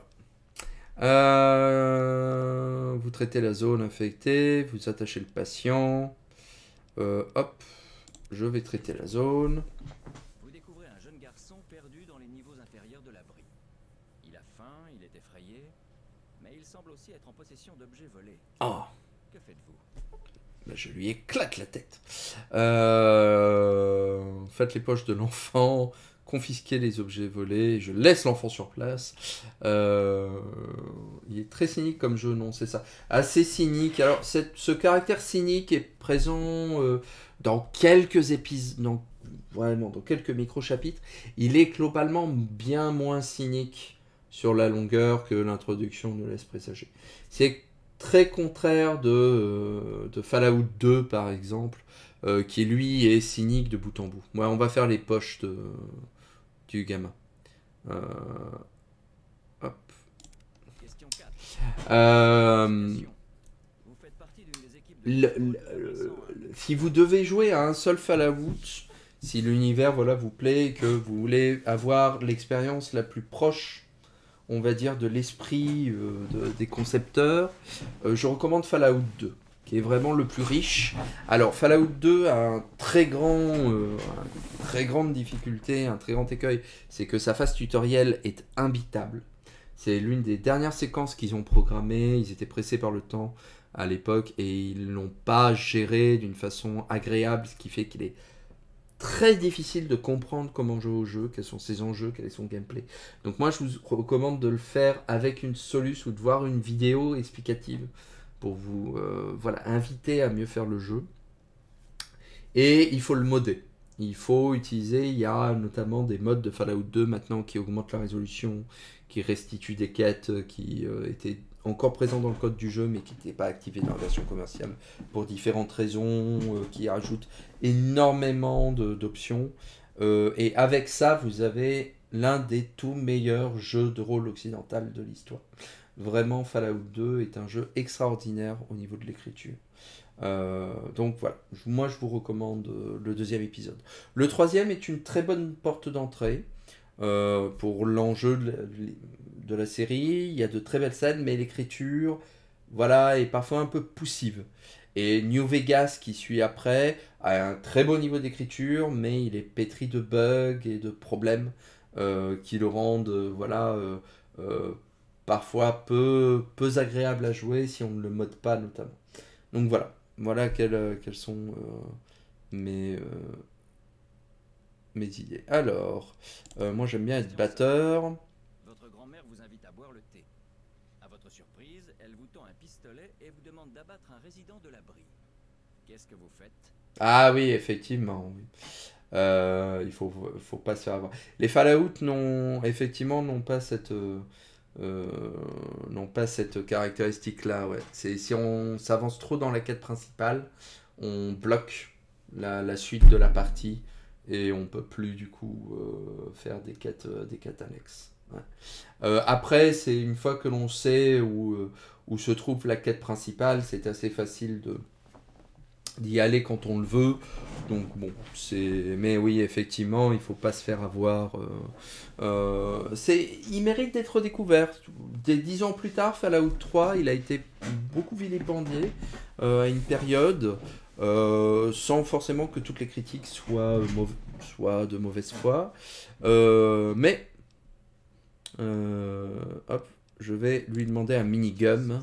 Euh, vous traitez la zone infectée, vous attachez le patient. Euh, hop, je vais traiter la zone. Vous découvrez un jeune garçon perdu dans les niveaux inférieurs de l'abri. Il a faim, il est effrayé, mais il semble aussi être en possession d'objets volés. Ah, Que faites-vous? bah, je lui éclate la tête. Euh, faites les poches de l'enfant, confisquez les objets volés, je laisse l'enfant sur place. Euh, il est très cynique comme jeu, non, c'est ça. Assez cynique. Alors, cette- ce caractère cynique est présent euh, dans quelques épisodes, dans, vraiment, dans quelques micro-chapitres. Il est globalement bien moins cynique sur la longueur que l'introduction ne laisse présager. C'est très contraire de, euh, de Fallout deux, par exemple, euh, qui lui est cynique de bout en bout. Ouais, on va faire les poches de, du gamin. Euh, hop. Question quatre. Euh, Vous faites partie d'une des équipes de le- le- le- si vous devez jouer à un seul Fallout, si l'univers voilà, vous plaît et que vous voulez avoir l'expérience la plus proche, on va dire, de l'esprit euh, de- des concepteurs, euh, je recommande Fallout deux. qui est vraiment le plus riche. Alors Fallout deux a un très grand, euh, une très grande difficulté, un très grand écueil, c'est que sa phase tutoriel est imbitable. C'est l'une des dernières séquences qu'ils ont programmées, ils étaient pressés par le temps à l'époque et ils l'ont pas géré d'une façon agréable, ce qui fait qu'il est très difficile de comprendre comment jouer au jeu, quels sont ses enjeux, quel est son gameplay. Donc moi je vous recommande de le faire avec une soluce ou de voir une vidéo explicative pour vous euh, voilà, inviter à mieux faire le jeu. Et il faut le modder. Il faut utiliser, il y a notamment des modes de Fallout deux maintenant qui augmentent la résolution, qui restituent des quêtes qui euh, étaient encore présents dans le code du jeu mais qui n'étaient pas activés dans la version commerciale pour différentes raisons, euh, qui rajoutent énormément d'options. Euh, et avec ça, vous avez l'un des tout meilleurs jeux de rôle occidental de l'histoire. Vraiment, Fallout deux est un jeu extraordinaire au niveau de l'écriture. Euh, donc voilà, moi je vous recommande le deuxième épisode. Le troisième est une très bonne porte d'entrée euh, pour l'enjeu de, de la série. Il y a de très belles scènes, mais l'écriture, voilà, est parfois un peu poussive. Et New Vegas, qui suit après, a un très beau niveau d'écriture, mais il est pétri de bugs et de problèmes euh, qui le rendent, euh, voilà, euh, euh, parfois peu, peu agréable à jouer si on ne le mode pas notamment. Donc voilà. Voilà quelles, quelles sont euh, mes, euh, mes idées. Alors, euh, moi j'aime bien être batteur. Votre grand-mère vous invite à boire le thé. À votre surprise, elle vous tend un pistolet et vous demande d'abattre un résident de l'abri. Qu'est-ce que vous faites? Ah oui, effectivement. Oui. Euh, il faut, faut pas se faire avoir. Les Fallout n'ont effectivement n'ont pas cette euh, euh, n'ont pas cette caractéristique là. Ouais. C'est si on s'avance trop dans la quête principale, on bloque la, la suite de la partie et on peut plus du coup euh, faire des quêtes euh, des quêtes annexes. Ouais. Euh, après, c'est une fois que l'on sait où euh, où se trouve la quête principale, c'est assez facile de d'y aller quand on le veut. Donc bon, c'est... Mais oui, effectivement, il faut pas se faire avoir. Euh, euh, c'est... Il mérite d'être découvert. Des dix ans plus tard, Fallout trois, il a été beaucoup vilipendé euh, à une période, euh, sans forcément que toutes les critiques soient, mauva... soient de mauvaise foi. Euh, mais, euh, hop, je vais lui demander un minigum.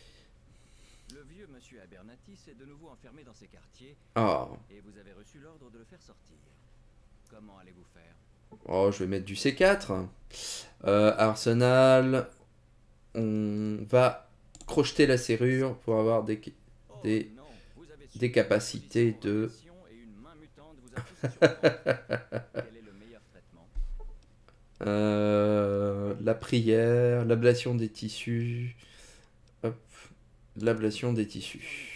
Est de nouveau enfermé dans ses quartiers. Ah. Et vous avez reçu l'ordre de le faire sortir. Comment allez-vous faire? Oh, je vais mettre du C quatre. Euh, Arsenal. On va crocheter la serrure pour avoir des, des, oh non, des capacités de... Quel est le meilleur traitement? euh, la prière, l'ablation des tissus. Hop, l'ablation des tissus.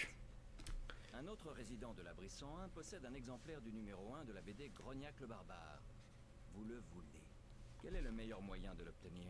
Possède un exemplaire du numéro un de la B D Grognac le Barbare. Vous le voulez. Quel est le meilleur moyen de l'obtenir?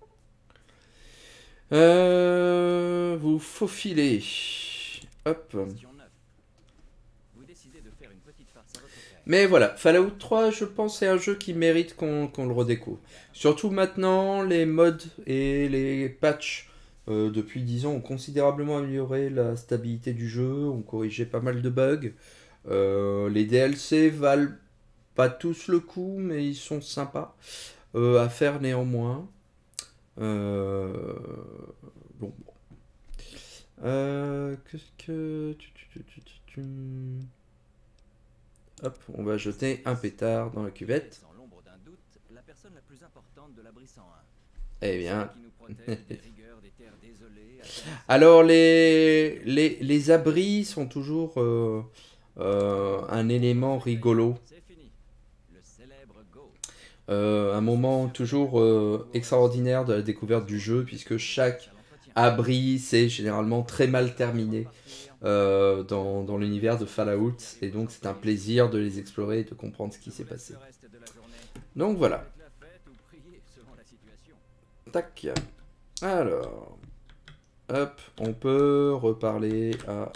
Euh, vous faufilez. Hop. Vous décidez de faire une petite farce à votre père. Mais voilà, Fallout trois, je pense, c'est un jeu qui mérite qu'on qu'on le redécouvre. Surtout maintenant, les mods et les patchs euh, depuis dix ans ont considérablement amélioré la stabilité du jeu, ont corrigé pas mal de bugs. Euh, les D L C valent pas tous le coup, mais ils sont sympas euh, à faire néanmoins. Euh, bon. bon. Euh, Qu'est-ce que... Hop, on va jeter un pétard dans la cuvette. Sans l'ombre d'un doute, la personne la plus importante de l'abri cent un. Eh bien. Désolées, alors les, les, les abris sont toujours... Euh, Euh, un élément rigolo, euh, un moment toujours euh, extraordinaire de la découverte du jeu, puisque chaque abri c'est généralement très mal terminé euh, dans, dans l'univers de Fallout, et donc c'est un plaisir de les explorer et de comprendre ce qui s'est passé. Donc voilà. Tac. Alors, hop, on peut reparler à...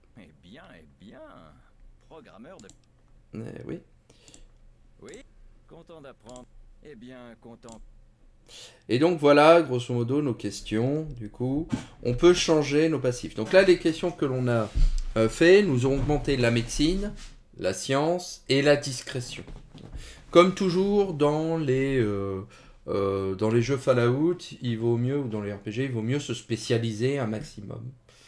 Programmeur de... Eh oui. Oui, content d'apprendre. Eh bien, content. Et donc voilà, grosso modo, nos questions. Du coup, on peut changer nos passifs. Donc là, les questions que l'on a euh, fait, nous ont augmenté la médecine, la science et la discrétion. Comme toujours dans les, euh, euh, dans les jeux Fallout, il vaut mieux, ou dans les R P G, il vaut mieux se spécialiser un maximum.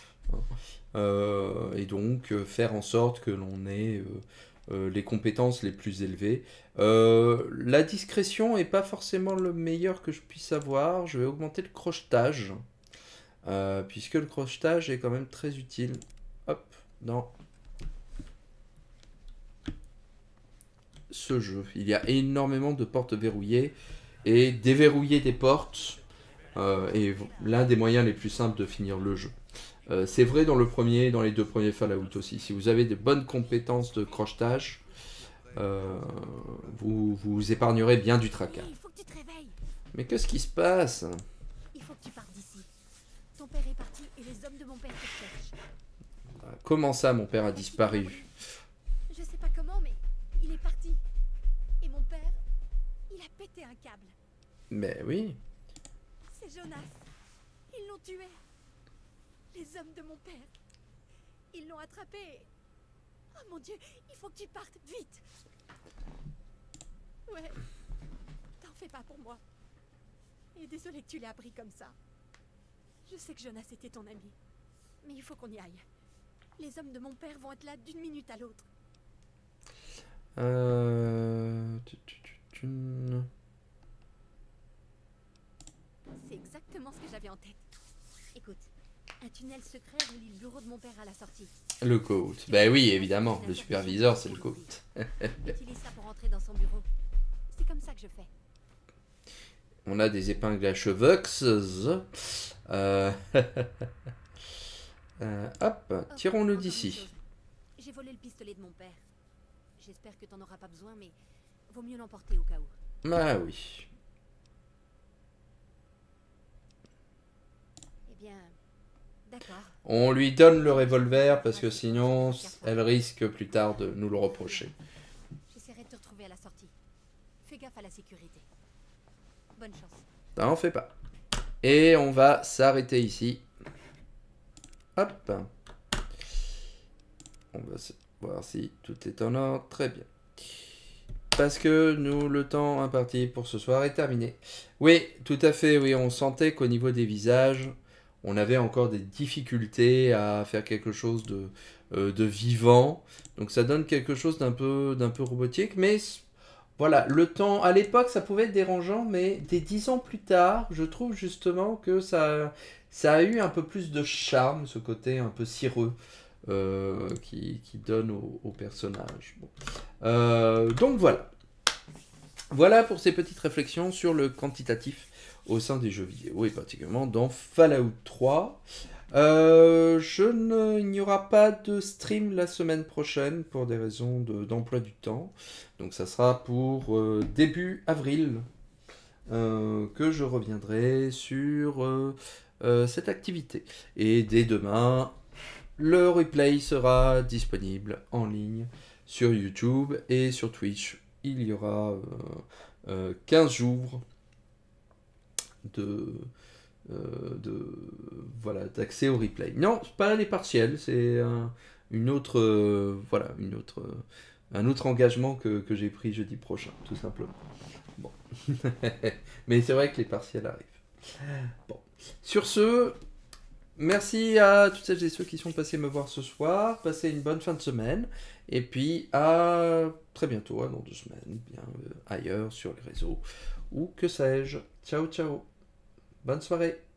Euh, et donc euh, faire en sorte que l'on ait euh, euh, les compétences les plus élevées. Euh, la discrétion est pas forcément le meilleur que je puisse avoir. Je vais augmenter le crochetage, euh, puisque le crochetage est quand même très utile. Hop, dans ce jeu. Il y a énormément de portes verrouillées, et déverrouiller des portes euh, est l'un des moyens les plus simples de finir le jeu. Euh, c'est vrai dans le premier et dans les deux premiers Fallout aussi. Si vous avez de bonnes compétences de crochetage, euh, vous vous épargnerez bien du tracas. Il faut que tu te réveilles. Mais qu'est-ce qui se passe? Il faut que tu partes d'ici. Ton père est parti et les hommes de mon père te cherchent. Comment ça, mon père a disparu? Je sais pas comment, mais il est parti. Et mon père, il a pété un câble. Mais oui. C'est Jonas. Ils l'ont tué. Les hommes de mon père. Ils l'ont attrapé. et- Oh mon Dieu, il faut que tu partes vite. Ouais. T'en fais pas pour moi. Et désolé que tu l'aies appris comme ça. Je sais que Jonas était ton ami. Mais il faut qu'on y aille. Les hommes de mon père vont être là d'une minute à l'autre. Euh... C'est exactement ce que j'avais en tête. Écoute, un tunnel secret relie le bureau de mon père à la sortie. Le coach. Ben oui, évidemment. Le superviseur, c'est le coach. Utilise ça pour entrer dans son bureau. C'est comme ça que je fais. On a des épingles à cheveux. Euh... euh, hop, tirons-le Encore une d'ici. chose. J'ai volé le pistolet de mon père. J'espère que t'en auras pas besoin, mais vaut mieux l'emporter au cas où. Ah oui. Eh bien, d'accord. On lui donne le revolver parce que sinon, elle risque plus tard de nous le reprocher. J'essaierai de te retrouver à la sortie. Fais gaffe à la sécurité. Bonne chance. N'en fais pas. Et on va s'arrêter ici. Hop. On va voir si tout est en ordre. Très bien. Parce que nous, le temps imparti pour ce soir est terminé. Oui, tout à fait. Oui, on sentait qu'au niveau des visages, on avait encore des difficultés à faire quelque chose de, euh, de vivant. Donc ça donne quelque chose d'un peu, d'un peu robotique. Mais voilà, le temps, à l'époque, ça pouvait être dérangeant. Mais des dix ans plus tard, je trouve justement que ça, ça a eu un peu plus de charme, ce côté un peu cireux. Euh, qui, qui donne au, au personnage. Bon. Euh, donc voilà. Voilà pour ces petites réflexions sur le quantitatif au sein des jeux vidéo, et particulièrement dans Fallout trois. Euh, je ne, il n'y aura pas de stream la semaine prochaine pour des raisons de, d'emploi du temps. Donc ça sera pour euh, début avril euh, que je reviendrai sur euh, euh, cette activité. Et dès demain, le replay sera disponible en ligne sur YouTube et sur Twitch. Il y aura euh, euh, quinze jours de, euh, de voilà, d'accès au replay. Non, pas les partiels, c'est un, une autre, euh, voilà, une autre, euh, un autre engagement que, que j'ai pris jeudi prochain, tout simplement. Bon. Mais c'est vrai que les partiels arrivent. Bon. Sur ce, merci à toutes celles et ceux qui sont passés me voir ce soir. Passez une bonne fin de semaine. Et puis à très bientôt, dans deux semaines, bien euh, ailleurs sur les réseaux. Ou que sais-je. Ciao, ciao. Bonne soirée.